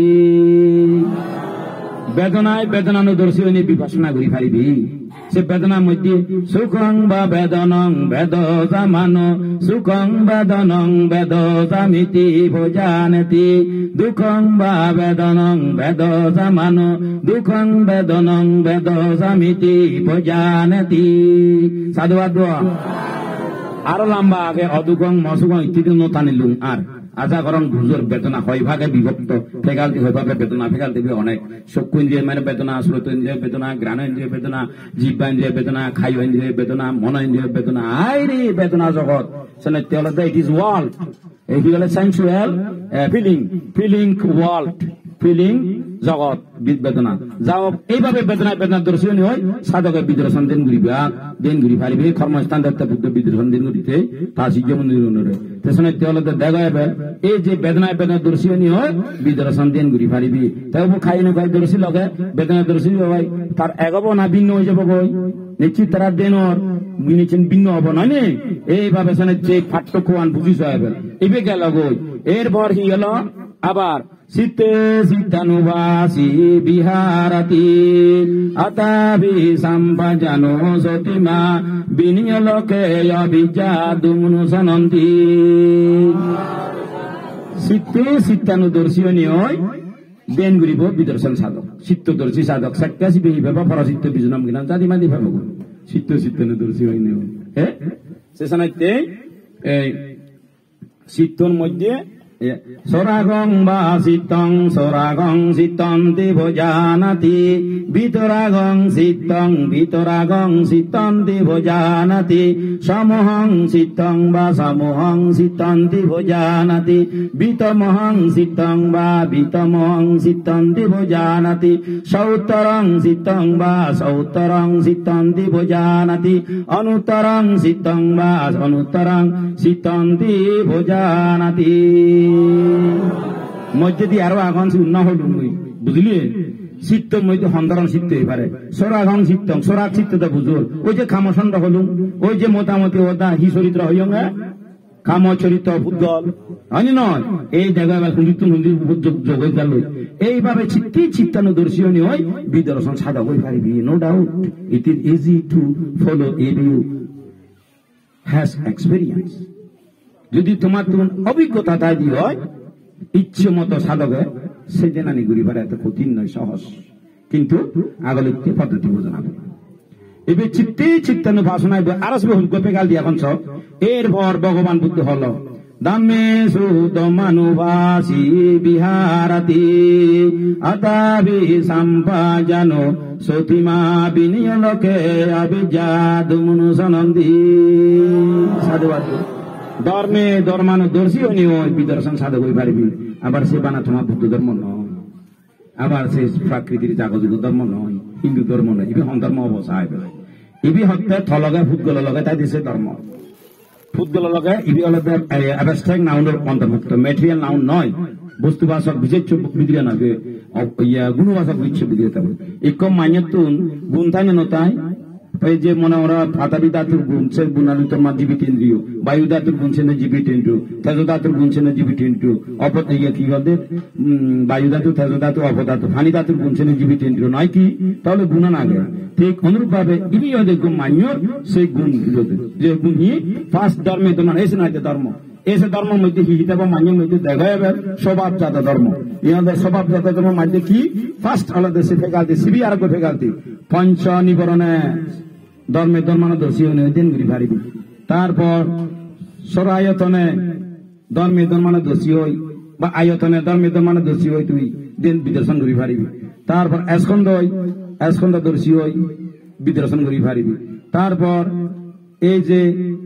Speaker 1: বেদনায় বেদনানুদর্শী হইনি বিপাসনা করি পারিবি সে বেদনার মধ্যে সুখং বা বেদনং বেদ জামানো সুখং বেদনং বেদ জামিতি ভোজানতি দুঃখং বা বেদনং বেদ জামানো দুঃখং বেদনং বেদ জামিতি ভোজানতি সাধুবাদ আরো লম্বা আগে অদুখং মসুখং ইত্যাদি নতানিলুম আর আশা করণ গুজর বেদনা হয় ভাগে বিভক্ত ফেকালতি হয় ভাবে বেদনা ফেকালতি অনেক চক্ষু ইন্দ্রিয় মানে বেদনা শ্রোত ইন্দ্রিয় বেদনা ঘ্রাণ ইন্দ্রিয় বেদনা জিহ্বা ইন্দ্রিয় বেদনা খায় ইন্দ্রিয় বেদনা মন ইন্দ্রিয় বেদনা আইরে বেদনা জগৎ শুনে তেলতে ইট ইজ ওয়ার্ল্ড এই হলো সেন্সুয়াল ফিলিং ওয়ার্ল্ড ফিলিং জগৎ বেদনা যাও এইভাবে বেদনা বেদনা দর্শনী হয় সাধকের বিদর্শন দিন ঘুরি পারিবে কর্মস্থান দত্ত বুদ্ধ বিদর্শন দিন ঘুরিতে তা শিষ্য মন্দির তেসনে তেওলতে দেখা যাবে এই যে বেদনা বেদনা দর্শনী হয় বিদর্শন দিন ঘুরি পারিবি তাই খাই নখাই দর্শী লগে বেদনা দর্শী হয় তার এগব না ভিন্ন হয়ে যাব গই নিশ্চিত তারা দেনর ভিন্ন হব নয় নে এইভাবে যে পার্থক্য বুঝিস এবে গেল গই এরপর কি গেল আবার চিত্তে চিত্তানুবাসী বিহারতি আতাবি সম্পাজনো সতীমা বিনিয়লকে অভিজাদু মনুষনন্তি চিত্তে চিত্তানুদর্শী হয় দেন ঘুরিব বিদর্শন সাধক চিত্তদর্শী সাধক সাক্ষাসী বেহি ভাবা পরচিত্ত বিজনম কিনা জাতি মাদি ভাব চিত্ত চিত্তানুদর্শী হয়নি সে শোনাইতে চিত্তর মধ্যে সরাগং বা চিত্তং সরাগং চিত্তন্তি ভোজানতি বিতরাগং চিত্তন্তি ভোজানতি সমহং চিত্তং বা সমহং চিত্তন্তি ভোজানতি বিতমহং চিত্তং বা বিতমহং চিত্তন্তি ভোজানতি সৌতরং চিত্তং বা সৌতরং চিত্তন্তি ভোজানতি অনুত্তরং চিত্তং বা অনুত্তরং চিত্তন্তি ভোজানতি মধ্যে দিয়ে আরো আগুন উন্না হল বুঝলি চিত্তর মধ্যে সন্দরণ চিত্ত এবারে সরাগং চিত্তং সরাগ চিত্তটা বুঝুর ওই যে খামসন্দ হলুম ওই যে মোটামুটি ওটা হি চরিত্র হইয়ঙ্গা কাম চরিত্র ভূতল হয় নয় এই জায়গায় যোগ গেল এইভাবে চিত্তে চিত্তানুদর্শনী হয় বিদর্শন সাধক হয়ে পারিবি no doubt it is easy to follow if you has experience যদি তোমার অভিজ্ঞতা তাই দিয়ে হয় ইচ্ছে মতো সাধকে সেদিন আনি ঘুরি পারে এত কঠিন নয় সহজ কিন্তু আগলিক পদ্ধতি বোঝা না এবে চিত্তানু ভাষণা আরসবে হুলকো পেগাল দিয়ে এখন সব এরপর ভগবান বুদ্ধ হলো দামে সুদমানুবাসী বিহারাতি আতাবি সম্পাজানো সতিমা বিনিয়োগে অভিজাত মনুষনন্দী সাধুবাদ ধর্মে ধর্মানো দর্শী হইনি ওই বিদর্শন সাধক হয়ে পারবি আবার সে বানা তোমার বুদ্ধ ধর্ম নয় আবার সে প্রাকৃতির জাগতিক ধর্ম নয় হিন্দু ধর্ম নয় ইবি হন ধর্ম অবসায় ইবি হত্যা থলগে ফুটগল লগে তাই দিছে ধর্ম ফুটগল লগে ইবি হলে অ্যাবস্ট্রাক্ট নাউনের অন্তর্ভুক্ত ম্যাটেরিয়াল নাউন নয় বস্তুবাচক বিজেচ্য বিক্রিয়া নয় গুণবাচক বিচ্ছ বিক্রিয়া থাকবে একম মান্যতুন গুণ তাই নতাই যে মনে ওরা পাতাবি ধাতুর গুণ সে গুণালু তোমার জীবিত ইন্দ্রিয় বায়ু ধাতুর গুণ সে জীবিত ইন্দ্রিয় তেজ ধাতুর গুণ সে জীবিত ইন্দ্রিয় কি বলতে বায়ু ধাতু তেজ ধাতু অপধাতু ফানি ধাতুর গুণ সে জীবিত ইন্দ্রিয় নয় কি তাহলে গুণ না গে ঠিক অনুরূপ ভাবে ইনি গুণ মান্য সেই গুণ যে গুণ হি ফার্স্ট ধর্মে তোমার এসে নয় ধর্ম এসে ধর্মের মধ্যে হিতাব মান্য মধ্যে দেখা যাবে স্বভাবজাত ধর্ম ইহাদের স্বভাবজাত ধর্মের মধ্যে কি ফার্স্ট আলাদা সে ফেকালতি সিবি আর ফেকালতি পঞ্চ নিবরণে ধর্মে ধর্মানদর্শী দিন ঘুরি পারিবি তারপর সরায়তনে ধর্মে ধর্মানদর্শী হই বা আয়তনে ধর্মে ধর্মানদর্শী হই তুই দিন বিদর্শন ঘুরি পারিবি তারপর এসকন্দ দর্শী হই বিদর্শন ঘুরি পারিবি তারপর এই যে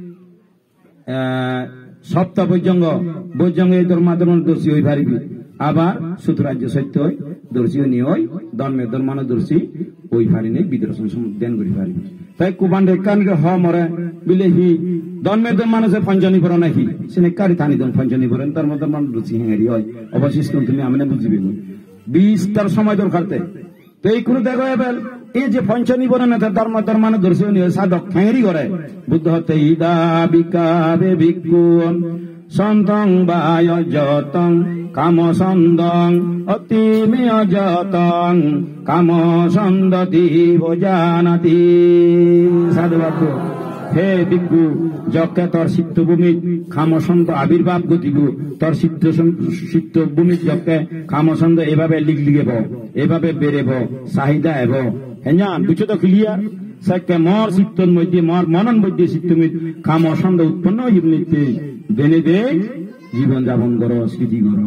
Speaker 1: সপ্তাহ বৈজঙ্গ এই ধর্মাধর্মানদর্শী হই পারিবি আবার সুতরাজ্য সত্য হই দর্শী নিয়ে হই ধর্মে ধর্মানদর্শী ওই পারিনি বিদর্শন দেন ঘুরি পারিবি তাই কুবান রেখানিকে হ মরে বিলে হি ধর্মের মানুষের পঞ্চনী পড়ো নাকি সে কারি থানি দন পঞ্চনী পড়েন তার মধ্যে মানুষ রুচি হেঁড়ি হয় অবশিষ্ট তুমি আমি বুঝবি বিশ তার সময় দরকারতে তো এই কোনো দেখো এবার এই যে পঞ্চনী পড়ে না তার ধর্মান দর্শনীয় সাধক হেঁড়ি করে বুদ্ধ হতে ইদা বিকাবে ভিক্ষু সন্তং বায় যতং কাম সন্দং অতিমেয় যতং কাম সন্দতি ভোজানাতি সাধুবাদ হে ভিক্ষু যকে তোর চিত্তভূমি খামসন্দ আবির্ভাব গতিব তোর চিত্তভূমি যকে খামসন্দ এভাবে লিখলিগেব এভাবে বেড়েব চাহিদা এব হ্যাঁ বুঝছো তো ক্লিয়ার সাকে মর চিত্তর মধ্যে মর মনন মধ্যে চিত্তমি খামসন্দ উৎপন্ন এমনিতে বেনে দে জীবন যাপন করো স্মৃতি করো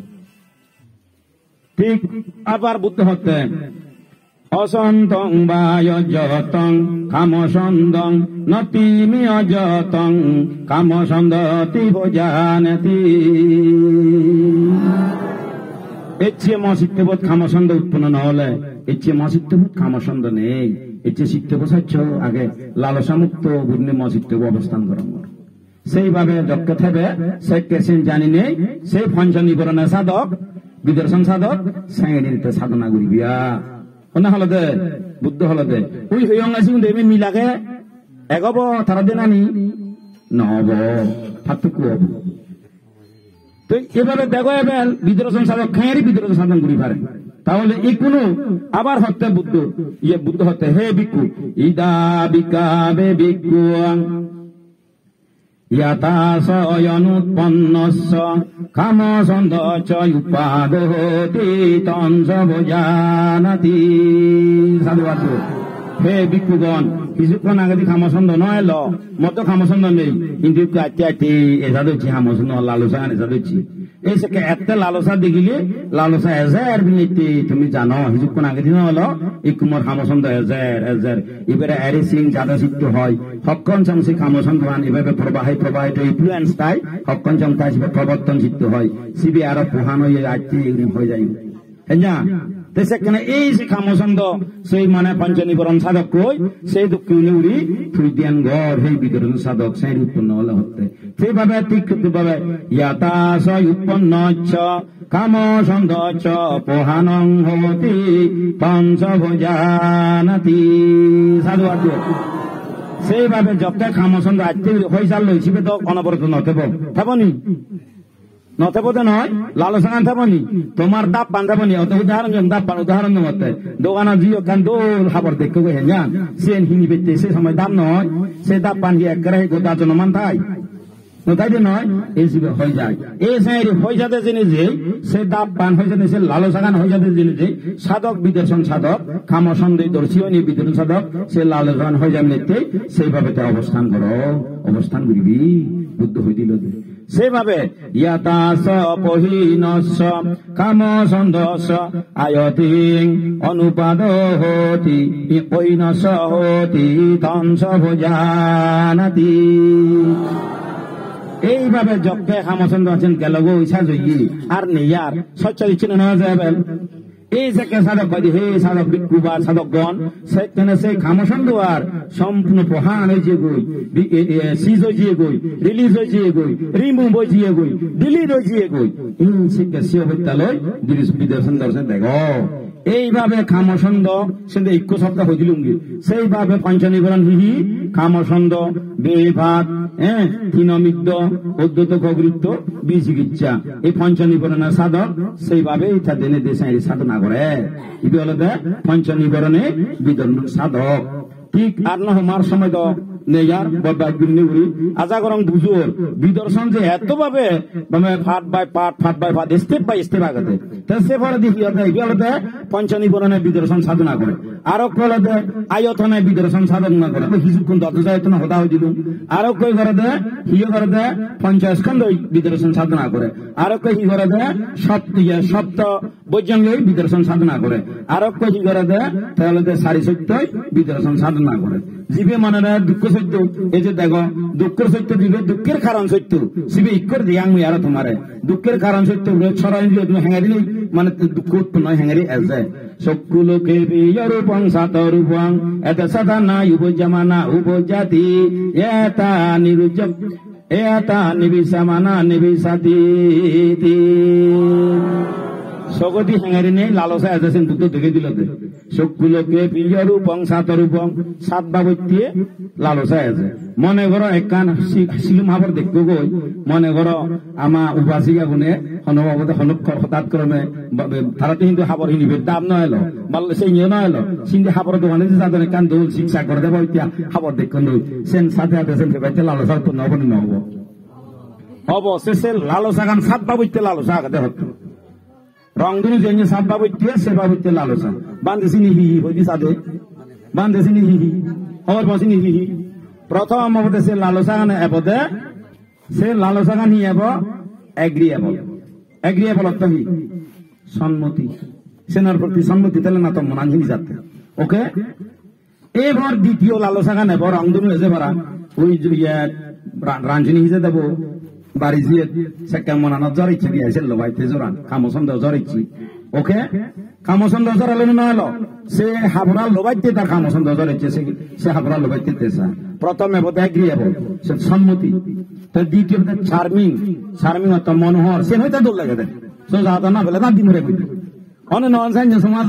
Speaker 1: ঠিক আবার বুদ্ধ হতে অসন্তং বায় যতং কামসন্দং নতিমি অযতং কামসন্দতি ভোজানতি এর চেয়ে মসিত্তবোধ কামসন্দ উৎপন্ন না হলে এর চেয়ে মসিত্তবোধ কামসন্দ নেই এর চেয়ে শিখতে বসাচ্ছ আগে লালসা মুক্ত বুঝলে মসিত্তব অবস্থান করা সেইভাবে যজ্ঞ থাকবে সে কেসিন জানি নেই সেই পঞ্চ নিবরণের সাধক বিদর্শন সাধক সাইনিতে সাধনা করিবিয়া না হলদে বুদ্ধ হলদে ওই হইয়াছি দেবে মিলাকে এগব তারা দিন আনি নহব পার্থক্য হব তো এভাবে দেখো এবার বিদর্শন সাধক খাঁয়ারি বিদর্শন সাধন করি পারে তাহলে এই কোন আবার হত্যা বুদ্ধ হত্যা হে ভিক্ষু ইদা বিকাবে ভিক্ষু ইয়াতাসয়নুৎপন্নস্য কামসন্দচ উপাদহতি তঞ্চ ভোজানাতি সাধুবাদ হে ভিক্ষুগণ কিছুক্ষণ আগে খামসন্দ নয় ল মতো খামসন্দ নেই কিন্তু আটটি এসা দিচ্ছি খামসন্দ লালসা এসা দিচ্ছি এই সে একটা লালসা দেখিলে লালসা এজার বিনীতি তুমি জানো কিছুক্ষণ আগে দিন হলো ইকুমর খামসন্দ এজার এবারে এরে সিং যাদা সিদ্ধ হয় হক্ষণ চাংসি খামসন্দ এভাবে প্রবাহিত ইনফ্লুয়েন্স তাই হক্ষণ চাং তাই প্রবর্তন সিদ্ধ হয় সিবি আরো পোহান হয়ে আটটি হয়ে যায় হ্যাঁ সেখানে এই যে খামসন্দ সেই মানে পঞ্চনিবরণ সাধক কই সেই দক্ষিণ উড়ি ফ্রুদিয়ান ঘর সেই বিতরণ সাধক সেই উৎপন্ন হলে হতে সেইভাবে ঠিক ভাবে ইয়াতাস উৎপন্ন কামসন্দ চ পোহানং হতি পঞ্চ ভোজানাতি সাধু আছে সেইভাবে যতটা খামসন্দ আজকে হয়ে লইছিবে তো অনবরত নথেব থাকনি নথেপথে নয় লালসান থাকবনি তোমার দাপ পান থাকবনি অত উদাহরণ মতে দোকানা জিও কান দোল খাবার দেখতে গো হেন সেন হিনি পেতে সে সময় দাম নয় সে দাপ পান গিয়ে একরে গোটা জনমান থাই নতাইতে নয় এই সিবে হয়ে যায় এই সাইরে হয়ে যাতে জেনে যে সে দাপ পান হয়ে যাতে সে লালসাগান হয়ে যাতে জেনে যে সাধক বিদর্শন সাধক কামসন্দেহ দর্শীয় নিয়ে বিদর্শন সাধক সে লালসাগান হয়ে যাবে নিতে সেইভাবে তো অবস্থান করো অবস্থান করবি বুদ্ধ হয়ে দিল সেভাবে ইয়াতাস পহিনস্য কামসন্দস্য আয়তিং অনুপাদ হতি পহিনস্য হতি তংস ভোজানাতি এইভাবে যজ্ঞে কামচন্দ্র আছেন গেল গো ইচ্ছা জয়ী আর নেয়ার স্বচ্ছ ইচ্ছিন্ন না যাবে এই যে সাধক কয় হে সাধক বিক্ষুবার সাধকগণ সেখানে সেই কামচন্দ্র আর সম্পূর্ণ প্রহান হয়ে যে গই সিজ হয়ে গই রিলিজ হয়ে গই রিমুভ হয়ে গই ডিলিট হয়ে গই এই শিক্ষা শিব বিদ্যালয় বিদর্শন দর্শন দেখো এইভাবে কামচন্দ্র সে ঐক্য শব্দ হয়েছিল সেইভাবে পঞ্চনিবরণ হিহি কামচন্দ্র বেভাত তিনমিদ্য উদ্যত গৃত্য বিচিকিৎসা এই পঞ্চনিবরণের সাধক সেইভাবে দেনে দেশে সাধনা করে ইবি হল পঞ্চনিবরণে বিদর্শন সাধক ঠিক আর নহমার সময় তো নেয়ার বড় আজা গরম বুঝুর বিদর্শন যে এত ভাবে ফাট বাই ফাট স্টেপ বাই স্টেপ আগাতে সে পরে দেখি হলতে পঞ্চনিবরণে বিদর্শন সাধনা করে আরো কলতে আয়তনে বিদর্শন সাধনা করে কিছুক্ষণ দশায়তন হতা হয়ে দিল আরো কই করে দে হিয়ে করে দে পঞ্চাশখণ্ড বিদর্শন সাধনা করে আরো কই হি করে দে সপ্ত বৈজ্ঞানিক বিদর্শন সাধনা করে আরো কই হি করে দে তাহলে সারি সত্য বিদর্শন সাধনা করে জীবে মনে দুঃখ সত্য এই যে দেখো দুঃখের সত্য দিবে দুঃখের কারণ সত্য শিবে ইকর দিয়াং আর তোমারে দুঃখের কারণ সত্য ছড়াই দিলে তুমি হেঙ্গা দিলে মানে দুঃখ উৎপন্ন হেঙ্গারি এসে সকলকে রূপং সাত রূপং এত সদা না উপজামানা উপজাতি এটা নিরুজ এটা নিবিসামানা নিবিসাতি সগতি হেঙ্গারি নেই লালসা এসেছেন দুটো দেখে দিল সকলকে প্রিয় রূপং সাত রূপং সাত বাবত্যে লালসা আছে মনে করো একখান শিলুম হাবর দেখবো গই মনে করো আমা উপাসিকা গুণে হনবাবতে হঠাৎ ক্রমে তারা তো কিন্তু হাবর হিনিবে দাম নয় বললে সেই নিয়ে নয় সিন্ধি হাবর দোকানে যে যাদের কান দোল শিক্ষা করে দেবো ইতিয়া হাবর দেখুন সেন সাথে হাতে সেন বাইতে লালসা তো নব নহব অবশেষে লালসা গান সাত বাবত্যে লালসা আগাতে হতো রংধনু যে সাত বাবত্যে সে বাবত্যে লালসা বান্ধেছিনি হিহি হইতি সাধে বান্ধেছিনি হিহি খবর বসিনি হিহি প্রথম অবধে সে লালসা গান এপদে সে লালসা গান হি এব এগ্রিয়েবল অর্থ হি সম্মতি সেনার প্রতি সম্মতি তাহলে না তো মনাঙ্গিনী যাতে ওকে এবার দ্বিতীয় লালসা গান এবার রংধনু এসে ভরা ওই রাঞ্জনী হিসেবে দেবো বাড়ি দিয়ে সে কেমন জ্বর ইচ্ছে দিয়ে আসে বাইতে জোরান কামচন্দ্র জ্বর ইচ্ছি ওকে কামচন্দ্র জ্বর এলো না এলো সে হাবরা লোবাইতে তার কামচন্দ্র জ্বর ইচ্ছে সে হাবরা লোবাইতে প্রথমে বোধ এগ্রিয়েবল সে সম্মতি দ্বিতীয় চার্মিং অর্থ মনোহর সে হয়তো দৌড় লাগে দেয় সোজা না বলে না দিমরে অনেক নন সাইন সমাজ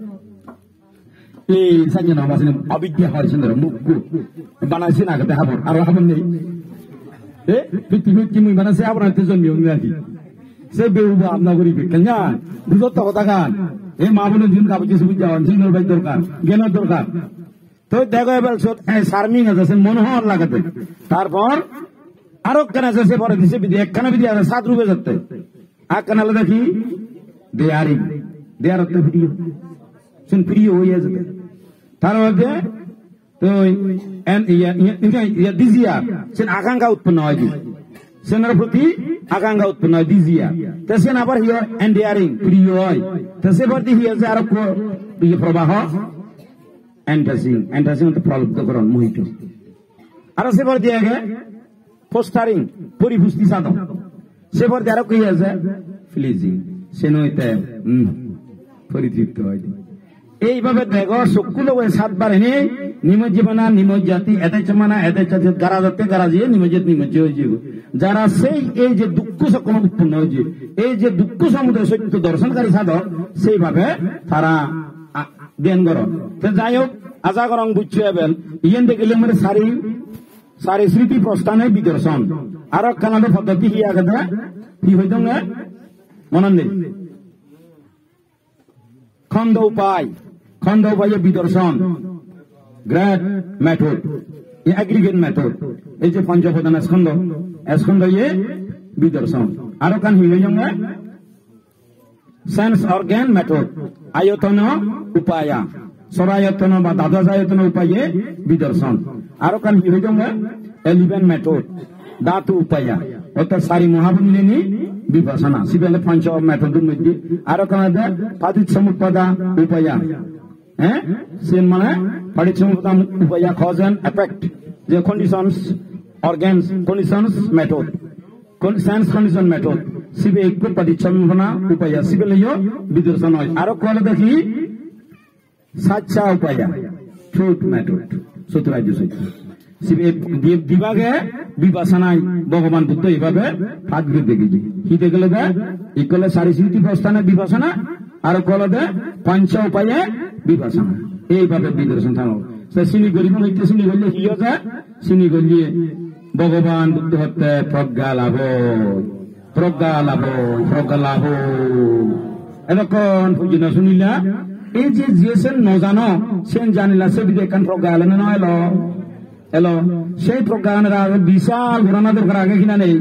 Speaker 1: এই সাইন অবিদ্যা হরিচন্দ্র মুখ বানাইছে না হাবর আর হাবর নেই পৃথিবীর কি মুই মানে সে আপনার জন্মিও নাকি সে বেউবা আপনার করিবে কেন বুঝত কথা গান এই মা বোনের দিন কাপড় কিছু বুঝতে হন সিংহের ভাই দরকার জ্ঞানের দরকার তো দেখো এবার শার্মিং আছে মনোহর লাগাতে তারপর আরো কেন আছে সে পরে দিছে বিধি একখানা বিধি আছে 7 রূপে যাতে আর কেন দেখি দেয়ার অর্থ ভিডিও শুন প্রিয় হয়ে যেতে তার মধ্যে তো ডিজিয়া সে আকাঙ্ক্ষা উৎপন্ন হয় সেনার প্রতি আকাঙ্ক্ষা উৎপন্ন হয় ডিজিয়া তো সেন আবার হিয়ার এন্ডিয়ারিং প্রিয় হয় তো সে প্রতি হিয়ার যে আরো প্রবাহ এন্টাসিং প্রলুব্ধকরণ মোহিত আরো সে প্রতি আগে পোস্টারিং পরিপুষ্টি সাধন সে প্রতি আরো কি আছে ফ্লিজিং সে নইতে পরিতৃপ্ত হয় এইভাবে দেখো সকল সাতবার এনে নিমজ্জীবনা নিমজ্জাতি এতে চমানা এতে গারাজাতে গারাজিয়ে নিমজ্জিত নিমজ্জ হয়েছে যারা সেই এই যে দুঃখ সকল উৎপন্ন হয়েছে এই যে দুঃখ সমুদ্র সত্য দর্শনকারী সাধক সেইভাবে তারা জ্ঞান করো যাই হোক আজা করং বুঝছো এবেল ইয়েন দেখলে মানে সারি স্মৃতি প্রস্থানে বিদর্শন আরো কানাডা পদ্ধতি হিয়া কথা কি হইত না মনে নেই খন্ড উপায় বিদর্শন গ্রেট মেথড এগ্রিগেট মেথড এই যে পঞ্চপ্রধান স্কন্ধ এসকন্দ ইয়ে বিদর্শন আরো কান হিলে জঙ্গে সেন্স অর্গান মেথড আয়তন উপায়া সরায়তন বা দাদাজায়তন উপায়ে বিদর্শন আরো কান হিলে জঙ্গে এলিভেন মেথড ধাতু উপায়া অর্থাৎ সারি মহাবুলিনী বিপাসনা সিবেলে পঞ্চ মেথডের মধ্যে আরো কান পাতিত সমুৎপাদা উপায়া হ্যাঁ সেন মানে পাতিত সমুৎপাদা উপায়া কজ এন্ড এফেক্ট যে conditions organs conditions method sense condition method সিবে এক পরিচ্ছন্ন উপায় সিবে লইও বিদর্শন হয় আরো কলে দেখি সাচ্চা উপায় ট্রুথ মেথড সত্যরাজ্য সত্য সিবে বিভাগে বিপাসনায় ভগবান বুদ্ধ এইভাবে হাত দিয়ে দেখেছি কি দেখলে ইকলে সারি স্মৃতি প্রস্থানে বিপাসনা আরো কলে পঞ্চ উপায়ে বিপাসনা এইভাবে বিদর্শন থানো চিনি গরিব হইতে চিনি করলে হিও যায় চিনি করলে ভগবান বুদ্ধ হতে প্রজ্ঞা লাভ এরকম বুঝিনা শুনিলা এই যে সেন নজানো সেন জানিলা সে বিদে কান প্রজ্ঞা এলেন না এলো সেই প্রজ্ঞানের আগে বিশাল ঘোরানো দরকার আগে কিনা নেই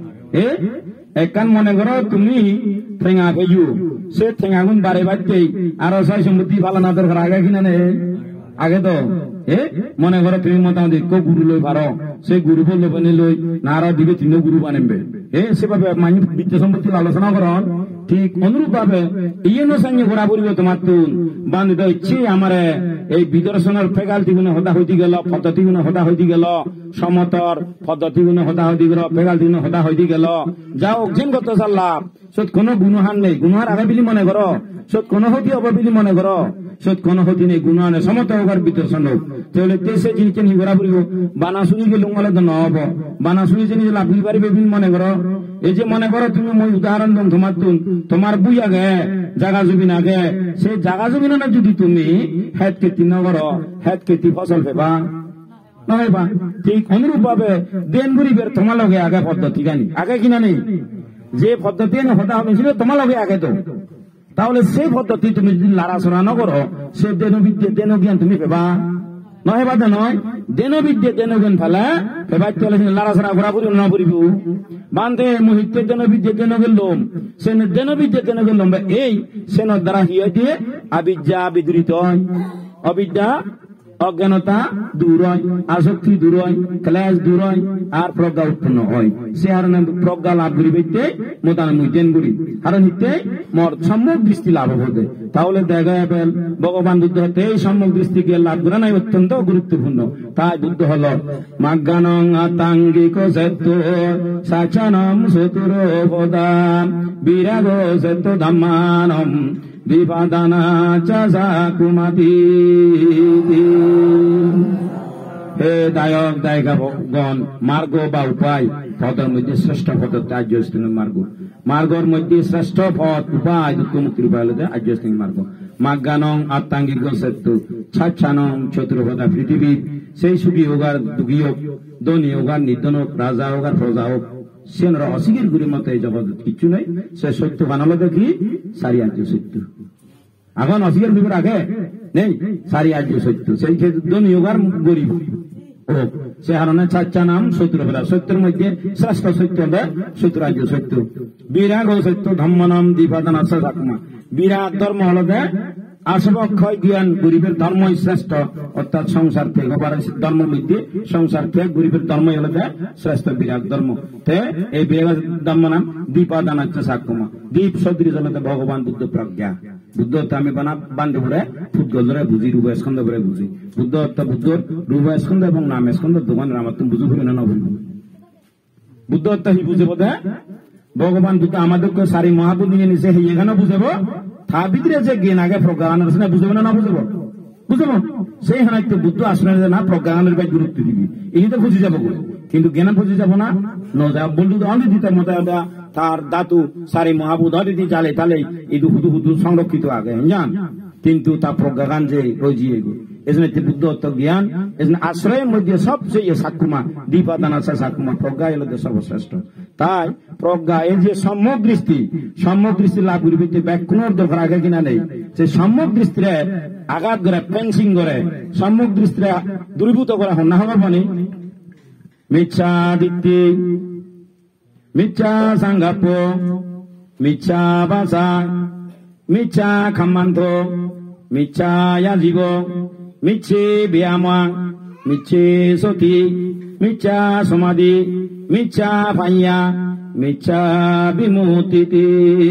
Speaker 1: একান মনে করো তুমি ঠেঙা পেজু সে ঠেঙাগুন বারে বাড়তেই আরো ছয় সম্পত্তি ফালানো দরকার আগে কিনা নেই আগে তো মনে করো তুমি মোটামুটি গুরু লই পারো সেই গুরু বললে বনে লই না আরো দিবে তিন গুরু বানাবে সেভাবে মানুষ বিদ্যা সম্পত্তির আলোচনা কর ঠিক অনুরূপ ভাবে ইয়ের সঙ্গে ঘোরা পড়বে তোমার তুন বান্ধব ইচ্ছে আমার এই বিদর্শনের ফেকাল্টি গুণে হতা হইতে গেল পদ্ধতি গুণে হতা হইতে গেল সমতর পদ্ধতি গুণে হতা হইতে গেল ফেকাল্টি গুণে হতা হইতে গেল যাও অক্ষিণ করতে চাল্লাম সত কোনো গুণহান নেই গুণহার আগে বিলি মনে করো সত কোনো হতি হবে বিলি মনে করো সত কোনো হতি নেই গুণহানে সমত হোক বিদর্শন হোক তাহলে তেসে জিনিস নি ঘোরা পড়ব বানা শুনি গেলে উঙ্গলে তো নহব বানা শুনি জিনিস লাভ পারিবে বিল মনে করো এই যে মনে করো তুমি মই উদাহরণ দম তোমার তুন তোমার বুই আগে জাগা জমিন আগে সেই জাগা জমিন না যদি তুমি হেদ খেতি ন করো হেদ খেতি ফসল পেবা নয় বা ঠিক অনুরূপ ভাবে দেন গরিবের তোমার লগে আগে পদ্ধতি জানি আগে কিনা নেই যে পদ্ধতি হতা হয়েছিল তোমার লগে আগে তো তাহলে সেই পদ্ধতি তুমি যদি লাড়াছড়া ন করো সে দেনবিদ্যে দেন জ্ঞান তুমি পেবা নয় বাদে নয় দেনবিদ্যে দেন জ্ঞান ফেলে পেবাই চলে লাড়াছড়া ঘোরা পড়ি না পড়িব বান্ধে মুহিতে দেনবিদ্যে দেন গেলম সে দেনবিদ্যে দেন গেলম এই সেনের দ্বারা হিয়ে দিয়ে আবিদ্যা বিদৃত হয় অবিদ্যা অজ্ঞানতা দূর হয় আসক্তি দূর হয় ক্লেশ দূর হয় আর প্রজ্ঞা উৎপন্ন হয় সে হারণে প্রজ্ঞা লাভ করি পেতে মোতানে মুই দেন করি কারণ হিতে মোর সম্যক দৃষ্টি লাভ হতে তাহলে দেখা যাবেন ভগবান বুদ্ধ হতে এই সম্যক দৃষ্টিকে লাভ করা নাই অত্যন্ত গুরুত্বপূর্ণ তাই বুদ্ধ হল মাজ্ঞানং আতাঙ্গিক সত্য সাচনম সতুর পদাম বিরাগ সত্য ধাম্মানম বিপাদানা চাকুমাতি হে দায়ক দায়িকা ভগবান মার্গ বা উপায় পদের মধ্যে শ্রেষ্ঠ পদ আর্যস্থানীয় মার্গ মার্গর মধ্যে শ্রেষ্ঠ পথ উপায় দুঃখ মুক্তির উপায় হল আর্যস্থানীয় মার্গ মাজ্ঞানং আত্মাঙ্গিক সত্য ছাচ্ছানং চতুর্ভদা পৃথিবী সেই সুখী হোক আর দুঃখী হোক ধনী হোক আর নিধন হোক রাজা হোক আর প্রজা হোক সে অসিগের গুরির মতো এই জগৎ কিচ্ছু নেই সে সত্য বানালো দেখি সারি আর্য সত্য এখন অসিগের বিপর আগে নেই সারি আর্য সত্য সেই ক্ষেত্রে ধনী হোক আর গরিব ও সে হারণে চাচ্চা নাম সত্য ফেরা সত্যের মধ্যে শ্রেষ্ঠ সত্য হবে সত্যরাজ্য সত্য বিরাগ সত্য ধর্ম নাম দীপাদান আশা ঠাকুমা বিরাগ ধর্ম হল আসবক্ষয় জ্ঞান গরিবের ধর্মই শ্রেষ্ঠ অর্থাৎ সংসার ত্যাগ হবার ধর্মের মধ্যে সংসার ত্যাগ গরিবের ধর্মই হল শ্রেষ্ঠ বিরাগ ধর্ম এই বিরাগ ধর্ম নাম দীপাদান আচ্ছা সাকুমা দীপ সদৃশ হল ভগবান বুদ্ধ প্রজ্ঞা বুদ্ধ আমি বান্ধে পড়ে ফুটগল ধরে বুঝি রূপ স্কন্ধ করে বুঝি বুদ্ধ অর্থাৎ বুদ্ধর রূপ স্কন্ধ এবং নাম স্কন্ধ দোকানের আমার তুমি বুঝে ফিরে না বলবো বুদ্ধ অর্থাৎ হি বুঝে বোধ ভগবান বুদ্ধ আমাদেরকে সারি মহাপুর নিয়ে নিছে এখানে বুঝাবো তা ভিতরে যে জ্ঞান আগে প্রজ্ঞানের না বুঝবো না বুঝবো বুঝবো সেই হানাইতে বুদ্ধ আসলে না প্রজ্ঞানের বাইক গুরুত্ব দিবি এই তো বুঝে যাবো কিন্তু জ্ঞান বুঝে যাবো না বন্ধু অনেক দিতে মতো তার দাতু সারি মহাপুর দিতে চালে তাহলে এই হুদু হুদু সংরক্ষিত আগে জান কিন্তু তা প্রজ্ঞাগান যে রোজিয়ে এজন্য বুদ্ধ জ্ঞান এজন্য আশ্রয়ের মধ্যে সবচেয়ে সাকুমা দীপাদান আছে সাকুমা প্রজ্ঞা এলো সর্বশ্রেষ্ঠ তাই প্রজ্ঞা এই যে সম্যক দৃষ্টি লাভ করিবে ব্যাকুণর দরকার আগে কিনা নেই সে সম্যক দৃষ্টিরে আঘাত করে ফেন্সিং করে সম্যক দৃষ্টিরে দূরীভূত করে না হবার মানে মিথ্যা দিত্যি মিথ্যা সাঙ্গাপ, মিথ্যা ভাষা, মিথ্যা খামান্ত, মিথ্যা জীব, মিছে ব্যায়ামা, মিছে সতী, মিথ্যা সমাধি, মিথ্যা ভাইয়া, মিথ্যা বিমূর্তি।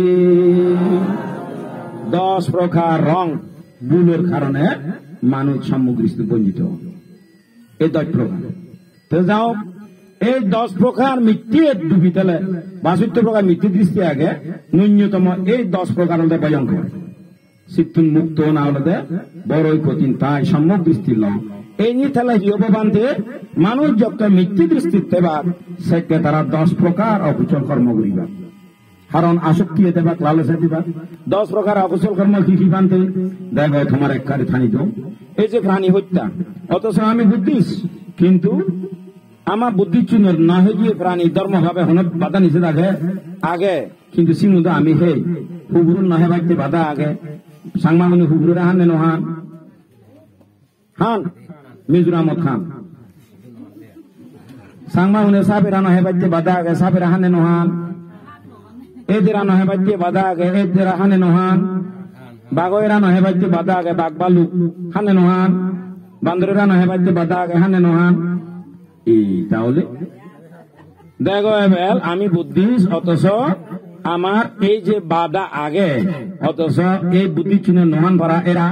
Speaker 1: 10 প্রকার রং ভুলের কারণে মানুষ সম্মুখীন বঞ্চিত। এই 10 প্রকার। তো যাও এই 10 প্রকার মিথ্যে ডুবি তেলে 62 প্রকার মিথ্যে দৃষ্টি আগে ন্যূনতম এই 10 প্রকার হলে ভয়ঙ্কর। সিদ্ধুন মুক্ত না হলে বড়ই কঠিন, তাই সম্মুখ দৃষ্টি লং এই নিয়ে তাহলে হিয়বান্তে মানুষ যত মিথ্যে দৃষ্টিতে বাদ সেকে তারা 10 প্রকার অকুশল কর্ম করিবা। কারণ আসক্তি দেবা, লালসা দিবা। 10 প্রকার অকুশল কর্ম কি বানতে দেখো তোমার এক কারে থানি তো এই যে প্রাণী হত্যা, অথচ আমি বুদ্ধিস্ট, কিন্তু আমার বুদ্ধির চুন না হয়ে গিয়ে প্রাণী ধর্ম ভাবে হন বাধা নিষেধ আগে কিন্তু সিমুদ আমি হে হুবুরুন নহে বাড়তে বাধা আগে সাংমাগুনি হুবুরের হানে নহান হান মিজুরামত খান সাংমাগুনি সাপেরা নহে বাড়তে বাধা আগে সাপেরা হানে নহান এদেরা নহে বাড়তে বাধা আগে এদেরা হানে নহান বাগয়েরা নহে বাড়তে বাধা আগে বাঘ বালুক হানে নহান বান্দরেরা নহে বাড়তে বাধা আগে হানে নহান। এই তাহলে দেখো এবার আমি বুদ্ধিস্ট, অথচ আমার এই যে বাধা আগে, অথচ এই বুদ্ধি চুনে নহান ভরা এরা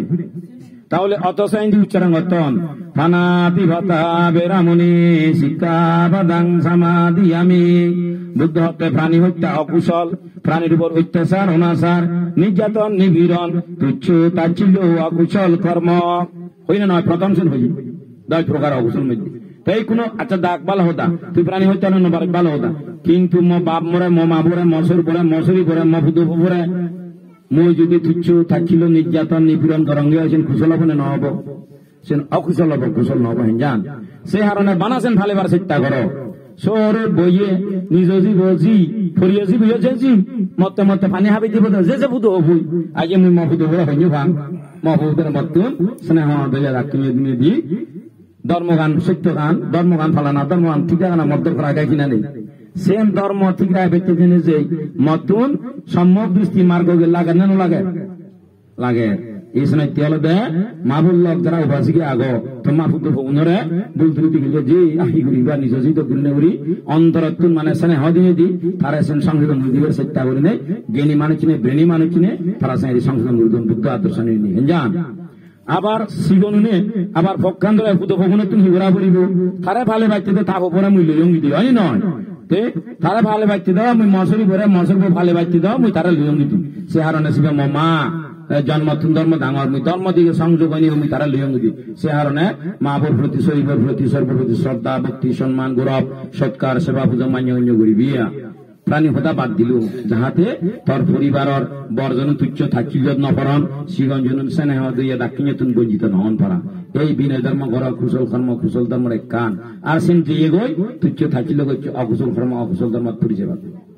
Speaker 1: তাহলে অথচ উচ্চারণ গতন ফানাতি ভাতা বেরামনি শিক্ষা বাদাং সমাধি আমি বুদ্ধ হত্যা, প্রাণী হত্যা অকুশল, প্রাণীর উপর অত্যাচার অনাচার নির্যাতন নিপীড়ন তুচ্ছ তাচ্ছিল্য অকুশল কর্ম হই না নয় প্রথম শুন হই 10 প্রকার অকুশল মধ্যে। তাই কোনো আচ্ছা দাগ ভালো হতা তুই প্রাণী হত্যা ভালো হতা, কিন্তু মো বাপ মরে মো মা পরে মসুর পরে মসুরি পরে মফুদু পরে মই যদি তুচ্ছ থাকছিল নির্যাতন নিপীড়ন করঙ্গে আছেন কুশল হব না নহব, সে অকুশল হব কুশল নহব জান। সে হারণে বানাছেন ভালেবার চেষ্টা করো শহরে বইয়ে নিজ জীব জি ফরিয়ে জীব জি মতে মতে পানি হাবি দিব যে যে বুধ হবুই আগে মুই মফুদু পরে হইনি ভাঙ মফুদের মতন স্নেহ বেলে রাখতে দি ধর্মগান সত্য গান ধর্মগান ফালানা ধর্মগান ঠিক গানা মধ্য করা গাই কিনা নেই সেম ধর্ম ঠিক রায় ব্যক্তি জেনে যে মতুন সম্যক দৃষ্টি মার্গ লাগে না লাগে লাগে এই সময় তেল দেয় মাহবুল লোক যারা উপাসিকে আগ তো মাহবুদ উনরে বুল ত্রুটি গেলে যে আহি করি বা নিজ জিত গুণে করি অন্তরত্তুন মানে স্নেহ দিয়ে দি তারা সেন সংশোধন দিবের চেষ্টা করি নেই জ্ঞানী মানুষ চিনে ব্রেনী মানুষ চিনে তারা সেই সংশোধন করতেন বুদ্ধ আদর্শ নিয়ে জান। আবার শিবনুনে আবার পক্ষান্তরে পুতো ভবনে তুমি হিগরা বলিব তারে ভালে বাচ্চা তো তাপ পরে মূল্য লঙ্গি দিই হয় নয় তে তারে ভালে বাচ্চা দাও মুই মশরি পরে মশর ভালে বাচ্চা দাও মুই তারা লঙ্গি দিই সে হারণে শিবে মা জন্ম ধর্ম ডাঙর মুই ধর্ম দিকে সংযোগ হয়নি মুই তারা লঙ্গি দিই সে হারণে মা বোর প্রতি শরীরের প্রতি সর্ব প্রতি শ্রদ্ধা ভক্তি সম্মান গৌরব সৎকার সেবা পূজা মান্য অন্য করি বিয়া প্রাণী হতা বাদ দিল যাহাতে তোর পরিবারের বর্জন তুচ্ছ থাকিল নপরণ শ্রীগঞ্জন স্নেহ দিয়ে দাক্ষিণ্য তুমি বঞ্চিত নহন পারা এই বিনয় ধর্ম ঘর কুশল কর্ম কুশল ধর্মের এক কান আর সেন যে এগোয় তুচ্ছ থাকিল অকুশল কর্ম অকুশল ধর্ম পরিষেবা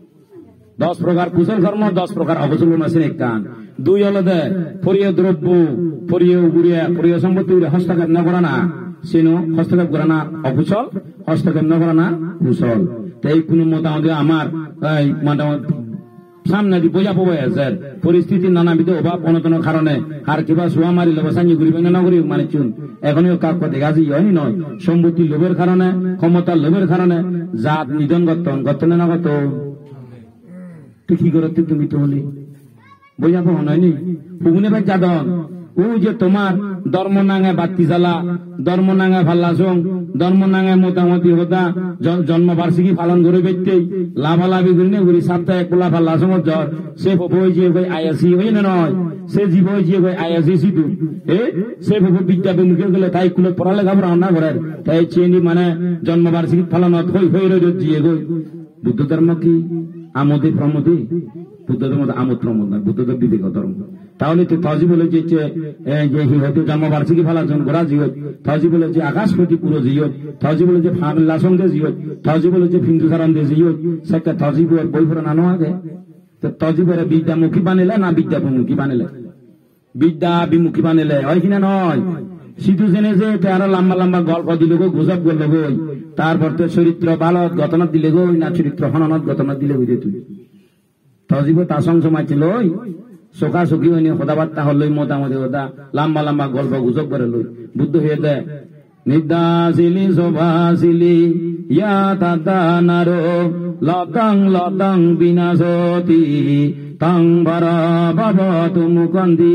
Speaker 1: 10 প্রকার কুশল কর্ম 10 প্রকার অকুশল কর্ম সেন এক কান। 2 হলো দে পরিয় দ্রব্য পরিয় গুড়িয়া পরিয় সম্পত্তি হস্তক্ষেপ না করা না সেনো হস্তক্ষেপ করা না অকুশল হস্তক্ষেপ না করা না কুশল। তাই কোন মোটামুটি আমার সামনে দি বোঝা পাবো স্যার পরিস্থিতি নানাবিধ অভাব অনতন কারণে আর কিবা শোয়া মারি লোভ সাঞ্জি ঘুরিবে না করি মানে চুন এখনই কাক দেখা যাই হয়নি নয় সম্পত্তি লোভের কারণে ক্ষমতার লোভের কারণে জাত নিধন গত না গত তুই কি করতে তুমি তো হলি বোঝা পাবো নয়নি হুগুনে ভাই যাদন ও যে তোমার ধর্ম নাঙে বাতি জ্বালা ধর্ম নাঙে ফাল্লাসং ধর্ম নাঙে মোটামুটি হতা জন্মবার্ষিকী পালন করে বেচতেই লাভালাভি করি না করি সাপ্তাহে এক পোলা ফাল্লাসং জ্বর সে ভবই যে কই আয়াসি হই না নয় সে জীব যে কই আয়াসি সিধু সে ভব বিদ্যা বিমুখে গেলে তাই কুলে পড়ালেখা রান্না করেন তাই চেনি মানে জন্মবার্ষিকী পালনত হই হই জিয়ে গই বুদ্ধ ধর্ম কি আমোদে প্রমোদে বুদ্ধ ধর্ম আমোদ প্রমোদ নয় বুদ্ধ ধর্ম বিবেক ধর্ম। তাহলে তো তজি বলে যে হয়তো জন্মবার্ষিকী ফালাজন গোড়া জিয়ত তজি বলে যে আকাশপতি পুরো জিয়ত তজি বলে যে ফালাসন দে জিয়ত তজি বলে যে ফিন্দু সারান দে জিয়ত সেটা তজি বই ফোরা নানো আগে তো তজি বলে বিদ্যামুখী বানিলে না বিদ্যাভিমুখী বানিলে বিদ্যা বিমুখী বানিলে হয় কিনা নয় সিধু জেনে যে তারা লম্বা লম্বা গল্প দিল গো গুজব করলো গই তারপর তো চরিত্র বালত ঘটনা দিলে গই না চরিত্র হননত ঘটনা দিলে গই তুই তজিব তার সঙ্গে মাইছিল চোখা চকি হয়নি কথাবার্তা হল মোটামুটি কথা লম্বা লম্বা গল্প গুজব করে লই বুদ্ধ হয়ে দেয় নিদাসিলি শোভাসিলি ইয়া দাদা নারো লতং লতং বিনাশতি তং ভর ভবতু মুকন্দি।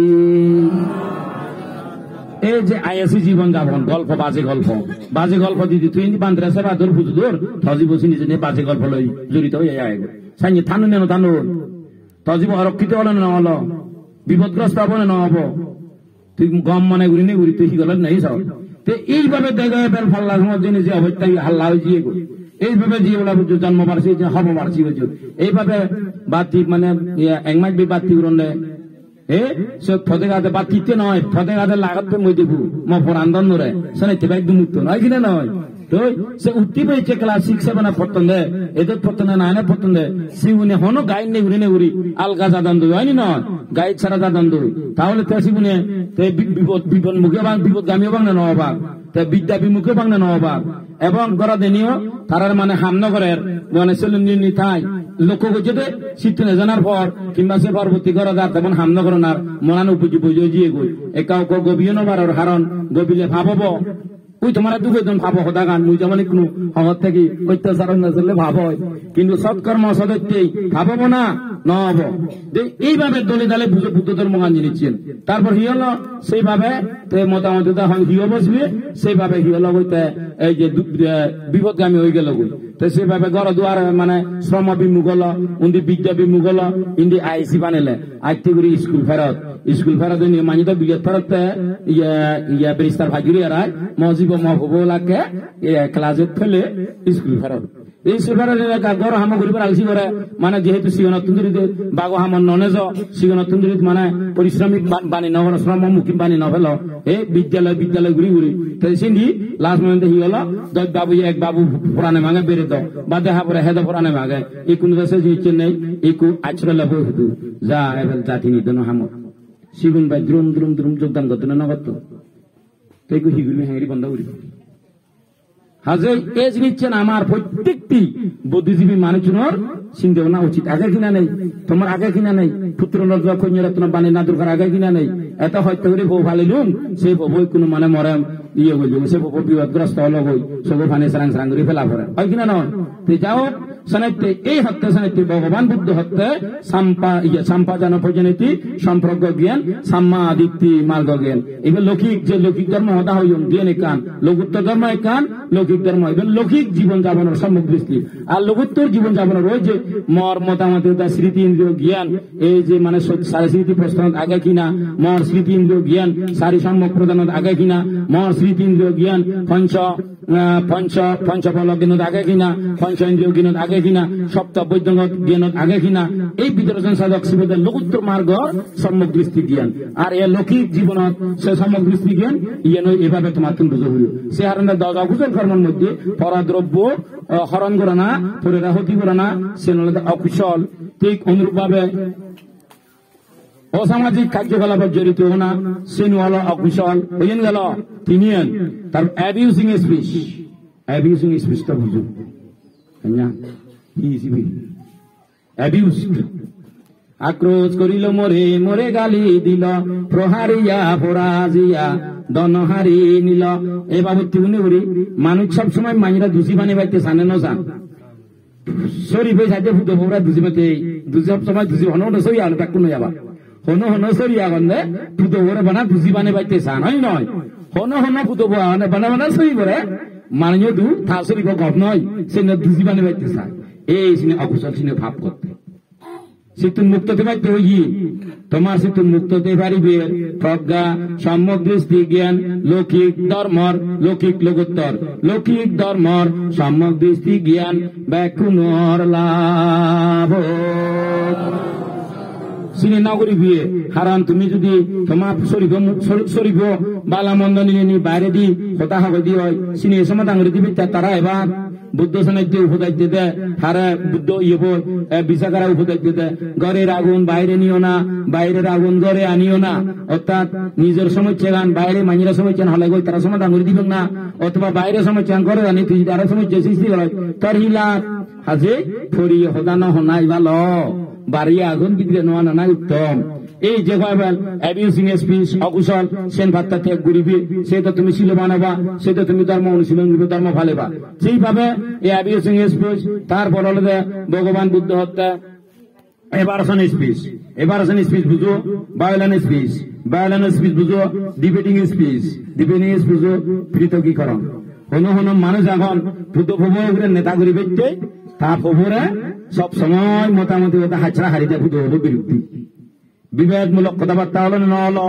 Speaker 1: এই যে আয়াসি জীবন যাপন গল্প বাজে গল্প দিদি তুই বান্ধে সেবা ধর বুঝ ধর থজি বসি নিজে নিয়ে বাজে গল্প লই জড়িত হয়ে যায় সাইনি থানু নেন থানু তজিব অরক্ষিত হলো না হলো বিপদগ্রস্ত হবো না হব তুই গম মানে ঘুরি নি ঘুরি তুই গেল নাই সব তো এইভাবে দেখে বেল ফাল্লার মধ্যে যে অবস্থা হাল্লা হয়েছে এইভাবে যেগুলা বুঝছো জন্ম বাড়ছি হব বাড়ছি বুঝছো এইভাবে বাতি মানে একমাস বাতি উড়নে ফতে গাতে বাতিতে নয় ফতে গাতে লাগাতে মই দেখু মফর আন্দোলন নরে শোনাইতে একদম মুক্ত নয় কিনা নয় তো সে উঠতে পেয়েছে ক্লাস 6-7 পড়তেন দে এদের পড়তেন 9 পড়তেন দে সে উনি হনো গাইড নেই উড়ি আলগা জাদান দুই হয়নি নয় গাইড ছাড়া জাদান দুই তাহলে তেসি গুনে বিপদ মুখে বাং বিপদ গামীয় বাং না নবাক বিদ্যা বিমুখে বাং না নবাক এবং গড়া দেনিও তারার মানে হামনগরের মানে সেলুনি থাই লক্ষ্য করছে যে শীত জানার পর কিংবা সে পরবর্তী গড়া দাঁত এবং হামনগরনার মনানো উপজি বুঝিয়ে গই একাও গবিও নবার হারণ গবিলে ভাবব ওই তোমার দুজন ভাব হতা গান মুই যেমন কোনো হওয়ার থেকে অত্যাচার না চললে ভাব হয় কিন্তু সৎকর্ম সদত্যেই ভাববো না নহব এইভাবে দলে দলে বুদ্ধ ধর্ম গান নিচ্ছেন তারপর হি হলো সেইভাবে মোটামুটি হিও বসবে সেইভাবে হি হলো বইতে এই যে বিপদগামী হয়ে গেল বই তো সেইভাবে ঘর দুয়ার মানে শ্রম বিমুখ হলো উন্দি বিদ্যা বিমুখ হলো ইন্দি আইসি বানাইলে আইতে করে স্কুল ফেরত মানি তো বিলেত ফেরত ইয়া বেরিস্তার ভাগিরি এরাই মজিব মহবুবলাকে ক্লাসে ফেলে স্কুল ফেরত এই সুফের গড় হাম ঘুরিবার আলসি করে মানে যেহেতু সিগনত তুন্দুরিতে বাগো হামন ননেজ সিগনত তুন্দুরিত মানে পরিশ্রমিক বাণী নহর শ্রমমুখী বাণী নভেল এই বিদ্যালয় ঘুরি ঘুরি সিন্ধি লাস্ট মোমেন্টে হি হলো বাবু এক বাবু পুরানে মাগে বেড়ে দাও বা দেখা পরে হেদ পুরানে মাগে এই কোন দেশে জিনিস নেই এই আছড়ে লাভ হতো যা এবার জাতি নিদন হাম সিগুন ভাই দ্রুম দ্রুম দ্রুম যোগদান করতো না নগত তো এই হিগুলি হ্যাঁ বন্ধ করি হাজে এজ নিচ্ছেন আমার প্রত্যেকটি বুদ্ধিজীবী মানুষজনের চিন্তা ভাবনা উচিত আগে কিনা নেই তোমার আগে কিনা নেই পুত্র রত্ন বাণী না দুর্গার আগে কিনা নেই এত হয়তো করে বউ ফালিলুম সেই বই কোনো মানে মরেম ইয়ে হয়ে যাবে সে বউ বিপদগ্রস্ত হলো হই সব ফানে সারাং সারাং করে ফেলা পড়ে হয় কিনা নয় তুই যাও শনাইতে এই হত্যা শনাইতে ভগবান বুদ্ধ হত্যা সাম্পাজান পর্যনীতি সম্পর্ক জ্ঞান সাম্মা আদিত্যি মার্গ জ্ঞান এবার লৌকিক যে লৌকিক ধর্ম হতা হইম জ্ঞান একান লঘুত্তর ধর্ম একান লৌকিক ধর্ম এবার লৌকিক জীবন যাপনের সম্মুখ দৃষ্টি আর লঘুত্তর জীবন যাপনের ওই যে মর মোটামুটি স্মৃতি ইন্দ্রিয় জ্ঞান এই যে মানে সারি স্মৃতি প্রশ্ন আগে কিনা মর স্মৃতি ইন্দ্রিয় জ্ঞান সারি সম্মুখ প্রদান আগে কিনা মর স্মৃতি ইন্দ্রিয় জ্ঞান পঞ্চফল জ্ঞানত আগে কিনা পঞ্চ ইন্দ্রিয় জ্ঞানত আগে কিনা সপ্ত বৈদ্যঙ্গত জ্ঞানত আগে কিনা এই বিদর্শন সাধক শিবদের লঘুত্তর মার্গ সম্যক দৃষ্টি জ্ঞান আর এ লৌকিক জীবনত সে সম্যক দৃষ্টি জ্ঞান ইয়ে নয় এভাবে তোমার তুমি বুঝে হইল সে হারণের অকুশল কর্মের মধ্যে পরাদ্রব্য হরণ করে না পরেরা হতি করে না সে অকুশল ঠিক অনুরূপ ভাবে অসামাজিক কার্যকলাপে জড়িত না সেনু হলো অকুশল হইন গেল তিনি তার অ্যাবিউজিং স্পিচটা বুঝুন আক্রোশ করিল মোরে মোরে গালি দিল প্রহারিয়া ফরাজিয়া দনহারি নিল এ বাবু তিউনি করি মানুষ সব সময় মাইরা দুষি বানে বাইতে সানে ন সান সরি ভাই সাইতে ফুটো ফোরা দুষি বাতে দুষি সব সময় দুষি হন সরি আলো তাক কোনো যাবা হন সরি আগন্দে ফুটো ফোরা বানা দুষি বানে বাইতে সান হয় নয় হন ফুটো বানা সরি করে মানুষ দু থা সরি গপ নয় সে দুষি বানে বাইতে সান এই সিনে অকুশল সিনে ভাব করতে সিতুন মুক্ততে পাইতে হই তোমার সিতুন মুক্ততে পারিবে প্রজ্ঞা সম্যক দৃষ্টি জ্ঞান লৌকিক ধর্মর লৌকিক লঘুত্তর লৌকিক ধর্মর সম্যক দৃষ্টি জ্ঞান ব্যাকুণর লাভ সিনে নগরী বিয়ে হারান তুমি যদি তোমার শরীফ বালা মন্দ নিয়ে বাইরে দি হতা হবে দি হয় সিনে এ সময় ডাঙরি দিবি তারা এবার বুদ্ধ সানাইতে উপদেশ দিতে হারা বুদ্ধ বিচাকারা উপদেশ দিতে ঘরের আগুন বাইরে নিও না, বাইরের আগুন ঘরে আনিও না, অর্থাৎ নিজের সমস্যা গান বাইরে মাইরা সমস্যা হলে গই তারা সমাধান করে দিবেন না, অথবা বাইরে সমস্যা ঘরে আনি তুই আরো সমস্যা সৃষ্টি করে তার হিলা হাজে ফরিয়ে হদানো হনাই ভালো, বাড়ি আগুন বিদ্রে নোয়া না উত্তম। এই যে অ্যাবিউজিং স্পিচ অকুশল সেন ভাত্তা ত্যাগ করিবে, সেটা তুমি ছিল বানাবা, সেটা তুমি ধর্ম অনুশীলন ধর্ম ভালেবা। সেইভাবে এই অ্যাবিউজিং স্পিচ তারপর হলো ভগবান বুদ্ধ হত্যা এভারেশন স্পিচ, এভারেশন স্পিচ বুঝো, ভায়োলেন্ট স্পিচ, ভায়োলেন্ট স্পিচ বুঝো, ডিবেটিং স্পিচ, ডিবেটিং স্পিচ বুঝো পৃথকীকরণ। হনো হনো মানুষ এখন বুদ্ধ প্রভুরে নেতা করি ব্যক্তি তা প্রভুরে সব সময় মোটামুটি হাচড়া হারিতে বুদ্ধ হলো বিরুদ্ধে বিভেদমূলক কথাবার্তা হলো না হলো,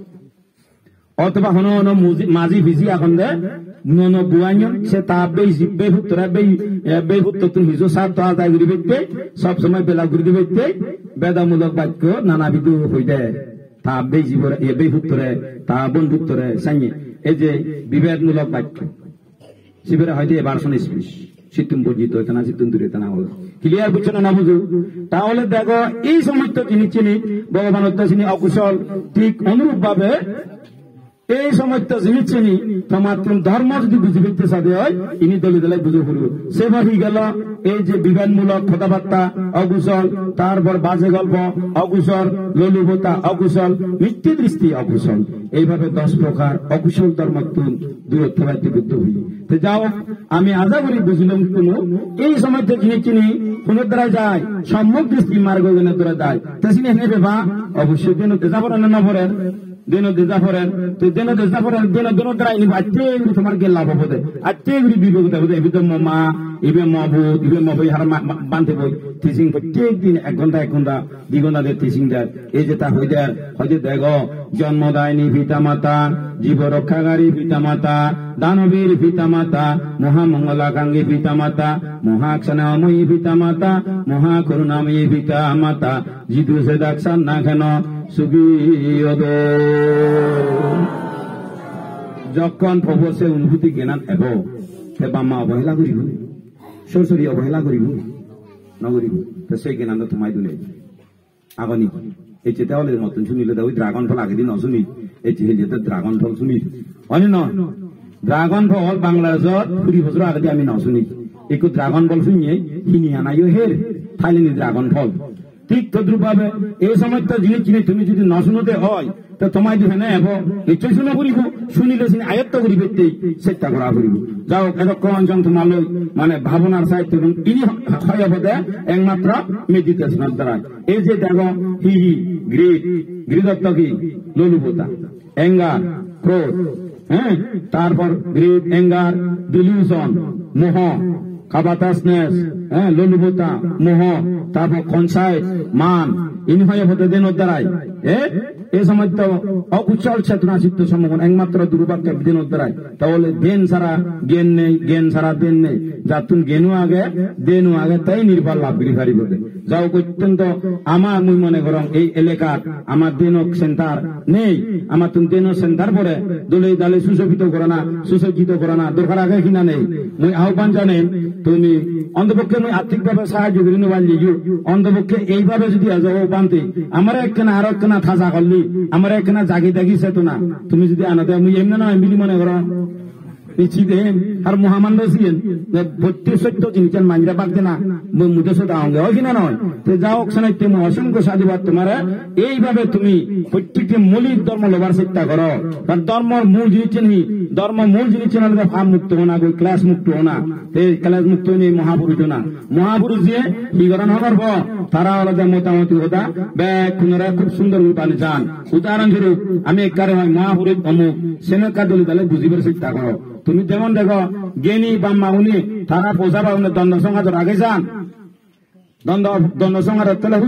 Speaker 1: অথবা হনো হনো মাঝি ভিজি এখন দে নো বুয়াইন সে তা বেহুত্তর তুমি হিজো সার তো আদায় করি ব্যক্তি সব সময় বেলা করি ব্যক্তি বেদামূলক বাক্য নানাবিধ হই দেয় তা বেহুত্তরে তা বন্ধুত্তরে সাইয়ে এই যে বিভেদমূলক বাক্য শিবিরে হয়তো এবার শোনে স্পিচ সিতুম বর্জিত হইতে না সিতুম দূরে না হলো ক্লিয়ার বুঝছো না বুঝো। তাহলে দেখো এই সমস্ত জিনিস চিনি ভগবান চিনি অকুশল ঠিক অনুরূপ ভাবে এই সমস্ত জিনিস চিনি তোমার ধর্ম যদি বুঝে ফেলতে সাথে হয় ইনি দলে দলে বুঝে পড়ব। সেবা হয়ে গেল এই যে বিজ্ঞানমূলক কথাবার্তা অকুশল, তারপর বাজে গল্প অকুশল, লোলুপতা অকুশল, মিথ্যে দৃষ্টি অকুশল, এইভাবে 10 প্রকার অকুশল ধর্ম দূরত্ব বাড়তে বুদ্ধ হই। তো যাও আমি আশা করি বুঝলাম কোন এই সমস্ত জিনিস চিনি কোন দ্বারা যায় সম্মুখ দৃষ্টি মার্গ দ্বারা যায় তা চিনি হেনে বেবা অবশ্যই দিন তেজা পড়েন না পড়েন দিন দেজা পড়েন তো দিন দেজা পড়েন দিন দিন দ্বারা ইনি আজকে তোমার কে লাভ হবে আজকে বিবেক হবে এবিতে মা ইবে মবু ইবে মবই হার বাঁধতে বই টিচিং প্রত্যেক দিন 1 ঘন্টা 1 ঘন্টা 2 ঘন্টা দিয়ে টিচিং দেয়। এই যে তা হইতে হয়তো দেখো জন্মদায়িনী পিতা মাতা, জীব রক্ষাকারী পিতা মাতা, দানবীর পিতা মাতা, মহামঙ্গলাকাঙ্ক্ষী পিতা মাতা, মহাক্ষণাময়ী পিতা মাতা, মহাকরুণাময়ী পিতা মাতা, জিদু সে দাক্ষান না কেন সুগীয়দ। যখন প্রভু সে অনুভূতি জ্ঞান এব সে বাম্মা অবহেলা করিব, সরসরি অবহেলা করিব নগরিব, তো সেই জ্ঞান তোমায় দিলে আগনি এই চেতাওয়ালের মতন শুনিলে ওই ড্রাগন ফল আগে দিন অশুনি এই যেতে ড্রাগন ফল শুনি অনি ন ড্রাগন ফল বাংলাদেশত 20 বছর আগে দিয়ে আমি ন শুনি একটু ড্রাগন ফল শুনিয়ে কিনি আনাইও হের থাইলেনি ড্রাগন ফল। ঠিক তদ্রুপ ভাবে এই সমস্ত জিনিস চিনি তুমি যদি ন শুনতে হয় তো তোমায় যদি হ্যাঁ হব নিশ্চয় শুনে করিব, শুনিলে চিনি আয়ত্ত করি ব্যক্তি চেষ্টা করা করিব। যাও এতক্ষণ তোমার মানে ভাবনার সাহিত্য ইনি হয় হবে একমাত্র মেডিটেশনের দ্বারা। এই যে দেখো হি গ্রীদত্ত কি লোলুপতা, অ্যাঙ্গার, ক্রোধ, হ্যাঁ, তারপর গ্রিড, অ্যাঙ্গার, ডিলিউশন, মোহ, কাবাতাসনেস, হ্যাঁ, লোলুপতা, মোহ, তারপর কনসাইট, মান, ইনি হয়ে হতে দেন দ্বারায় এই সমস্ত অকুশল চেতনা চিত্ত সম্মোহন একমাত্র দুর্ভাগ্য দিন দ্বারায়। তাহলে দেন ছাড়া জ্ঞান নেই, জ্ঞান ছাড়া দেন নেই, যা তুমি জ্ঞানও আগে দেনও আগে তাই নির্ভর লাভ করি পারিব। যাও অত্যন্ত আমার মুই মনে করম এই এলাকার আমার দেনক সেন্টার নেই, আমার তুমি দেন সেন্টার পরে দলে দালে সুশোভিত করে না, সুসজ্জিত করে না, দরকার আগে কিনা নেই। মুই আহ্বান জানেন তুমি অন্তপক্ষে মুই আর্থিকভাবে সাহায্য করি নেবার লিগু, অন্তপক্ষে এইভাবে যদি বানতে আমার একখানা আর একখানা থাজা করলি আমার একখানা জাগি দাগিছে তো না, তুমি যদি আনাতে মুই এমনি নয় মিলি মনে করো নিশ্চিত আর মহামান্য ছিলেন প্রত্যেক সত্য জিনিস মাঞ্জরা পাকতে না মুদে সত্য আগে হয় কিনা নয়। তো যাও ওখানে তুমি অসংখ্য সাধুবাদ তোমার এইভাবে তুমি প্রত্যেকটি মৌলিক ধর্ম লোবার চেষ্টা করো। কারণ ধর্মর মূল জিনিস চিনি, ধর্ম মূল জিনিস চিনা ভাব মুক্ত হো না, ক্লাস মুক্ত হো না, ক্লাস মুক্ত নেই মহাপুরুষ না। মহাপুরুষ যে বিবরণ হবার পর তারা আলাদা মোটামুটি হতা ব্যাগ খুনারা খুব সুন্দর উপানে যান। উদাহরণস্বরূপ আমি এক কারণে মহাপুরুষ অমুক সেনেকা দলে দলে বুঝিবার চেষ্টা করো। তুমি যেমন দেখো জ্ঞানী বাম্মা উনি তারা পৌঁছা পাবেন দ্বন্দ্ব সংঘাত আগে যান, দ্বন্দ্ব সংঘাত তাহলে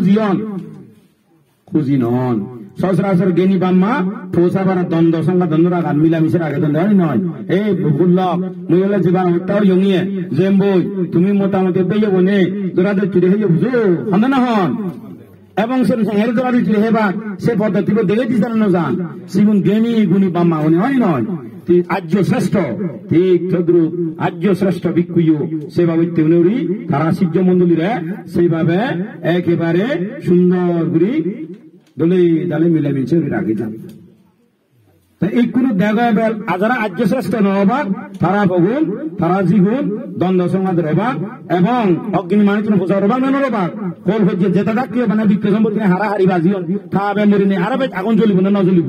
Speaker 1: খুঁজি নন সচরাচর জ্ঞানী বাম্মা পৌঁছা পারা দ্বন্দ্ব সংঘাত দ্বন্দ্ব রাখা মিলামিশের আগে দ্বন্দ্ব নয়। এই ভুল্লক মুই হলে জীবন হত্যাও ইয়ে যেম বই তুমি মোটামুটি পেয়ে বনে দোরাদের চুরি হয়ে বুঝো হন না হন এবং সে হের ধরা দিচ্ছিল হেবার সে পদ্ধতি দেখে দিচ্ছেন যান সিগুন জ্ঞানী গুণী বাম্মা গুণী হয় নয় আর্য শ্রেষ্ঠ ঠিক তদ্রুপ আর্য শ্রেষ্ঠ ভিক্ষুয় সেভাবে তেমনি তারা শিষ্য মন্ডলীরা সেইভাবে একেবারে সুন্দর করে দলে দালে মিলেমিশে রাখি যান এই কোন দেখা যারা আর্য শ্রেষ্ঠ নবাক তারা ভগুন তারা জিগুন দ্বন্দ্ব সমাজের অবাক এবং অগ্নি মানুষ প্রচার অবাক নামের অবাক কল হচ্ছে যেটা ডাকিয়ে মানে বিক্ষ সম্পত্তি হারাহারি বাজি খাবে মরিনি আরবে আগুন জ্বলিব না জ্বলিব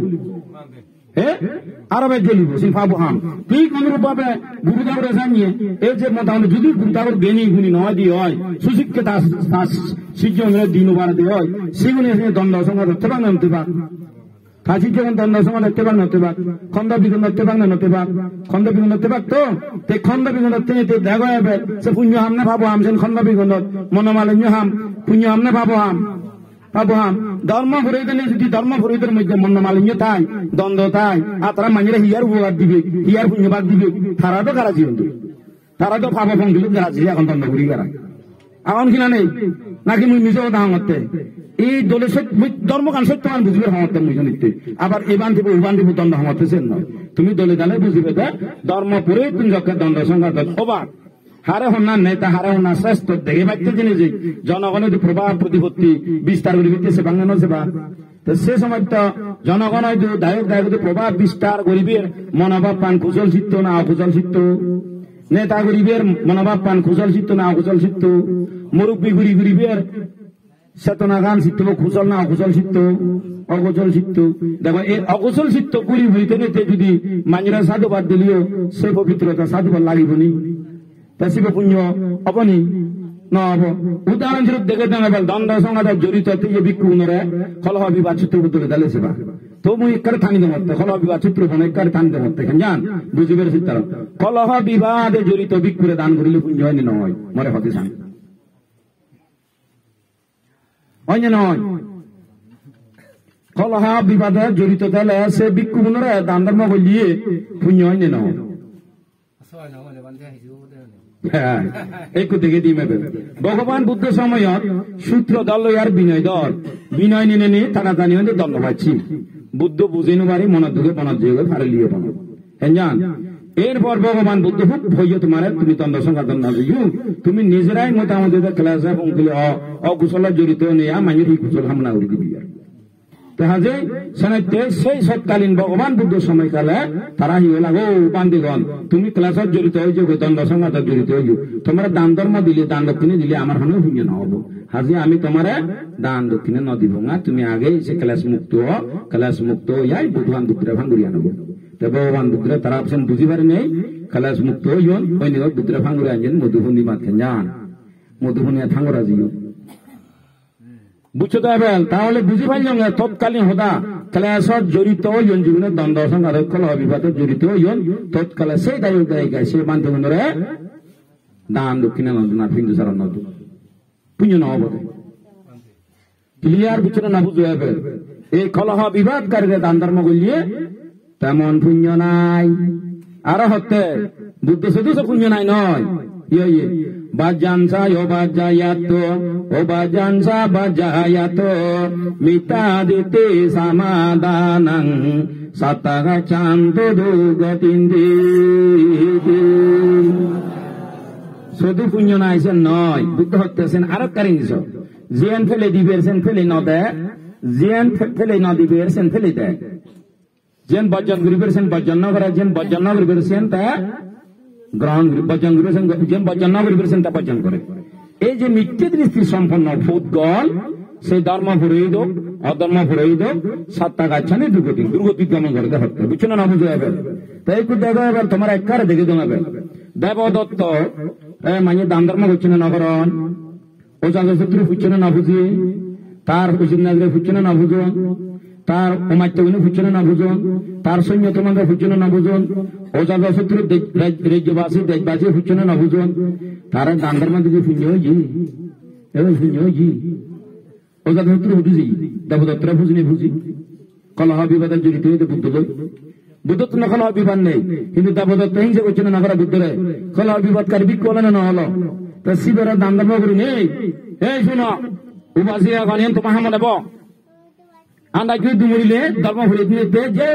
Speaker 1: আরবে জ্বলিব সে পাবো হাম ঠিক অনুরূপ ভাবে গুরুদাবরে জানিয়ে এই যে মোটামুটি যদি গুরুদাবর জ্ঞানী গুণী নয় দিয়ে হয় সুশিক্ষিত শিক্ষকের দিন বাড়াতে হয় সেগুলি দ্বন্দ্ব সমাজ হতে পারে না হতে পার কাশি যখন দ্বন্দ্ব সমাজ হতে পার নতে পার খন্ড বিগুণ হতে পার না নতে পার খন্ড বিগুণ হতে পার তো খন্ড বিগুণ দেখা যাবে সে পুণ্য হাম না ভাবো হাম সে খন্ড বিগুণ মনোমালিন্য হাম পুণ্য হাম না ভাবো হাম ধর্ম ফুরাইতে যদি ধর্ম ফুরাইতের মধ্যে মনোমালিন্য তাই দ্বন্দ্ব তাই আর তারা মানুষেরা হিয়ার উপকার দিবে হিয়ার পুণ্যবাদ দিবে তারা তো কারাজি কিন্তু তারা তো ভাবো ফোন কারাজি এখন দ্বন্দ্ব করি কারা এখন কিনা নেই নাকি মুই নিজে কথা হামতে এই দলে ধর্মকান সত্যমান বুঝবে হামতে মুই নিতে আবার এবান দিব ওবান দিব দ্বন্দ্ব হামতেছেন নয় তুমি দলে দালে বুঝবে ধর্ম পরে তুমি যখন দ্বন্দ্ব সংঘাত অবাক হারে হন্যার নেতা হারে হন্যার শ্রেষ্ঠ দেখে পাইতে জিনিস জনগণের প্রভাব প্রতিপত্তি বিস্তার করে দিতেছে বাংলানো সেবা তো সে সময় তো জনগণ দায়ক প্রভাব বিস্তার গরিবের মনোভাব পান কুশল চিত্ত না অকুশল চিত্ত নেতা গরিবের মনোভাব পান কুশল চিত্ত না অকুশল চিত্ত মুরব্বী গরিবের চেতনা গান চিত্ত কুশল না অকুশল চিত্ত অকুশল চিত্ত দেখো এই অকুশল চিত্ত গুড়ি হইতে নিতে যদি মানুষরা সাধুবাদ দিলেও সে পবিত্রতা সাধুবাদ লাগিবনি শিব পুণ্য অবনি নহব উদাহরণস্বরূপ দেখে দেবে দ্বন্দ্ব সংঘাত জড়িত ভিক্ষুরে কলহ বিবাদ চিত্র বুদ্ধ দালে সেবা তো মুই একারে থানিতে মরতে কলহ বিবাদ চিত্র বোন একারে থানিতে মরতে জান বুঝি পেরেছি তারা কলহ বিবাদে জড়িত ভিক্ষুরে দান করিলে পুণ্য হয়নি নয় মরে হতে চান হয় নয় কলহ বিবাদে জড়িত তাহলে সে ভিক্ষু বোনরে দান ধর্ম বলিয়ে পুণ্য হয়নি নয় ভগবান বুদ্ধ সময়ত সূত্র দল আর বিনয় দল বিনয় নিনে নিয়ে তারা জানি দণ্ড পাচ্ছি বুদ্ধ বুঝে নেবারে মনের দুঃখে মনের যোগে ফারে লিয়ে বানো হ্যাঁ জান এরপর ভগবান বুদ্ধ খুব ভয় তোমার তুমি দ্বন্দ্ব সংঘাত না বুঝু তুমি নিজেরাই মোটামুটি ক্লাসে পৌঁছলে অকুশল জড়িত নেয়া মানে এই কুশল হামলা করে দিবি আর হাজে সেই সৎকালীন ভগবান বুদ্ধ সময়কালে তারা হিলা গো বান্দিগণ তুমি ক্লাসত জড়িত হয়েছো দ্বন্দ্ব সংঘাত জড়িত হয়েছো তোমার দান ধর্ম দিলে দান দক্ষিণে দিলে আমার হলে পুণ্য না হবো হাজে আমি তোমার দান দক্ষিণে ন দিব না তুমি আগে সে ক্লাস মুক্ত ইয়াই ভগবান বুদ্ধরা ভাঙ্গুরি আনবো তো ভগবান বুদ্ধরা তারা অপশন বুঝি পারে নেই ক্লাস মুক্ত হইন ওই নিয়ে বুদ্ধরা ভাঙ্গুরি আনছেন মধুবনী মাথেন যান মধুবনী থাঙ্গরা জিও বুঝতে হবে তাহলে বুঝি পাইলাম না তৎকালীন হদা ক্লাসত জড়িত হইন জীবনের দ্বন্দ্ব সংঘাত কলহ বিবাদে জড়িত হইন তৎকালে সেই দায়ক দায়িকা সে মানতে দান দক্ষিণে নদনা হিন্দু সারা নদ পুণ্য না হব ক্লিয়ার বুঝতে না বুঝতে হবে এই কলহ বিবাদকারীরা দান ধর্ম করলিয়ে তেমন পুণ্য নাই আর হতে বুদ্ধ শুধু পুণ্য নাই নয় ইয়ে বাজানসা ও বাজানসা বাজায়াত মিতা দিতে সমাদানং সতগ চান্ত দুগতিন্দি শুধু পুণ্য নাই সে নয় বুদ্ধ হতেছেন আরো কারি নিছ জিয়ান ফেলে দিবের সেন ফেলে ন দেয় জিয়ান ফেলে ন দিবের সেন ফেলে দেয় যেন বর্জন গরিবের সেন বর্জন ন করে যেন বর্জন ন গরিবের সেন তা গ্রহণ বর্জন করেছেন যেন বর্জন না করেছেন তা বর্জন করে এই যে মিথ্যে দৃষ্টি সম্পন্ন ফুটগল সেই ধর্ম ফুরিয়ে দোক অধর্ম ফুরিয়ে দোক সাতটা গাছানি দুর্গতি গমন করে হত্যা বুঝছো না বুঝে যাবে তাই একটু দেখো এবার তোমার একবারে দেখে দেবে দেবদত্ত মানে দান ধর্ম করছে না নগরণ ওজা শত্রু ফুটছে না বুঝি তার হুসিন নাজরে ফুটছে না বুঝো তার অমাত্যগুলো ফুটছে না বুঝুন তার সৈন্য তোমাদের ফুটছে না বুঝুন ওজাদ শত্রু রাজ্যবাসী দেশবাসী ফুটছে না বুঝুন তারা দান ধর্ম দিকে শূন্য হয়েছি এবার শূন্য হয়েছি ওজাদ শত্রু ফুটুছি দেবদত্তরা ফুসিনি ফুসি কলহ বিবাদে জড়িত হইতে বুদ্ধ বুদ্ধ তো না কলহ বিবাদ নেই কিন্তু দেবদত্ত হিংসা করছে না করা বুদ্ধরে কলহ বিবাদকারী বিক্ষোভ না হলো তা শিবের দান ধর্ম করি নেই এই শোনো উপাসী এখন তোমার মনে নেব আন্ডা কি দুমুড়িলে ধর্ম ভরে দিতে যে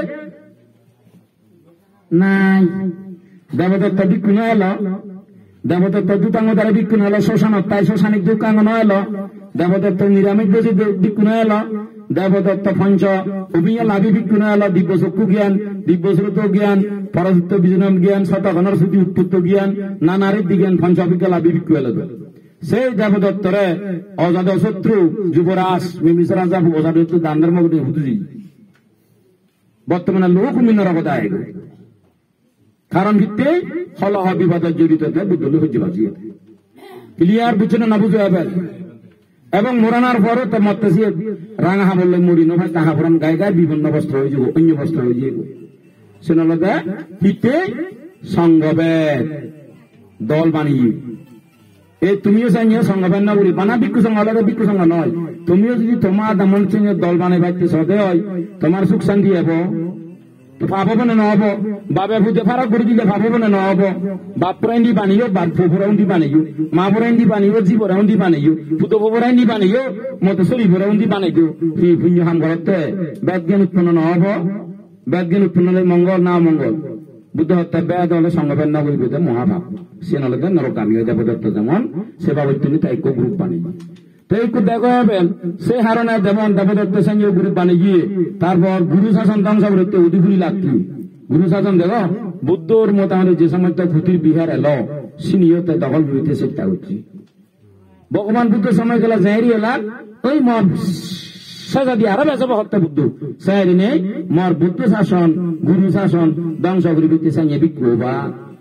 Speaker 1: নাই দেবদত্ত বিক্ষুণ এলো দেবদত্ত দুটাঙ্গ দ্বারা বিক্ষুণ এলো শ্মশান তাই শ্মশানিক দুঃখাঙ্গন এলো দেবদত্ত নিরামিক বেশি বিক্ষুণ এলো দেবদত্ত পঞ্চ অভিয়া লাভি বিক্ষুণ এলো দিব্য চক্ষু জ্ঞান দিব্য শ্রুত জ্ঞান পরযুক্ত বিজনম জ্ঞান শতগণর শ্রুতি উৎপত্ত জ্ঞান নানারিক জ্ঞান পঞ্চ অভিজ্ঞ লাভি বিক্ষু এলো সেই দেবদত্তরে অজাদ শত্রু যুবরাজ বিমিশ্র রাজা অজাদ দান ধর্ম বুঝি বর্তমানে লোক মিন্নর অবদায় কারণ ভিত্তি হল বিবাদের জড়িত বুদ্ধ হচ্ছে বাঁচিয়ে ক্লিয়ার বুঝছে না বুঝে হবে এবং মরানোর পরও তো মরতেছি রাঙা বললে মরি না ভাই তাহা পরান গায়ে গায়ে বিভিন্ন বস্ত্র হয়ে যাব অন্য বস্ত্র হয়ে যাব সে নলদে হিতে সংঘবেদ দল বানিয়ে এই তুমিও চাইনিও সংঘবেদ না বলি বানা বিক্ষু সংঘ হলে বিক্ষু সংঘ নয় তুমিও যদি তোমার দামন সিংহ দল বানাই পাইতে সদে হয় তোমার সুখ শান্তি হব ভাববনে নহব বাবে ভূতে ফারাক করে দিলে ভাববনে নহব বাপ পরাইন্দি বানিও বাপ ফোরাউন্দি বানাইও মা পরাইন্দি বানিও জি পরাউন্দি বানাইও ফুটো পরাইন্দি বানাইও মতো চলি পরাউন্দি বানাইও সেই পুণ্য হাম ঘরতে বেদ জ্ঞান উৎপন্ন নহব বেদ জ্ঞান উৎপন্ন হলে মঙ্গল না মঙ্গল বুদ্ধ হত্যা বেদ হলে সংঘবেদ না করিবে মহাভাব সে নলে নরকামী হয়ে দেবদত্ত যেমন সেবা বৈতনী তাই গ্রুপ বানিয়ে দেখো হবেন সে হারণে যেমন দেবদত্তের সঙ্গে গ্রুপ বানিয়ে গিয়ে তারপর গুরু শাসন ধ্বংস করতে অধিপুরি লাগতি গুরু শাসন দেখো বুদ্ধর মোটামুটি যে সময় ভূতির বিহার এলো সিনিয়তে দখল করিতে চেষ্টা করছি ভগবান বুদ্ধ সময় গেল জাহেরি এলাক ওই মর সাজা দিয়ে আরো বেসব হত্যা বুদ্ধ সাহেরি নেই মর বুদ্ধ শাসন গুরু শাসন ধ্বংস করিতে সঙ্গে বিক্ষোভা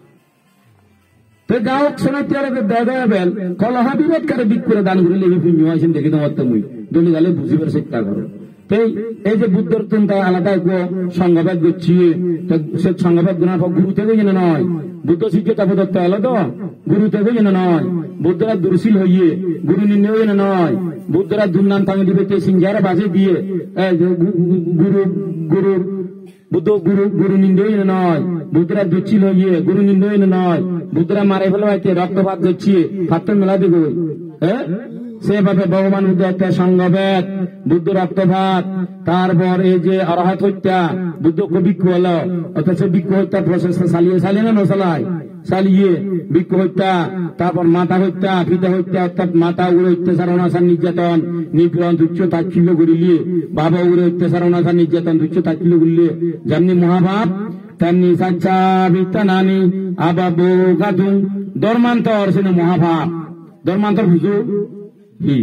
Speaker 1: গায়ক শোনাতে দেবেন কলহ বিরোধ করে বিক করে দান করে লেগে পুণ্য আসেন দেখে তোমার তুমি দলি গালে বুঝিবার চেষ্টা করো এই যে বুদ্ধর চিন্তা আলাদা সংঘবেদ করছি সে সংঘবেদ গুণার পর গুরু থেকে যেন নয় বুদ্ধ শিক্ষা দেবদত্ত এলো তো গুরু থেকে যেন নয় বুদ্ধরা দুর্শীল হইয়ে গুরু নিন্দেও যেন নয় বুদ্ধরা দুর্নাম তাঙ্গি দিবে সিংহারা বাজে দিয়ে গুরু গুরু বুদ্ধ গুরু গুরু নিন্দেও নয় বুদ্ধরা দুচ্ছিল হইয়ে গুরু নিন্দেও নয় বুদ্ধরা মারে ফেলে হইতে রক্তপাত করছি ফাত্তর মেলা দিবে সেভাবে ভগবান বুদ্ধ হত্যা সংঘবেদ বুদ্ধ রক্তপাত তারপর এই যে অরহত হত্যা বুদ্ধ বিক্ষু হলো অর্থাৎ সে বিক্ষু হত্যার প্রসেসটা চালিয়ে না চালায় চালিয়ে বিক্ষু হত্যা তারপর মাতা হত্যা পিতা হত্যা অর্থাৎ মাতা উড়ে অত্যাচার অনাচার নির্যাতন নিপীড়ন তুচ্ছ তাচ্ছিল্য করিলে বাবা উড়ে অত্যাচার অনাচার নির্যাতন তুচ্ছ তাচ্ছিল্য করিলে যেমনি মহাভাব তেমনি সাচ্চা বিত্তা নানি আবাবো গাথুন ধর্মান্তর সে মহাভাব ধর্মান্তর বুঝো কি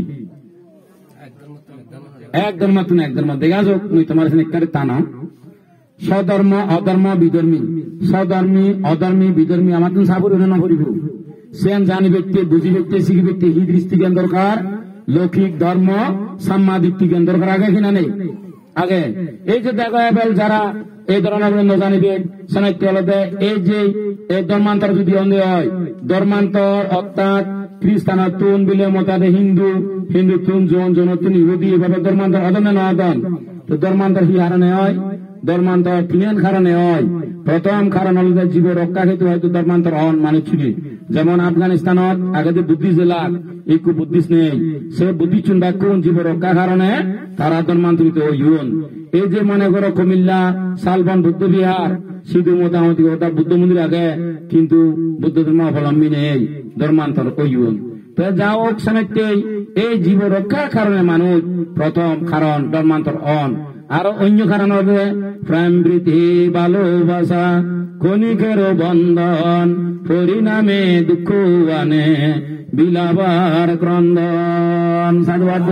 Speaker 1: এক ধর্ম তুমি এক ধর্ম দেখা যাক তুমি তোমার এখানে তা না স্বধর্ম অধর্ম বিধর্মী স্বধর্মী অধর্মী বিধর্মী আমার তুমি সাবর না করিব সেন জানি ব্যক্তি বুঝি ব্যক্তি শিখি ব্যক্তি হি দৃষ্টি জ্ঞান দরকার লৌকিক ধর্ম সাম্মাদিত্য জ্ঞান দরকার আগে কিনা নেই আগে এই যে দেখা যারা এই ধরনের জানিবে শোনাইতে হলে এই যে এই ধর্মান্তর যদি অন্ধে হয় ধর্মান্তর অর্থাৎ খ্রিস্টানতুন বিলে মতাদে হিন্দু হিন্দুতুন জনতুন ইহুদি এভাবে ধর্মান্তর অদনে নদন তো ধর্মান্তর কি হারণে হয় ধর্মান্তর তিন কারণে হয় প্রথম কারণ হল জীব রক্ষা ক্ষেত্রে হয়তো ধর্মান্তর হন মানে ছুটি যেমন আফগানিস্তানত আগে যে বুদ্ধিস্ট এলাক একটু বুদ্ধিস্ট নেই সে বুদ্ধিস্ট কোন জীব রক্ষা কারণে তারা ধর্মান্তরিত হইন এই যে মনে করো কুমিল্লা শালবন বুদ্ধ বিহার শুধু মোটামুটি ওটা বুদ্ধ মন্দির আগে কিন্তু বুদ্ধ ধর্ম অবলম্বী নেই ধর্মান্তর হইন তো যা হোক শোনাইতে এই জীব রক্ষার কারণে মানুষ প্রথম কারণ ধর্মান্তর হন আরো অন্য কারণ হবে প্রেম প্রীতি ভালোবাসা ক্ষণিকের বন্ধন পরিণামে দুঃখ আনে বিলাবার ক্রন্দন সাধুবাদ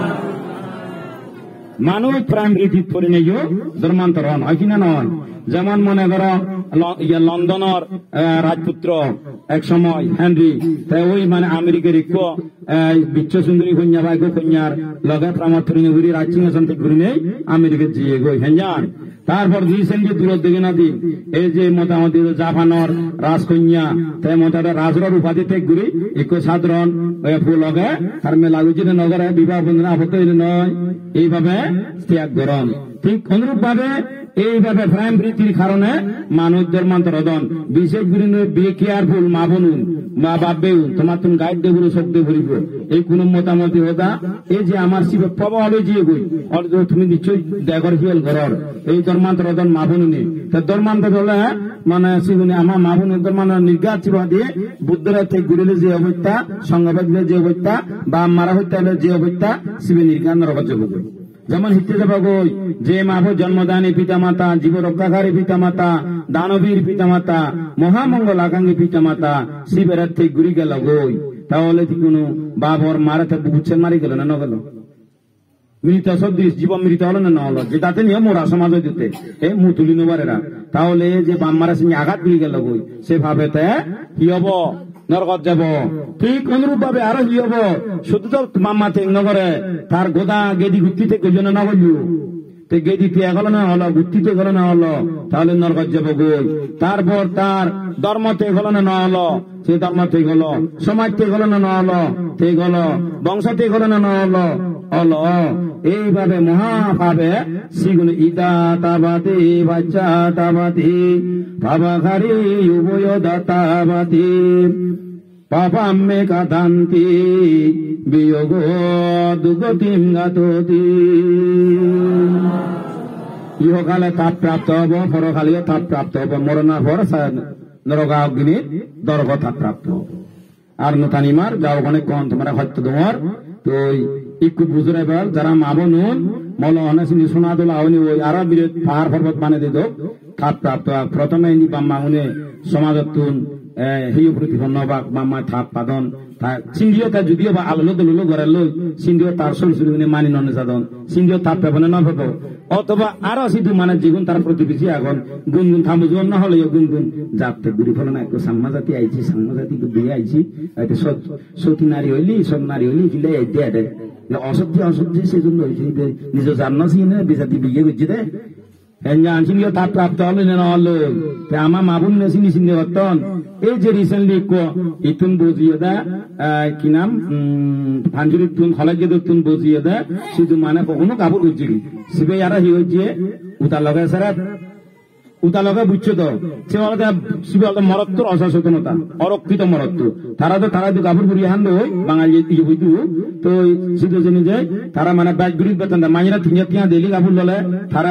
Speaker 1: মানুষ প্রেম প্রীতি পরিণয় ধর্মান্তর হন হয় কিনা নয় যেমন মনে করো লন্ডনের রাজপুত্র এক সময় হেনরি ওই মানে আমেরিকার বিশ্ব সুন্দরী কন্যা ভাগ্য কন্যার লগে প্রামর্থনী ঘুরি রাজসিংহাসন থেকে ঘুরি নেই আমেরিকা জিয়ে গই হ্যাঁ তারপর দিয়েছেন যে দূর দিকে না দিন এই যে মোটামুটি জাপানের রাজকন্যা তাই মোটামুটি রাজর উপাধি থেকে ঘুরি একটু সাধারণ লগে আর মেলা গুজি নগরে বিবাহ বন্ধনা হতে নয় এইভাবে ত্যাগ করন ঠিক অনুরূপ ভাবে এইভাবে প্রেম প্রীতির কারণে মানুষ ধর্মান্তর হদন বিশেষ করে বি কেয়ারফুল মা বনুন মা বাপেও তোমার তুমি গাইড দেবো সব দিয়ে ভরিব এই কোন মোটামুটি হতা এই যে আমার শিব প্রভাব যে গই তুমি নিশ্চয়ই দেখর হিয়াল ঘর এই ধর্মান্তর হদন মা বনুনি তা ধর্মান্তর হলে মানে শিবনে আমার মা বোনের ধর্মান্তর নির্ঘাত শিব দিয়ে বুদ্ধরা থেকে ঘুরিলে যে অবস্থা সংঘবাদ যে অবস্থা বা মারা হত্যা হলে যে অবস্থা শিবের নির্ঘাত নরকার যাব যেমন হিতে যাব গই যে মাভ জন্মদানী পিতামাতা জীব রক্ষাকারী পিতামাতা দানবীর পিতামাতা মহামঙ্গল আকাঙ্ক্ষী পিতামাতা শিবের থেকে ঘুরি গেল গই তাহলে কোনো বাবর মারাতে বুঝছেন মারি গেল না গেল মৃত সদৃশ জীব মৃত হলো না হলো যে তাতে নিয়ে মোরা সমাজ দিতে এই মুতুলি নোবারেরা তাহলে যে বাম মারা সঙ্গে আঘাত দিয়ে গেল গই সে ভাবে কি হব নরকত যাব ঠিক অনুরূপ ভাবে আরো কি হব শুধু তো মাম্মা থেকে নগরে তার গোদা গেদি ঘুরতে গেল না বললু গেদিতে গেল না হলো ঘুরতে গেল না হলো তাহলে নরকত যাব গই তারপর তার ধর্মতে গেল না হলো সে ধর্মতে গেল সমাজতে গেল না হলো তে গেল বংশতে গেল না হলো হলো এইভাবে মহাভাবে শিগুন ইদা তাবাতে বাচ্চা তাবাতে ভাবাঘারি উভয় দাতাবাতে পাপাম্মে কাদান্তি বিয়োগ দুগতিম গাততি ইহকালে তাপ প্রাপ্ত হব পরকালীয় তাপ প্রাপ্ত হব মরণার পর নরকা অগ্নি দরগ তাপ প্রাপ্ত হব আর নতানিমার যাও ওখানে কন তোমরা হয়তো তোমার তো একটু বুঝে বেল যারা মাবো নুন মল অনেসিনি সোনা দোলা হয়নি ওই আরো বিরে পাহাড় পর্বত মানে দিত তাপ প্রাপ্ত প্রথমে বাম্মা উনি সমাজতুন হিয় প্রতিপন্ন বা বাম্মা থাপ পাদন সিন্ধিও তার যদিও বা আলো দলুলো ঘরে লই সিন্ধিও তার সরসরি মানি ননে সাধন সিন্ধিও তাপ পেবনে না পেব অথবা আরো সিধু মানে যেগুন তার প্রতিবেশী এখন গুনগুন থামুজন না হলে গুনগুন যাতে ঘুরি ফেলে না একটু সাম্মা জাতি আইছি সাম্মা জাতি দিয়ে আইছি সতী নারী হইলি সব নারী হইলি ফিলে দিয়ে দেয় অসহ্য সেজন্য হয়েছে নিজ জান্না সিনে বিজাতি বিয়ে করছে দে সিনিও তাপ প্রাপ্ত হলো না হলো আমার মাবুন চিনি চিনি হতন এই যে রিসেন্টলি ইতুন বুঝিয়ে দে কি নাম ভাঞ্জুরি তুন হলে যে তুন বুঝিয়ে দে শুধু মানে কখনো কাপড় করছি শিবে যারা হি হচ্ছে উতা লগে সারা উতা লগে বুঝছো তো সে বলতে শিবে বলতে মরত্ব অসচেতনতা অরক্ষিত মরত্ব তারা তো কাপড় পুরিয়ে হান হই বাঙালি বুঝতু তো শুধু জেনে যায় তারা মানে ব্যাগ গুড়ি বেতন দেয় মাইরা থিয়া দিলি কাপড় ললে তারা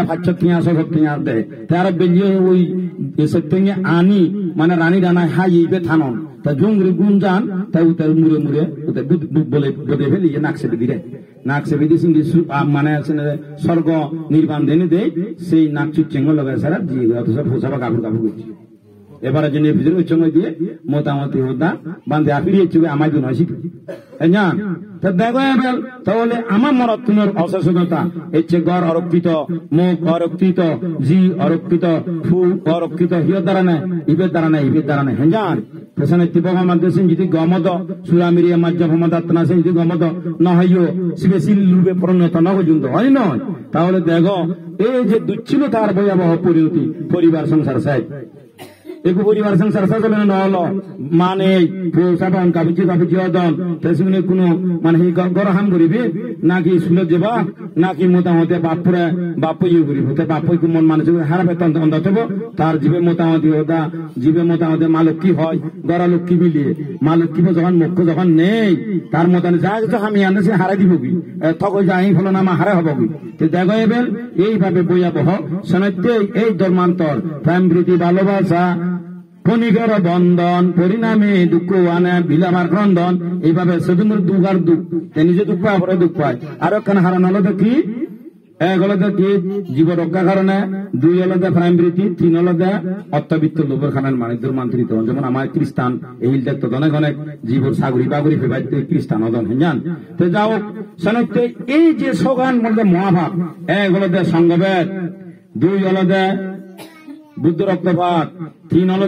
Speaker 1: 500 দেয় তারা বেরিয়ে ওই সত্যি আনি মানে রানী রানা হাই ইবে থানন তা জঙ্গরি গুন যান তাই উতার মুড়ে মুড়ে বলে বলে ফেলি নাক চেপে দিলে নাক চেপে দিয়ে সিঙ্গি মানে স্বর্গ নির্বাণ দেনে দেয় সেই নাক চুচ্চেঙ্গ লগায় সারা দিয়ে অথচ ফোসাবা কাপড় করছি এবারে জন্য ভিতরে উচ্চঙ্গ দিয়ে মোটামুটি হোদা বান্ধে আপিড়িয়ে চুকে আমায় দুন হয় শিখে জান দেখো এবার তাহলে আমার মরত্তনের অসচেতনতা হচ্ছে গড় অরক্ষিত মুখ অরক্ষিত জি অরক্ষিত ফুল অরক্ষিত হিয়ের দ্বারা নেই ইবের দ্বারা নেই ইবের দ্বারা নেই হ্যাঁ পেছনে তীব্র মাধ্যমে যদি গমদ সুরামিরিয়া মাজ্য ভমদাত্তনা সে যদি গমদ ন হইও শিবে শিলুবে পরিণত ন পর্যন্ত হয় নয় তাহলে দেখো এই যে দুচ্ছিল তার ভয়াবহ পরিণতি পরিবার সংসার সাহেব একু পরিবার সংসার চলে না হলো মানে সাবান কাপুচি হদন তেমনি কোনো মানে গরহাম করিবি নাকি সুলত যাবা নাকি মোটামুটি বাপুরে বাপু ইয়ে করিব বাপু মন মানুষ হারাবে অন্তত তার জীবে মোটামুটি হতা জীবে মোটামুটি মা লক্ষ্মী হয় গড়া লক্ষ্মী মিলিয়ে মা লক্ষ্মী যখন মুখ্য যখন নেই তার মতন যা কিছু আমি আনে সে হারাই দিব কি থক যাই ফল না আমার হারে হব কি দেখো এবার এইভাবে ভয়াবহ শোনাতে এই ধর্মান্তর প্রেম প্রীতি ভালোবাসা ক্ষণিকের বন্ধন পরিণামে দুঃখ আনে বিলাবার ক্রন্দন এইভাবে শুধুমাত্র দুঃখ আর দুঃখ নিজে দুঃখ পায় পরে দুঃখ পায় আর একখানে হারানো হলো তো কি এক হলো তো কি জীব রক্ষা কারণে দুই হলো প্রেম প্রীতি তিন হলো অত্যবিত্ত লোকের খানের মানে ধর্মান্তরিত যেমন আমার খ্রিস্টান এই দেখতো অনেক অনেক জীবর সাগরি বাগরি ফেবাই খ্রিস্টান হদন হ্যাঁ তো যাও শোনাতে এই যে সগান মধ্যে মহাভাব এক হলো সংঘবেদ দুই হলো বুদ্ধ রক্তপাত তিন হলো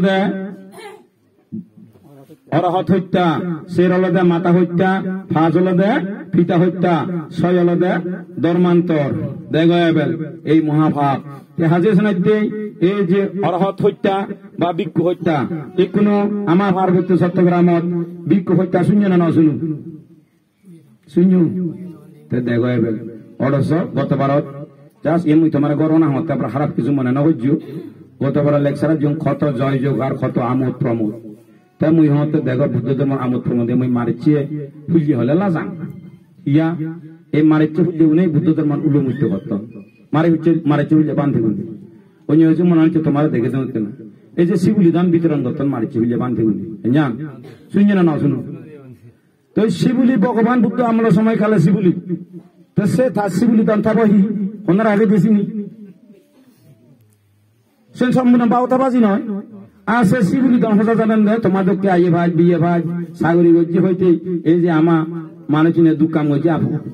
Speaker 1: অরহত হত্যা শের হলো মাতা হত্যা পাঁচ হলো পিতা হত্যা ছয় হলো ধর্মান্তর দেখবেল এই মহাভাব হাজির শোনাইতে এই যে অরহত হত্যা বা ভিক্ষু হত্যা এই কোন আমার পার্বত্য চট্টগ্রামত ভিক্ষু হত্যা শুনছ না শুনু শুনু দেখবেল অথচ গত ভারত জাস্ট এমনি তোমার গরনা হতে আপনার খারাপ কিছু মনে না হইজিও গতবার লেকচারের যখন ক্ষত জয় যোগ আর ক্ষত আমোদ প্রমোদ তাই মুই হতে দেখো বুদ্ধ ধর্ম আমোদ প্রমোদে মুই মারিচিয়ে হুইলি হলে লাজাং ইয়া এই মারিচে হুইলে উনি বুদ্ধ ধর্ম উলুমুদ্ধ করত মারিচে হুইলে বান্ধে গুলি অন্য হয়েছে মনে হচ্ছে তোমার দেখে দেওয়া কেন এই যে শিবুলি দান বিতরণ করতেন মারিচে হুইলে বান্ধে গুলি জান শুনছে না শুনুন তো শিবুলি ভগবান বুদ্ধ আমল সময় কালে শিবুলি তো সে তার শিবুলি দান থাকবি ওনার আগে দিয়েছিনি সে সম্পূর্ণ বাউতাবাজি নয় আর সে শিবুলি দান হজা জানেন তোমাদেরকে আইয়ে ভাই বিয়ে ভাই সাগরী গজ্জি হইতে এই যে আমা মানুষের দুঃখাম হয়েছে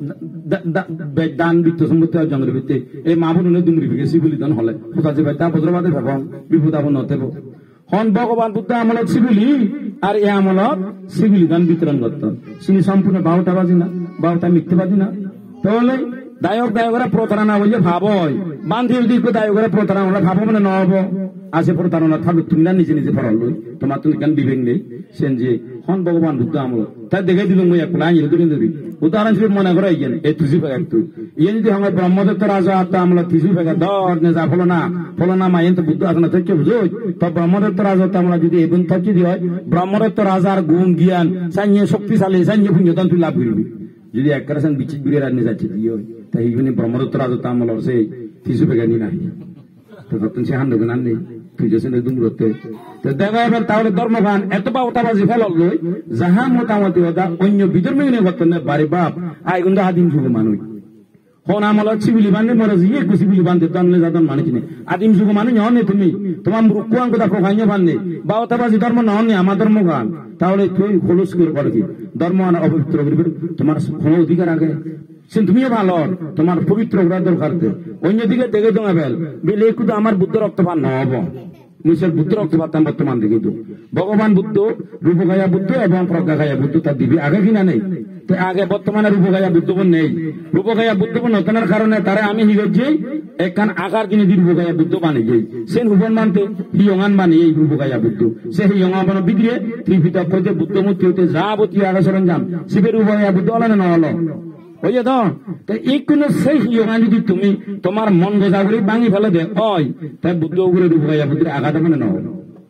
Speaker 1: দান বৃত্ত সম্পত্তি জঙ্গলের ভিত্তি এই মা বোনের দুমরি ভিগে শিবুলি দান হলে হতাছে ভাই তা বজ্রবাদে ভাবং বিপদ আপন হতেব হন ভগবান বুদ্ধ আমলত শিবুলি আর এ আমলত শিবুলি দান বিতরণ করত তিনি সম্পূর্ণ বাউটাবাজি না বাউটা মিথ্যেবাদী না তাহলে দায়করা প্রতারণা বলছে ভাবই বান্ধবী যদি দায়করা প্রতারণা হলে ভাবো মানে নহব আছে প্রতারণা থাকবে তুমি না নিজে নিজে পড়াল তোমার তুমি কেন বিবেক নেই সেন যে হন ভগবান বুদ্ধ আমল তাই দেখে দিল মই এক লাইন ধরি উদাহরণস্বরূপ মনে করে ইয়েন এই তুসি ফেকা একটু ইয়ে যদি আমার ব্রহ্মদত্ত রাজা আত্মা আমলা তুসি ফেকা দর নে যা ফলো না মাইন তো বুদ্ধ আসনা থেকে বুঝো তো ব্রহ্মদত্ত রাজা আমরা যদি এবং থাকি দি হয় ব্রহ্মদত্ত রাজার গুণ জ্ঞান সাইয়ে শক্তিশালী সাইয়ে পুণ্যদান তুই লাভ করবি যদি এক কারণ বিচিত বিড়ে রান্নে যাচ্ছে দিয়ে হয় তাই এইখানে ব্রহ্মদত্ত রাজা আমল সে তিসু ফেকা নি নাই তো তখন সে হান্ড গান নেই তুই যেসে দুম করতে তো দেখা এবার তাহলে ধর্মগান এত বা ওটাবাজি ফেল লই যাহা মোটামুটি ওটা অন্য বিধর্মী করতেন না বাড়ি বাপ আই কিন্তু আদিম যুগ মানুষ হন আমল শিবিলি বান্ধে মরে যে শিবিলি বান্ধে তাহলে যাদন মানুষ নেই আদিম যুগ মানুষ হনে তুমি তোমার রুকুয়ান কথা প্রকান্য বান্ধে বা ওটাবাজি ধর্ম নহনে আমার ধর্মগান তাহলে তুই হলুস করে কি ধর্ম অপবিত্র করবি তোমার কোনো অধিকার আগে তুমিও ভালো তোমার পবিত্র করার দরকার অন্যদিকে দেখে তোমার বেল বেলে একটু আমার বুদ্ধ রক্তপাত নহব মিশর বুদ্ধ রক্তপাত বর্তমান দিকে তো ভগবান বুদ্ধ রূপগায়া বুদ্ধ এবং প্রজ্ঞাগায়া বুদ্ধ তার দিবি আগে কিনা নেই তো আগে বর্তমানে রূপগায়া বুদ্ধবন নেই রূপগায়া বুদ্ধবন নতুনের কারণে তারা আমি হিগেছি একখান আকার কিনে দি রূপগায়া বুদ্ধ বানিয়ে যাই সে হুবন মানতে হিয়ঙান বানিয়ে এই রূপগায়া বুদ্ধ সে হিয়ঙা বানো বিগ্রিয়ে ত্রিপিতা হইতে বুদ্ধ মূর্তি হইতে যাবতীয় আগে সরঞ্জাম শিবের রূপগায়া বুদ্ধ হলো না নহলো হইয়া তো এই কোন সেই হিয়ঙা যদি তুমি তোমার মন গোজা করে ভাঙি ফেলে দে হয় তাই বুদ্ধ উপরে রূপগায়া বুদ্ধের আঘাত মানে নহল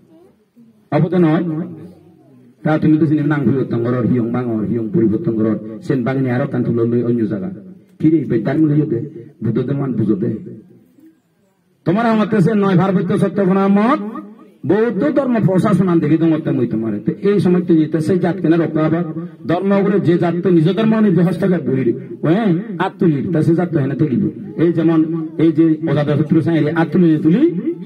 Speaker 1: অবত নয় তা তুমি তো চিনি নাং পরিবর্তন করর হিয়ং বাঙর হিয়ং পরিবর্তন করর সেন বাঙিনি আরো কান তুলো লই অন্য জায়গা কিরে বেতার মিলে দে বুদ্ধদের মান বুঝো দে তোমার আমার সে নয় ভারবত্য সত্য কোন মত বৌদ্ধ ধর্ম প্রশাসন দেখি তোমার তোমার এই সময় তো যেতে সেই জাত কেনা রক্ষা হবার ধর্ম করে যে জাত তো নিজ ধর্ম নিজ হস্তক্ষেপ বইরি হ্যাঁ আত্মলির তা সে জাত হেনা তুলিব এই যেমন এই যে অজাদা শত্রু সাই আত্মলি তুলি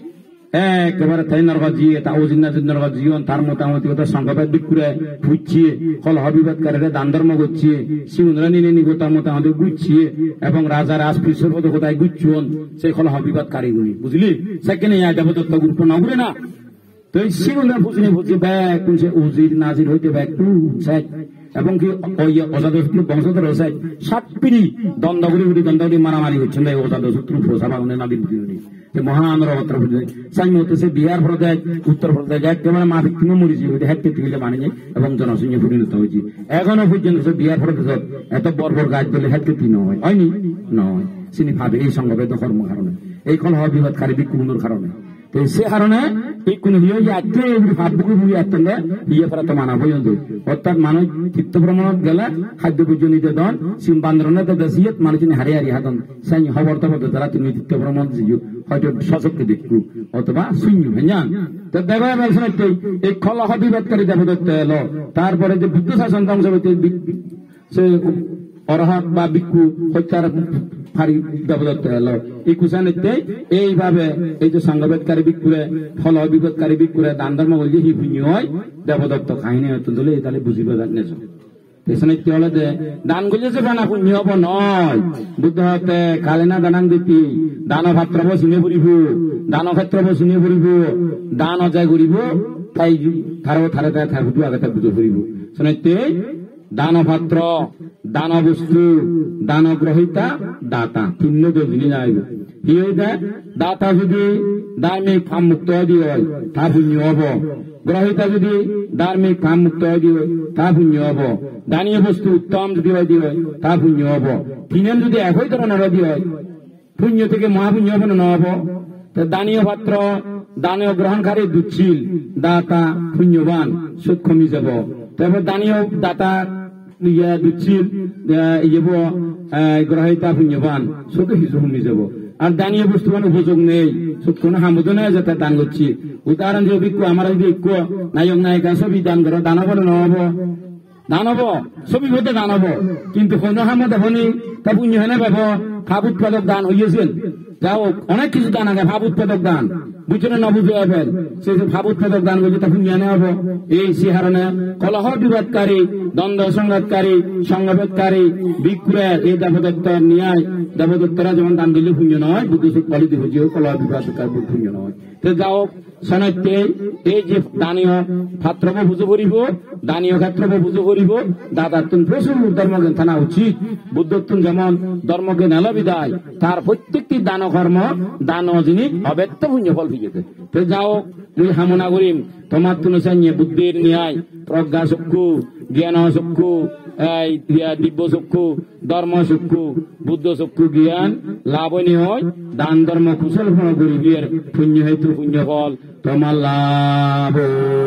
Speaker 1: একেবারে তাই নরক জিয়ে তা ওজিনা নরক জীবন তার মোটামুটি কথা সংঘাত বিক্রে ফুচ্ছিয়ে কল হবিবাদকারীরা দান ধর্ম করছিয়ে শিবরা নিনে নিব তার মোটামুটি গুচ্ছিয়ে এবং রাজা রাজপুর কোথায় গুচ্ছন সেই কল হবিবাদকারী গুলি বুঝলি সেখানে দেবদত্ত গুরুত্ব নগরে না তো এই শিবরা বুঝিনি বুঝি ব্যাগ কোন সে উজির নাজির হইতে ব্যাগ টু সাইড এবং কি অজাদশত্রু বংশধর সাইড 7 পিড়ি দ্বন্দ্বগুলি মারামারি হচ্ছেন অজাদশত্রু প্রসাবাগনে নাদিন মহান রবত্র সাইন হতে সে বিহার প্রদেশ উত্তর প্রদেশ একেবারে মাফিক তুমি মরিছি হইতে হ্যাঁ থেকে মানিয়ে এবং জনসংখ্যা পরিণত হয়েছি এখনো পর্যন্ত সে বিহার প্রদেশত এত বর্বর গাছ বলে হ্যাঁ নয় হয়নি নয় চিনি ভাবে এই সংঘবেদ কর্ম কারণে এই কল হওয়া বিবাদকারী বিক্ষুণ্ণর কারণে তো সে কারণে এই কোন হিয়ে আজকে ভাববুকে বুঝে আসতেন হিয়ে ফেরা তো মানা পর্যন্ত অর্থাৎ মানুষ তীর্থ ভ্রমণত গেলে খাদ্য পর্যন্ত দন সিম বান্ধবনে তো দেশিয়ত মানুষ হারিয়ে হারিয়ে হাতন সাই খবর তো বলতে তারা তুমি তীর্থ ভ্রমণ হয়তো সশক্তি দেখু অথবা শূন্য জান তো দেখা যাবে এই খল বিবাদকারী দেবদত্ত এলো তারপরে যে বুদ্ধ শাসন ধ্বংস হইতে সে অরহত বা ভিক্ষু হত্যার ফারি দেবদত্ত এলো এই কুসানিতে এইভাবে এই যে সংঘবেদকারী ভিক্ষুরে ফল বিপদকারী ভিক্ষুরে দান ধর্ম করলে হি পুণ্য হয় দেবদত্ত কাহিনী হতো দিলে তাহলে বুঝিব জানিস পেছনে কি হলে যে দান করলে যে বানা পুণ্য হব নয় বুদ্ধ হতে কালে না দানাং দিতি দান ভাত্রব শুনে পড়িব দান ক্ষেত্রব শুনে পড়িব দান অজয় করিব তাই থারো থারে তাই থাকবো আগে তার বুঝে পড়িব শুনেতে দান পাত্র দান বস্তু দান গ্রহিতা দাতা তিন দিনে যাইব কি হইতে দাতা যদি ধার্মিক ফাম মুক্ত হয় তা পুণ্য হব গ্রহিতা যদি ধার্মিক ফাম মুক্ত হয় তা পুণ্য হব দানীয় বস্তু উত্তম যদি হয় তা পুণ্য হব তিনের যদি একই ধরনের হয় পুণ্য থেকে মহাপুণ্য হব না হব। দানীয় পাত্র দানীয় গ্রহণকারী দুচ্ছিল দাতা পুণ্যবান সুদ কমি যাব। তারপর দানীয় দাতা দুচ্ছিল গ্রহিতা পুণ্যবান সুদ কিছু কমি যাব। আর দানীয় বস্তু মানে উপযোগ নেই সুদ কোনো হামুদ নেই যাতে দান করছি। উদাহরণ যে অভিজ্ঞ আমার যদি ঐক্য নায়ক নায়িকা ছবি দান করো দান হবো না হব দান হব ছবি হতে দান হব কিন্তু কোনো হামদ হনি তা পুণ্য হেনে পাব। ভাব উৎপাদক দান হইয়াছিল যাও অনেক কিছু দান আগে ভাব উৎপাদক দান বুঝে না বুঝে ফেল সেই ভাব উৎপাদক দান করছে তা পুণ্য হেনে হব। এই সিহারণে কলহ বিবাদকারী দ্বন্দ্ব সংঘাতকারী সংঘাতকারী বিক্রয় এই দেবদত্ত ন্যায় দেবদত্তরা যেমন দান দিলে পুণ্য নয় বুদ্ধ পালিত হয়েছে কলহ বিবাদকার পুণ্য নয়। তো যাও সনাইতে এই যে দানীয় পাত্রব বুঝে করিব দানীয় ক্ষেত্রব বুঝে করিব দাদাত্তুন প্রচুর ধর্মজ্ঞান থানা উচিত। বুদ্ধত্তুন যেমন ধর্মজ্ঞান এলো বিদায় তার প্রত্যেকটি দান কর্ম দান জিনিস অব্যক্ত পুণ্য ফল ফিরেছে। তো যাও তুই হামনা করিম তোমার তুন বুদ্ধির ন্যায় প্রজ্ঞা চক্ষু জ্ঞান চক্ষু দিব্য চক্ষু ধর্ম চক্ষু বুদ্ধ চক্ষু জ্ঞান লাভনী হয় দান ধর্ম কুশল ফল করিবির পুণ্য হেতু পুণ্য ফল তোমার লাভ।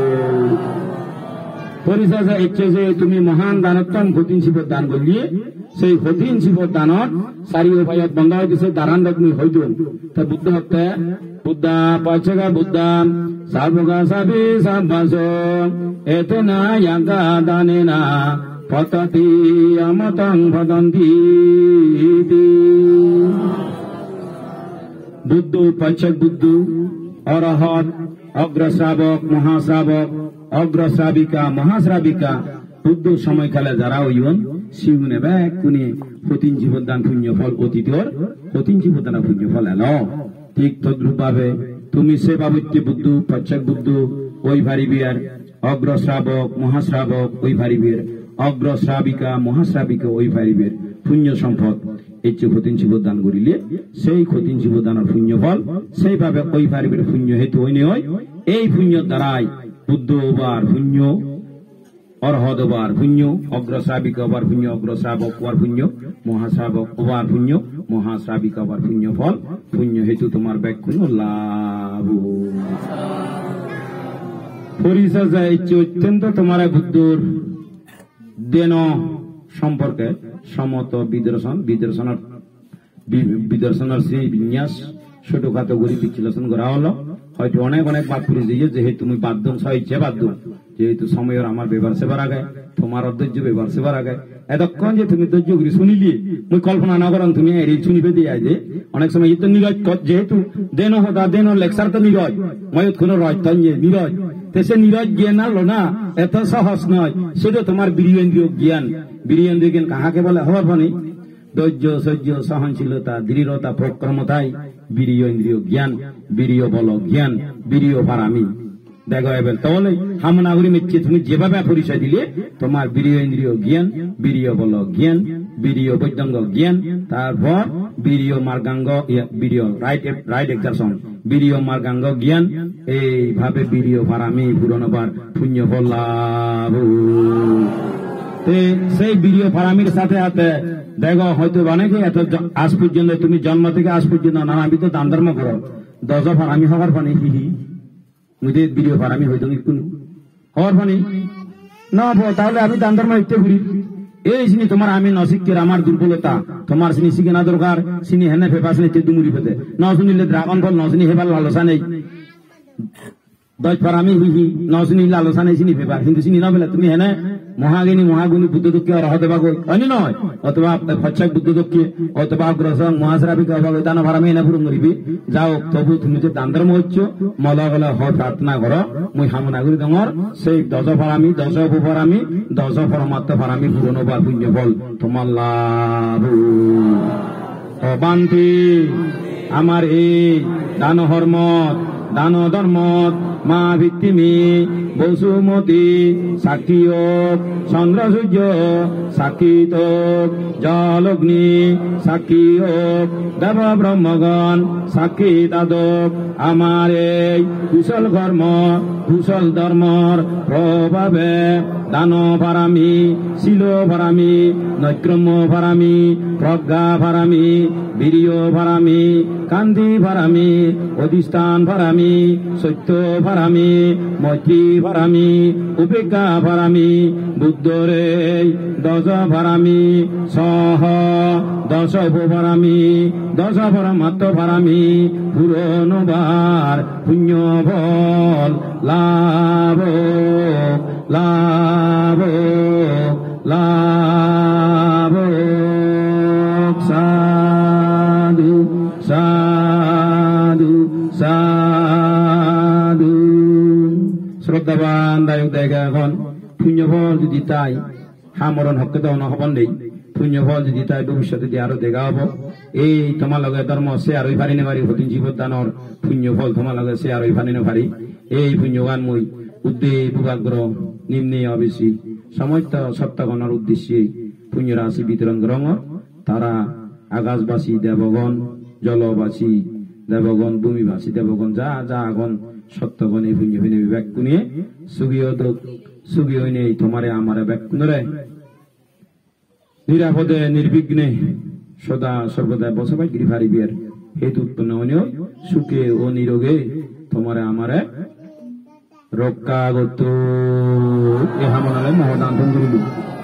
Speaker 1: পরিচর্যা ইচ্ছে যে তুমি মহান দানোত্তম কঠিন শিবর দান করলিয়ে সেই কঠিন শিবর দানত চারি উপায়ত বন্ধ হয়ে দিছে দারান তুমি হইত তা বুদ্ধ হত্যা বুদ্ধা পয়সা বুদ্ধা সাবগা সাবি সাবাস এতে না ইয়াগা দানে না পততি আমতং ভদন্তি। বুদ্ধ পয়সা বুদ্ধ অরহত অগ্রশ্রাবক মহাশ্রাবক অগ্রশ্রাবিকা মহাশ্রাবিকা বুদ্ধ সময়কালে যারা হইন শিবনে ব্যাগ কুনে কঠিন জীবনদান পুণ্য ফল অতীতর কঠিন জীবনদান পুণ্য ফল এলো। ঠিক তদ্রূপ ভাবে তুমি সে বাবুত্তি বুদ্ধ পশ্চাৎ বুদ্ধ ওই ভারিবিয়ার অগ্রশ্রাবক মহাশ্রাবক ওই ভারিবিয়ার অগ্রশ্রাবিকা মহাশ্রাবিকা ওই ভারিবিয়ার পুণ্য সম্পদ এই যে কঠিন জীবদান করিলে সেই কঠিন জীবদানের পুণ্য ফল সেইভাবে ওই ভারিবিয়ার পুণ্য হেতু হইনে হয়। এই পুণ্য দ্বারাই বুদ্ধ ওবার পুণ্য অরহদ ওবার পুণ্য অগ্রশ্রাবিক ওবার পুণ্য অগ্রশ্রাবক ওবার পুণ্য মহাশ্রাবক ওবার পুণ্য মহাশ্রাবিক ওবার পুণ্য ফল পুণ্য হেতু তোমার ব্যাকুণ লাভ। পরিচর্যা ইচ্ছে অত্যন্ত তোমার বুদ্ধর দেন সম্পর্কে সমত বিদর্শনের সেই বিন্যাস ছোটখাটো করে বিশ্লেষণ করা হলো। হয়তো অনেক অনেক বাদ করে দিয়ে যেহেতু তুমি বাধ্য ইচ্ছে বাধ্য যেহেতু সময়ের আমার ব্যবহার সেবার আগে তোমার অধৈর্য ব্যবহার সেবার আগে এতক্ষণ যে তুমি ধৈর্য করে শুনিলি মুই কল্পনা না করেন তুমি শুনিবে দিয়ে যে অনেক সময় তো নিরজ যেহেতু দেন হতা দেন লেকচার তো নিরজ ময়ত কোন রজ নিরজ সে নিরজ জ্ঞান আলো না এত সহজ নয় সেটা তোমার বীর্যেন্দ্রীয় জ্ঞান কাহাকে বলে হওয়ার মানে ধৈর্য সহ্য সহনশীলতা দৃঢ়তা পরাক্রমতাই বীর্যেন্দ্রীয় জ্ঞান বীর্য বল জ্ঞান বীর্য পারামি দেখো এবার তাহলে হামনাগরী মিচ্ছে তুমি যেভাবে পরিচয় দিলে তোমার বীর্যেন্দ্রীয় জ্ঞান বীর্য বল জ্ঞান বীর্য বৈদ্যঙ্গ জ্ঞান তারপর বীর্য মার্গাঙ্গ বীর্য রাইট এক্সারশন বীর্য মার্গাঙ্গ জ্ঞান এইভাবে বীর্য পারামি পুরনবার পুণ্য ফল লাভ। সেই বীর্য ফারামির সাথে সাথে দেখো হয়তো অনেকে এত আজ পর্যন্ত তুমি জন্ম থেকে আজ পর্যন্ত না আমি তো দান ধর্ম করো দশ ফারামি হওয়ার পানি হিহি মুঝে বীর্য ফারামি হয়তো হওয়ার পানি না তাহলে আমি দান ধর্ম হইতে ঘুরি এই চিনি তোমার আমি নশিকের আমার দুর্বলতা তোমার চিনি শিখে না দরকার চিনি হেনে ফেপা চিনি তেদুমুড়ি পেতে ন শুনিলে ড্রাগন ফল ন চিনি হেবার লালসা নেই দশ ফারামি হিহি ন শুনি লালসা নেই চিনি ফেপা কিন্তু চিনি না পেলে তুমি হেনে মহাজ্ঞানী মহাগুণী বুদ্ধ দক্ষে অরহত বাগো অন্য নয় অথবা পশ্চাৎ বুদ্ধ দক্ষে অথবা অগ্রসং মহাশ্রাবিক দান ভারামি এনে পূরণ করিবি যাও তবু তুমি যে দান ধর্ম হচ্ছ মলা গলা হ প্রার্থনা করো মুই হামনা করি তোমার সেই দশ ফারামি দশ উপফারামি দশ পরমাত্ম ফারামি পূরণ বা পুণ্য ফল তোমার লাভ। বান্তি আমার এই দান হর্ম দান ধর্মত মা ভিত্তিমি বসুমতী সাক্ষী হোক চন্দ্র সূর্য সাক্ষী তোক জল অগ্নি সাক্ষী হোক দেব ব্রহ্মগণ সাক্ষী তাদক আমার এই কুশল কর্ম কুশল ধর্মর প্রভাবে দান ফারামি শিল ফারামি নৈক্রম্য ফারামি প্রজ্ঞা ফারামি বীর্য ফারামি কান্তি ফারামি অধিষ্ঠান ফারামি সত্য ফারামি মৈত্রী ফারামি উপেক্ষা ফারামি বুদ্ধরে দশ ফারামি সহ দশ ফারামি দশ পরমাত্ম ফারামি পুরনবার পুণ্য ফল লাভ লাভ লাভ সাধু সাধু সাধু শ্রদ্ধাবান দায়ক দায়িকা এখন পুণ্যফল যদি তাই হামরণ হকে দেওয়া হবান দেই পুণ্যফল যদি তাই ভবিষ্যতে দিয়ে আরো দেখা হব এই তোমার লগে ধর্ম সে আরই পারি না পারি হতিন জীবদানর পুণ্যফল তোমার লগে সে আরই পারি না পারি এই পুণ্যগান মই উদ্দেপ উপাগ্রহ নিম্নে অবেশী সমস্ত সপ্তাহগণের উদ্দেশ্যে পুণ্যরাশি বিতরণ গ্রহণ তারা আকাশবাসী দেবগণ জলবাসী দেবগণ ভূমিবাসী দেবগণ যা যা আগন সত্যগণ এই পুণ্য ভিনে বিবেক গুনিয়ে সুগীয় নেই তোমারে আমারে ব্যাক গুণরে নিরাপদে নির্বিঘ্নে সদা সর্বদা বসবাস গিরি পারিবিয়ার হেতু উৎপন্ন হইও সুখে ও নিরোগে তোমারে আমারে রক্ষাগত এহা মনালে মহদান করিল।